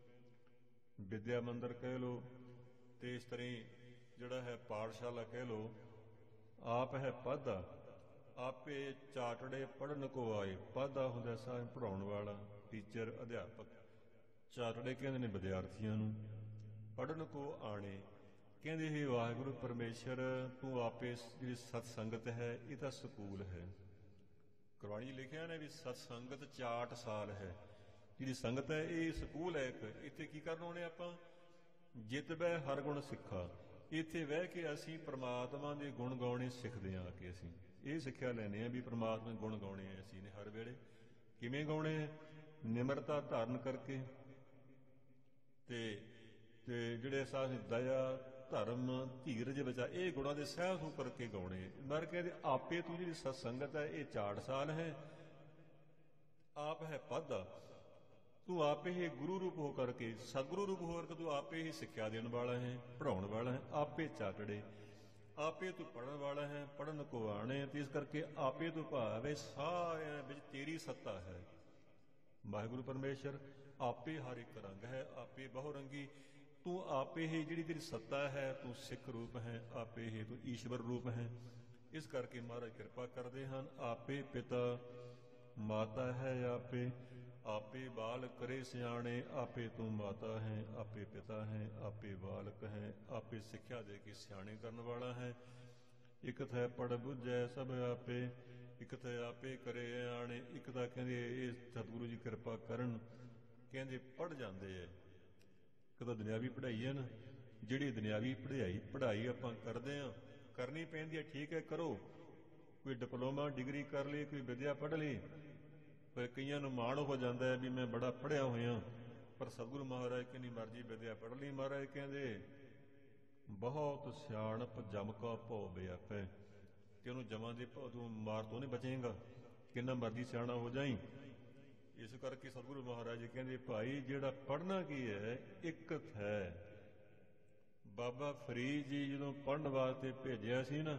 [SPEAKER 1] ਵਿਦਿਆ ਮੰਦਰ ਕਹਿ ਲਓ, ਤੇ ਇਸ ਤਰ੍ਹਾਂ ਜਿਹੜਾ ਹੈ ਪਾਠਸ਼ਾਲਾ ਕਹਿ ਲਓ। ਆਪ ਹੈ ਪਾਧਾ, ਆਪੇ ਚਾਟੜੇ ਪੜ੍ਹਨ ਕੋ ਆਏ। ਪਾਧਾ ਹੁੰਦਾ ਸਾਹ ਪੜ੍ਹਾਉਣ ਵਾਲਾ, ਟੀਚਰ, ਅਧਿਆਪਕ। ਚਾਟੜੇ ਕਹਿੰਦੇ ਨੇ ਵਿਦਿਆਰਥੀਆਂ ਨੂੰ। ਪੜ੍ਹਨ ਕੋ ਆਣੇ ਕਹਿੰਦੇ ਹੀ ਵਾਹਿਗੁਰੂ ਪਰਮੇਸ਼ਰ ਤੂੰ ਆਪੇ ਜਿਹੜੀ ਸਤ ਸੰਗਤ ਹੈ ਇਹ ਤਾਂ ਸਕੂਲ ਹੈ। ਗੁਰਬਾਣੀ ਲਿਖਿਆ ਨੇ ਵੀ ਸਤ ਸੰਗਤ ਚਾਟ ਸਾਲ ਹੈ। ਜਿਹੜੀ ਸੰਗਤ ਹੈ ਇਹ ਸਕੂਲ ਹੈ ਇੱਕ। ਇੱਥੇ ਕੀ ਕਰਨ ਆਉਣੇ ਆਪਾਂ? ਜਿਤ ਬਹਿ ਹਰ ਗੁਣ ਸਿੱਖਾ। ਇੱਥੇ ਬਹਿ ਕੇ ਅਸੀਂ ਪ੍ਰਮਾਤਮਾ ਦੇ ਗੁਣ ਗਾਉਣੇ ਸਿੱਖਦੇ ਹਾਂ। ਆ ਕੇ ਅਸੀਂ ਇਹ ਸਿੱਖਿਆ ਲੈਂਦੇ ਹਾਂ ਵੀ ਪ੍ਰਮਾਤਮਾ ਦੇ ਗੁਣ ਗਾਉਣੇ ਆ ਅਸੀਂ ਨੇ ਹਰ ਵੇਲੇ। ਕਿਵੇਂ ਗਾਉਣੇ ਆ? ਨਿਮਰਤਾ ਧਾਰਨ ਕਰਕੇ ਤੇ ਤੇ ਜਿਹੜੇ ਸਾਹ ਦਇਆ, ਧਰਮ, ਧੀਰਜ, ਬਚਾ, ਇਹ ਗੁਣਾਂ ਦੇ ਸਹਿਜ ਹੋ ਕਰਕੇ ਗਾਉਣੇ। ਮਰ ਕਹਿੰਦੇ ਆਪੇ ਤੂੰ ਜਿਹੜੀ ਸਤ ਸੰਗਤ ਹੈ ਇਹ ਚਾੜ ਸਾਲ ਹੈ। ਆਪ ਹੈ ਪਾਧਾ, ਤੂੰ ਆਪੇ ਹੀ ਗੁਰੂ ਰੂਪ ਹੋ ਕਰਕੇ, ਸਤਿਗੁਰੂ ਰੂਪ ਹੋ ਕਰਕੇ ਤੂੰ ਆਪੇ ਹੀ ਸਿੱਖਿਆ ਦੇਣ ਵਾਲਾ ਹੈ, ਪੜ੍ਹਾਉਣ ਵਾਲਾ ਹੈ। ਆਪੇ ਚਾਟੜੇ, ਆਪੇ ਤੂੰ ਪੜ੍ਹਨ ਵਾਲਾ ਹੈ, ਪੜ੍ਹਨ ਕੋ ਆਣੇ। ਤੇ ਇਸ ਕਰਕੇ ਆਪੇ ਤੂੰ ਭਾਵੇਂ ਸਾਰਿਆਂ ਵਿੱਚ ਤੇਰੀ ਸੱਤਾ ਹੈ। ਵਾਹਿਗੁਰੂ ਪਰਮੇਸ਼ਰ ਆਪੇ ਹਰ ਇੱਕ ਰੰਗ ਹੈ, ਆਪੇ ਬਹੁ ਰੰਗੀ। ਤੂੰ ਆਪੇ ਹੀ ਜਿਹੜੀ ਤੇਰੀ ਸੱਤਾ ਹੈ, ਤੂੰ ਸਿੱਖ ਰੂਪ ਹੈ, ਆਪੇ ਹੀ ਤੂੰ ਈਸ਼ਵਰ ਰੂਪ ਹੈ। ਇਸ ਕਰਕੇ ਮਹਾਰਾਜ ਕਿਰਪਾ ਕਰਦੇ ਹਨ। ਆਪੇ ਪਿਤਾ ਮਾਤਾ ਹੈ, ਆਪੇ ਆਪੇ ਬਾਲ ਕਰੇ ਸਿਆਣੇ। ਆਪੇ ਤੂੰ ਮਾਤਾ ਹੈ, ਆਪੇ ਪਿਤਾ ਹੈ, ਆਪੇ ਬਾਲਕ ਹੈ, ਆਪੇ ਸਿੱਖਿਆ ਦੇ ਕੇ ਸਿਆਣੇ ਕਰਨ ਵਾਲਾ ਹੈ। ਇੱਕ ਥੈ ਪੜ ਬੁੱਝੈ ਸਭ ਆਪੇ, ਇੱਕ ਥੈ ਆਪੇ ਕਰੇ ਆਣੇ। ਇੱਕ ਤਾਂ ਕਹਿੰਦੇ ਇਹ ਸਤਿਗੁਰੂ ਜੀ ਕਿਰਪਾ ਕਰਨ, ਕਹਿੰਦੇ ਪੜ੍ਹ ਜਾਂਦੇ ਹੈ। ਇੱਕ ਤਾਂ ਦੁਨਿਆਵੀ ਪੜ੍ਹਾਈ ਹੈ ਨਾ, ਜਿਹੜੀ ਦੁਨਿਆਵੀ ਪੜ੍ਹਾਈ ਪੜ੍ਹਾਈ ਆਪਾਂ ਕਰਦੇ ਹਾਂ, ਕਰਨੀ ਪੈਂਦੀ ਹੈ, ਠੀਕ ਹੈ ਕਰੋ। ਕੋਈ ਡਿਪਲੋਮਾ ਡਿਗਰੀ ਕਰ ਲਈ, ਕੋਈ ਵਿਦਿਆ ਪੜ੍ਹ ਲਈ। ਪਰ ਕਈਆਂ ਨੂੰ ਮਾਣ ਹੋ ਜਾਂਦਾ ਹੈ ਵੀ ਮੈਂ ਬੜਾ ਪੜ੍ਹਿਆ ਹੋਇਆ। ਪਰ ਸਤਿਗੁਰੂ ਮਹਾਰਾਜ ਕਿੰਨੀ ਮਰਜ਼ੀ ਵਿਦਿਆ ਪੜ੍ਹ ਲਈ, ਮਹਾਰਾਜ ਕਹਿੰਦੇ ਬਹੁਤ ਸਿਆਣਪ ਜਮ ਕਾ ਭਉ ਵਿਆਪੈ। ਤੇ ਉਹਨੂੰ ਜਮਾਂ ਦੇ ਭਉ ਤੂੰ ਮਾਰ ਤੋਂ ਨਹੀਂ ਬਚੇਗਾ, ਕਿੰਨਾ ਮਰਜ਼ੀ ਸਿਆਣਾ ਹੋ ਜਾਈਂ। ਇਸ ਕਰਕੇ ਸਤਿਗੁਰੂ ਮਹਾਰਾਜ ਜੀ ਕਹਿੰਦੇ ਭਾਈ ਜਿਹੜਾ ਪੜ੍ਹਨਾ ਕੀ ਹੈ, ਇੱਕ ਹੈ। ਬਾਬਾ ਫਰੀਦ ਜੀ ਜਦੋਂ ਪੜ੍ਹਨ ਵਾਸਤੇ ਭੇਜਿਆ ਸੀ ਨਾ,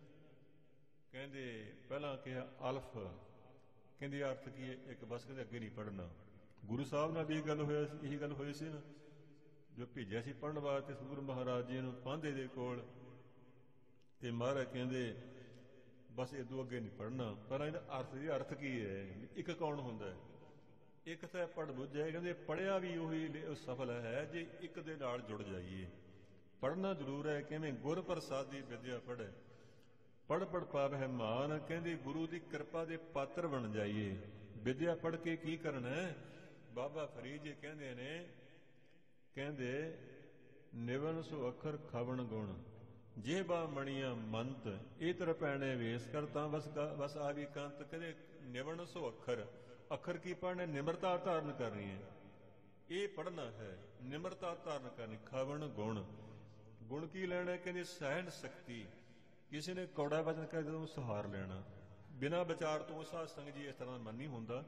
[SPEAKER 1] ਕਹਿੰਦੇ ਪਹਿਲਾਂ ਕਿਹਾ ਅਲਫ, ਕਹਿੰਦੇ ਅਰਥ ਕੀ ਹੈ? ਇੱਕ ਬਸ ਕਹਿੰਦੇ ਅੱਗੇ ਨਹੀਂ ਪੜ੍ਹਨਾ। ਗੁਰੂ ਸਾਹਿਬ ਨਾਲ ਵੀ ਇਹ ਗੱਲ ਹੋਇਆ ਸੀ, ਇਹੀ ਗੱਲ ਹੋਈ ਸੀ ਨਾ, ਜੋ ਭੇਜਿਆ ਸੀ ਪੜ੍ਹਨ ਵਾਸਤੇ ਸਤਿਗੁਰੂ ਮਹਾਰਾਜ ਜੀ ਨੂੰ ਪਾਂਧੇ ਦੇ ਕੋਲ। ਤੇ ਮਹਾਰਾਜ ਕਹਿੰਦੇ ਬਸ ਇਦੋਂ ਅੱਗੇ ਨਹੀਂ ਪੜ੍ਹਨਾ। ਪਰ ਇਹਦਾ ਅਰਥ ਇਹ ਅਰਥ ਕੀ ਹੈ? ਇੱਕ ਕੌਣ ਹੁੰਦਾ ਹੈ? ਇੱਕ ਤਾਂ ਪੜ੍ਹ ਬੁੱਝਿਆ, ਕਹਿੰਦੇ ਪੜ੍ਹਿਆ ਵੀ ਉਹੀ ਸਫਲ ਹੈ ਜੇ ਇੱਕ ਦੇ ਨਾਲ ਜੁੜ ਜਾਈਏ। ਪੜ੍ਹਨਾ ਜ਼ਰੂਰ ਹੈ, ਕਿਵੇਂ ਗੁਰ ਪ੍ਰਸਾਦੀ ਵਿਦਿਆ ਪੜ੍ਹੇ, ਪੜ੍ਹ ਪੜ੍ਹ ਪਾਵਹਿ ਮਾਨ, ਕਹਿੰਦੇ ਗੁਰੂ ਦੀ ਕਿਰਪਾ ਦੇ ਪਾਤਰ ਬਣ ਜਾਈਏ। ਵਿਦਿਆ ਪੜ੍ਹ ਕੇ ਕੀ ਕਰਨਾ? ਬਾਬਾ ਫਰੀਦ ਜੀ ਕਹਿੰਦੇ ਨੇ, ਕਹਿੰਦੇ ਨਿਵਨ ਸੋ ਅੱਖਰ ਖਵਣ ਗੁਣ, ਜੇ ਬਾ ਮਣੀਆਂ ਮੰਤ, ਇਹ ਤਰ ਪੈਣੇ ਵੇਸ ਕਰ, ਤਾਂ ਬਸ ਬਸ ਆ ਵੀ ਕੰਤ। ਕਹਿੰਦੇ ਨਿਵਨ ਸੋ ਅੱਖਰ, ਅੱਖਰ ਕੀ ਪੜ੍ਹਨੇ? ਨਿਮਰਤਾ ਧਾਰਨ ਕਰਨੀ ਹੈ, ਇਹ ਪੜ੍ਹਨਾ ਹੈ, ਨਿਮਰਤਾ ਧਾਰਨ ਕਰਨੀ। ਖਵਣ ਗੁਣ, ਗੁਣ ਕੀ ਲੈਣਾ? ਕਹਿੰਦੇ ਸਹਿਣ ਸ਼ਕਤੀ, ਕਿਸੇ ਨੇ ਕੌੜਾ ਵਚਨ ਕਹਿ ਜਦੋਂ ਸਹਾਰ ਲੈਣਾ। ਬਿਨਾਂ ਵਿਚਾਰ ਤੋਂ ਸਾਧ ਸੰਗਤ ਜੀ ਇਸ ਤਰ੍ਹਾਂ ਮਨ ਨਹੀਂ ਹੁੰਦਾ।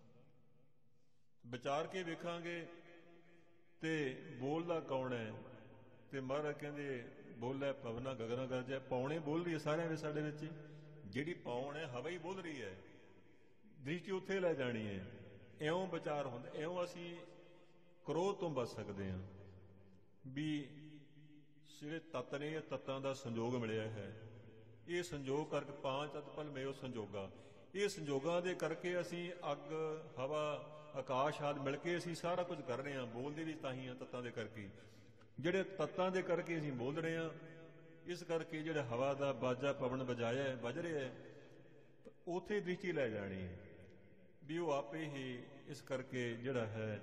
[SPEAKER 1] ਵਿਚਾਰ ਕੇ ਵੇਖਾਂਗੇ ਤੇ ਬੋਲਦਾ ਕੌਣ ਹੈ? ਤੇ ਮਹਾਰਾਜ ਕਹਿੰਦੇ ਬੋਲੇ ਪਵਨਾ ਗਗਨਾ ਗਰਜੈ, ਪੌਣੇ ਬੋਲ ਰਹੀ ਹੈ ਸਾਰਿਆਂ ਵਿੱਚ, ਸਾਡੇ ਵਿੱਚ ਜਿਹੜੀ ਪੌਣ ਹੈ ਹਵਾ ਹੀ ਬੋਲ ਰਹੀ ਹੈ। ਦ੍ਰਿਸ਼ਟੀ ਉੱਥੇ ਲੈ ਜਾਣੀ ਹੈ। ਇਉਂ ਵਿਚਾਰ ਹੁੰਦਾ, ਇਉਂ ਅਸੀਂ ਕ੍ਰੋਧ ਤੋਂ ਬਚ ਸਕਦੇ ਹਾਂ। ਵੀ ਜਿਹੜੇ ਤੱਤ ਨੇ, ਇਹ ਤੱਤਾਂ ਦਾ ਸੰਜੋਗ ਮਿਲਿਆ ਹੈ। ਇਹ ਸੰਜੋਗ ਕਰਕੇ ਪਾਂਚ ਤੱਤ ਭਲ ਮੇਓ ਸੰਜੋਗਾ, ਇਹ ਸੰਜੋਗਾਂ ਦੇ ਕਰਕੇ ਅਸੀਂ ਅੱਗ, ਹਵਾ, ਆਕਾਸ਼ ਆਦਿ ਮਿਲ ਕੇ ਅਸੀਂ ਸਾਰਾ ਕੁਝ ਕਰ ਰਹੇ ਹਾਂ। ਬੋਲਦੇ ਵੀ ਤਾਂ ਹੀ ਹਾਂ ਤੱਤਾਂ ਦੇ ਕਰਕੇ, ਜਿਹੜੇ ਤੱਤਾਂ ਦੇ ਕਰਕੇ ਅਸੀਂ ਬੋਲ ਰਹੇ ਹਾਂ। ਇਸ ਕਰਕੇ ਜਿਹੜਾ ਹਵਾ ਦਾ ਬਾਜਾ ਪਵਨ ਵਜਾਇਆ ਵੱਜ ਰਿਹਾ ਹੈ, ਉੱਥੇ ਦ੍ਰਿਸ਼ਟੀ ਲੈ ਜਾਣੀ ਹੈ ਵੀ ਉਹ ਆਪੇ ਹੀ। ਇਸ ਕਰਕੇ ਜਿਹੜਾ ਹੈ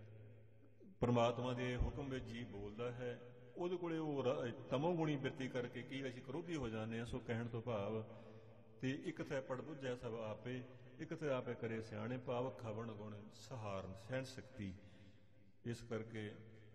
[SPEAKER 1] ਪਰਮਾਤਮਾ ਦੇ ਹੁਕਮ ਵਿੱਚ ਜੀ ਬੋਲਦਾ ਹੈ, ਉਹਦੇ ਕੋਲੇ ਉਹ ਤਮੋਗੁਣੀ ਬਿਰਤੀ ਕਰਕੇ ਕੀ ਅਸੀਂ ਕ੍ਰੋਧੀ ਹੋ ਜਾਂਦੇ ਹਾਂ। ਸੋ ਕਹਿਣ ਤੋਂ ਭਾਵ ਤੇ ਇੱਕ ਥੈ ਪੜ੍ਹ ਬੁੱਝੈ ਸਭ ਆਪੇ, ਇੱਕ ਥੈ ਆਪੇ ਕਰੇ ਸਿਆਣੇ, ਭਾਵ ਖਵਣ ਗੁਣ, ਸਹਾਰਨ, ਸਹਿਣ ਸ਼ਕਤੀ। ਇਸ ਕਰਕੇ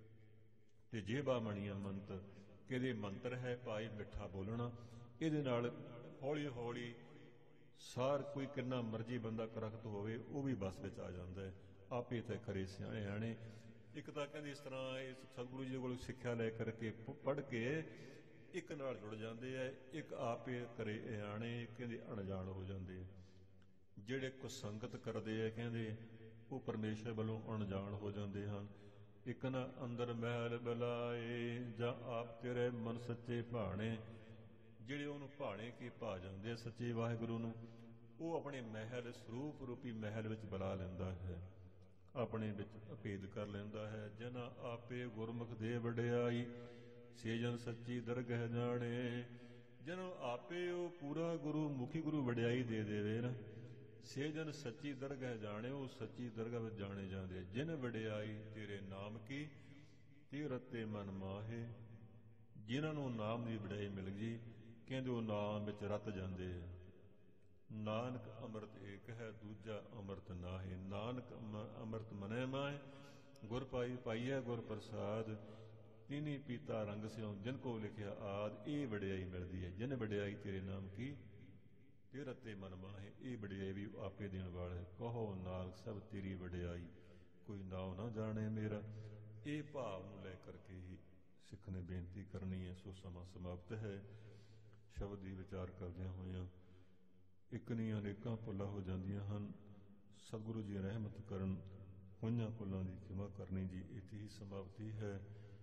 [SPEAKER 1] ਤੇ ਜੇ ਬਾ ਮਣੀਆਂ ਮੰਤ, ਕਿਹਦੇ ਮੰਤਰ ਹੈ ਭਾਈ ਮਿੱਠਾ ਬੋਲਣਾ। ਇਹਦੇ ਨਾਲ ਹੌਲੀ ਹੌਲੀ ਸਾਰ ਕੋਈ ਕਿੰਨਾ ਮਰਜ਼ੀ ਬੰਦਾ ਕਰਖਤ ਹੋਵੇ ਉਹ ਵੀ ਬਸ ਵਿੱਚ ਆ ਜਾਂਦਾ ਹੈ। ਆਪੇ ਤਾਂ ਕਰੇ ਸਿਆਣੇ ਆਣੇ। ਇੱਕ ਤਾਂ ਕਹਿੰਦੇ ਇਸ ਤਰ੍ਹਾਂ ਇਸ ਸਤਿਗੁਰੂ ਜੀ ਕੋਲ ਸਿੱਖਿਆ ਲੈ ਕਰਕੇ ਪੜ੍ਹ ਕੇ ਇੱਕ ਨਾਲ ਜੁੜ ਜਾਂਦੇ ਹੈ, ਇੱਕ ਆਪੇ ਕਰੇ ਆਣੇ, ਕਹਿੰਦੇ ਅਣਜਾਣ ਹੋ ਜਾਂਦੇ। ਜਿਹੜੇ ਕੁ ਸੰਗਤ ਕਰਦੇ ਆ ਕਹਿੰਦੇ ਉਹ ਪਰਮੇਸ਼ਰ ਵੱਲੋਂ ਅਣਜਾਣ ਹੋ ਜਾਂਦੇ ਹਨ। ਇੱਕ ਨਾ ਅੰਦਰ ਮਹਿਲ ਬੁਲਾਏ, ਜਾਂ ਆਪ ਤੇਰੇ ਮਨ ਸੱਚੇ ਭਾਣੇ, ਜਿਹੜੇ ਉਹਨੂੰ ਭਾਣੇ ਕੇ ਭਾ ਜਾਂਦੇ ਆ ਸੱਚੇ ਵਾਹਿਗੁਰੂ ਨੂੰ, ਉਹ ਆਪਣੇ ਮਹਿਲ ਸਰੂਪ ਰੂਪੀ ਮਹਿਲ ਵਿੱਚ ਬੁਲਾ ਲੈਂਦਾ ਹੈ, ਆਪਣੇ ਵਿੱਚ ਅਭੇਦ ਕਰ ਲੈਂਦਾ ਹੈ। ਜਿਨ੍ਹਾਂ ਆਪੇ ਗੁਰਮੁਖ ਦੇ ਵਡਿਆਈ, ਸੇ ਜਨ ਸੱਚੀ ਦਰਗਹਿ ਜਾਣੇ। ਜਿਹਨੂੰ ਆਪੇ ਉਹ ਪੂਰਾ ਗੁਰੂ ਮੁਖੀ ਗੁਰੂ ਵਡਿਆਈ ਦੇ ਦੇਵੇ ਨਾ, ਸੇ ਜਨ ਸੱਚੀ ਦਰਗਹਿ ਜਾਣੇ, ਉਹ ਸੱਚੀ ਦਰਗਾਹ ਵਿੱਚ ਜਾਣੇ ਜਾਂਦੇ। ਜਿਨ ਵਡਿਆਈ ਤੇਰੇ ਨਾਮ ਕੀ, ਤੇ ਰਤੇ ਮਨ ਮਾਹੇ। ਜਿਨ੍ਹਾਂ ਨੂੰ ਨਾਮ ਦੀ ਵਡਿਆਈ ਮਿਲ ਗਈ, ਕਹਿੰਦੇ ਉਹ ਨਾਮ ਵਿੱਚ ਰਤ ਜਾਂਦੇ ਆ। ਨਾਨਕ ਅੰਮ੍ਰਿਤ ਏਕ ਹੈ, ਦੂਜਾ ਅੰਮ੍ਰਿਤ ਨਾਹੀ। ਨਾਨਕ ਅੰਮ੍ਰਿਤ ਮਨੈ ਮਾਹਿ, ਗੁਰ ਪਾਈ ਪਾਈਐ ਗੁਰ ਪ੍ਰਸਾਦ। ਤਿਨੀ ਪੀਤਾ ਰੰਗ ਸਿਉ, ਜਿਨ ਕੋ ਲਿਖਿਆ ਆਦ। ਇਹ ਵਡਿਆਈ ਮਿਲਦੀ ਹੈ। ਜਿਨ ਵਡਿਆਈ ਤੇਰੇ ਨਾਮ ਕੀ, ਤੇ ਰਤੇ ਮਨ ਮਾਹੇ। ਇਹ ਵਡਿਆਈ ਵੀ ਆਪੇ ਦੇਣ ਵਾਲਾ ਹੈ। ਕਹੋ ਨਾਨਕ ਸਭ ਤੇਰੀ ਵਡਿਆਈ, ਕੋਈ ਨਾਉ ਨਾ ਜਾਣੇ ਮੇਰਾ। ਇਹ ਭਾਵ ਨੂੰ ਲੈ ਕਰਕੇ ਹੀ ਸਿੱਖ ਨੇ ਬੇਨਤੀ ਕਰਨੀ ਹੈ। ਸੋ ਸਮਾਂ ਸਮਾਪਤ ਹੈ। ਸ਼ਬਦ ਦੀ ਵਿਚਾਰ ਕਰਦਿਆਂ ਹੋਇਆਂ ਇੱਕ ਨਹੀਂ ਅਨੇਕਾਂ ਭੁੱਲਾਂ ਹੋ ਜਾਂਦੀਆਂ ਹਨ। ਸਤਿਗੁਰੂ ਜੀ ਰਹਿਮਤ ਕਰਨ, ਹੋਈਆਂ ਭੁੱਲਾਂ ਦੀ ਖਿਮਾ ਕਰਨੀ ਜੀ। ਇੱਥੇ ਹੀ ਸਮਾਪਤੀ ਹੈ।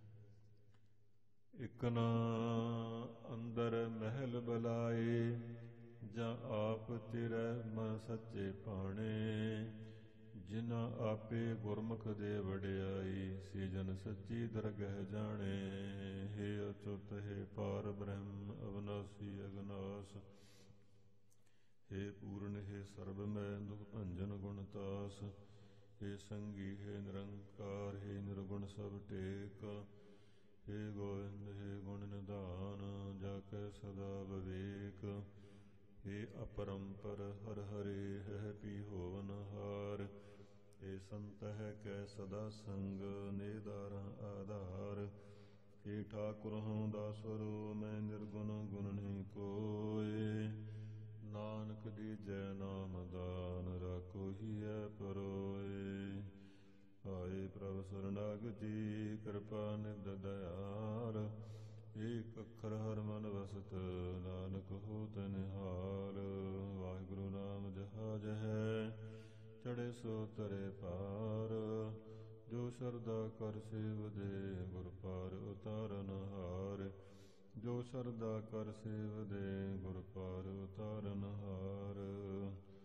[SPEAKER 1] ਇੱਕ ਨਾ ਅੰਦਰ ਮਹਿਲ ਬੁਲਾਏ, ਜਾਂ ਆਪ ਤੇਰੇ ਮਨ ਸੱਚੇ ਭਾਣੇ। ਜਿਨ੍ਹਾਂ ਆਪੇ ਗੁਰਮੁਖ ਦੇ ਵਡਿਆਈ, ਸੇ ਜਨ ਸੱਚੀ ਦਰਗਹਿ ਜਾਣੇ। ਹੇ ਅਚੁੱਤ ਹੇ ਪਾਰ ਬ੍ਰਹਮ ਅਵਨਾਸੀ ਅਗਨਾਸ, ਹੇ ਪੂਰਨ ਹੇ ਸਰਬ ਮੈਂ ਦੁਖ ਭੰਜਨ ਗੁਣਤਾਸ। ਹੇ ਸੰਗੀ ਹੇ ਨਿਰੰਕਾਰ, ਹੇ ਨਿਰਗੁਣ ਸਭ ਟੇਕ। ਹੇ ਗੋਇੰਦ ਹੇ ਗੁਣ ਨਿਧਾਨ, ਜਾ ਕੈ ਸਦਾ ਵਿਵੇਕ। ਹੇ ਅਪਰੰਪਰ ਹਰ ਹਰੇ ਹੈ ਪੀ ਹੋਵਨ ਹਾਰ। ਹੇ ਸੰਤ ਹੈ ਕੈ ਸਦਾ ਸੰਗ, ਨੇਦਾਰਾ ਆਧਾਰ। ਹੇ ਠਾਕੁਰ ਹਉ ਦਾਸਵਰੋ, ਮੈਂ ਨਿਰਗੁਣ ਗੁਣ ਨਹੀਂ ਕੋਇ। ਨਾਨਕ ਦੀਜੈ ਨਾਮ ਦਾਨ, ਰਾਖੋ ਹੀਐ ਪਰੋਇ। ਹਾਏ ਪ੍ਰਭ ਸਰਨਾਗਤੀ, ਕਿਰਪਾ ਨਿਧ ਦਇਆਲ। ਏਕ ਅੱਖਰ ਹਰ ਮਨ ਵਸਤ, ਨਾਨਕ ਹੋਤ ਨਿਹਾਲ। ਵਾਹਿਗੁਰੂ ਨਾਮ ਜਹਾਜ ਹੈ, ਚੜ੍ਹੇ ਸੋ ਤਰੇ ਪਾਰ। ਜੋ ਸ਼ਰਧਾ ਕਰ ਸੇਵ ਦੇ, ਗੁਰ ਪਾਰ ਉਤਾਰਨ ਹਾਰ। ਜੋ ਸ਼ਰਧਾ ਕਰ ਸੇਵ ਦੇ, ਗੁਰ ਪਾਰ ਉਤਾਰਨ ਹਾਰ।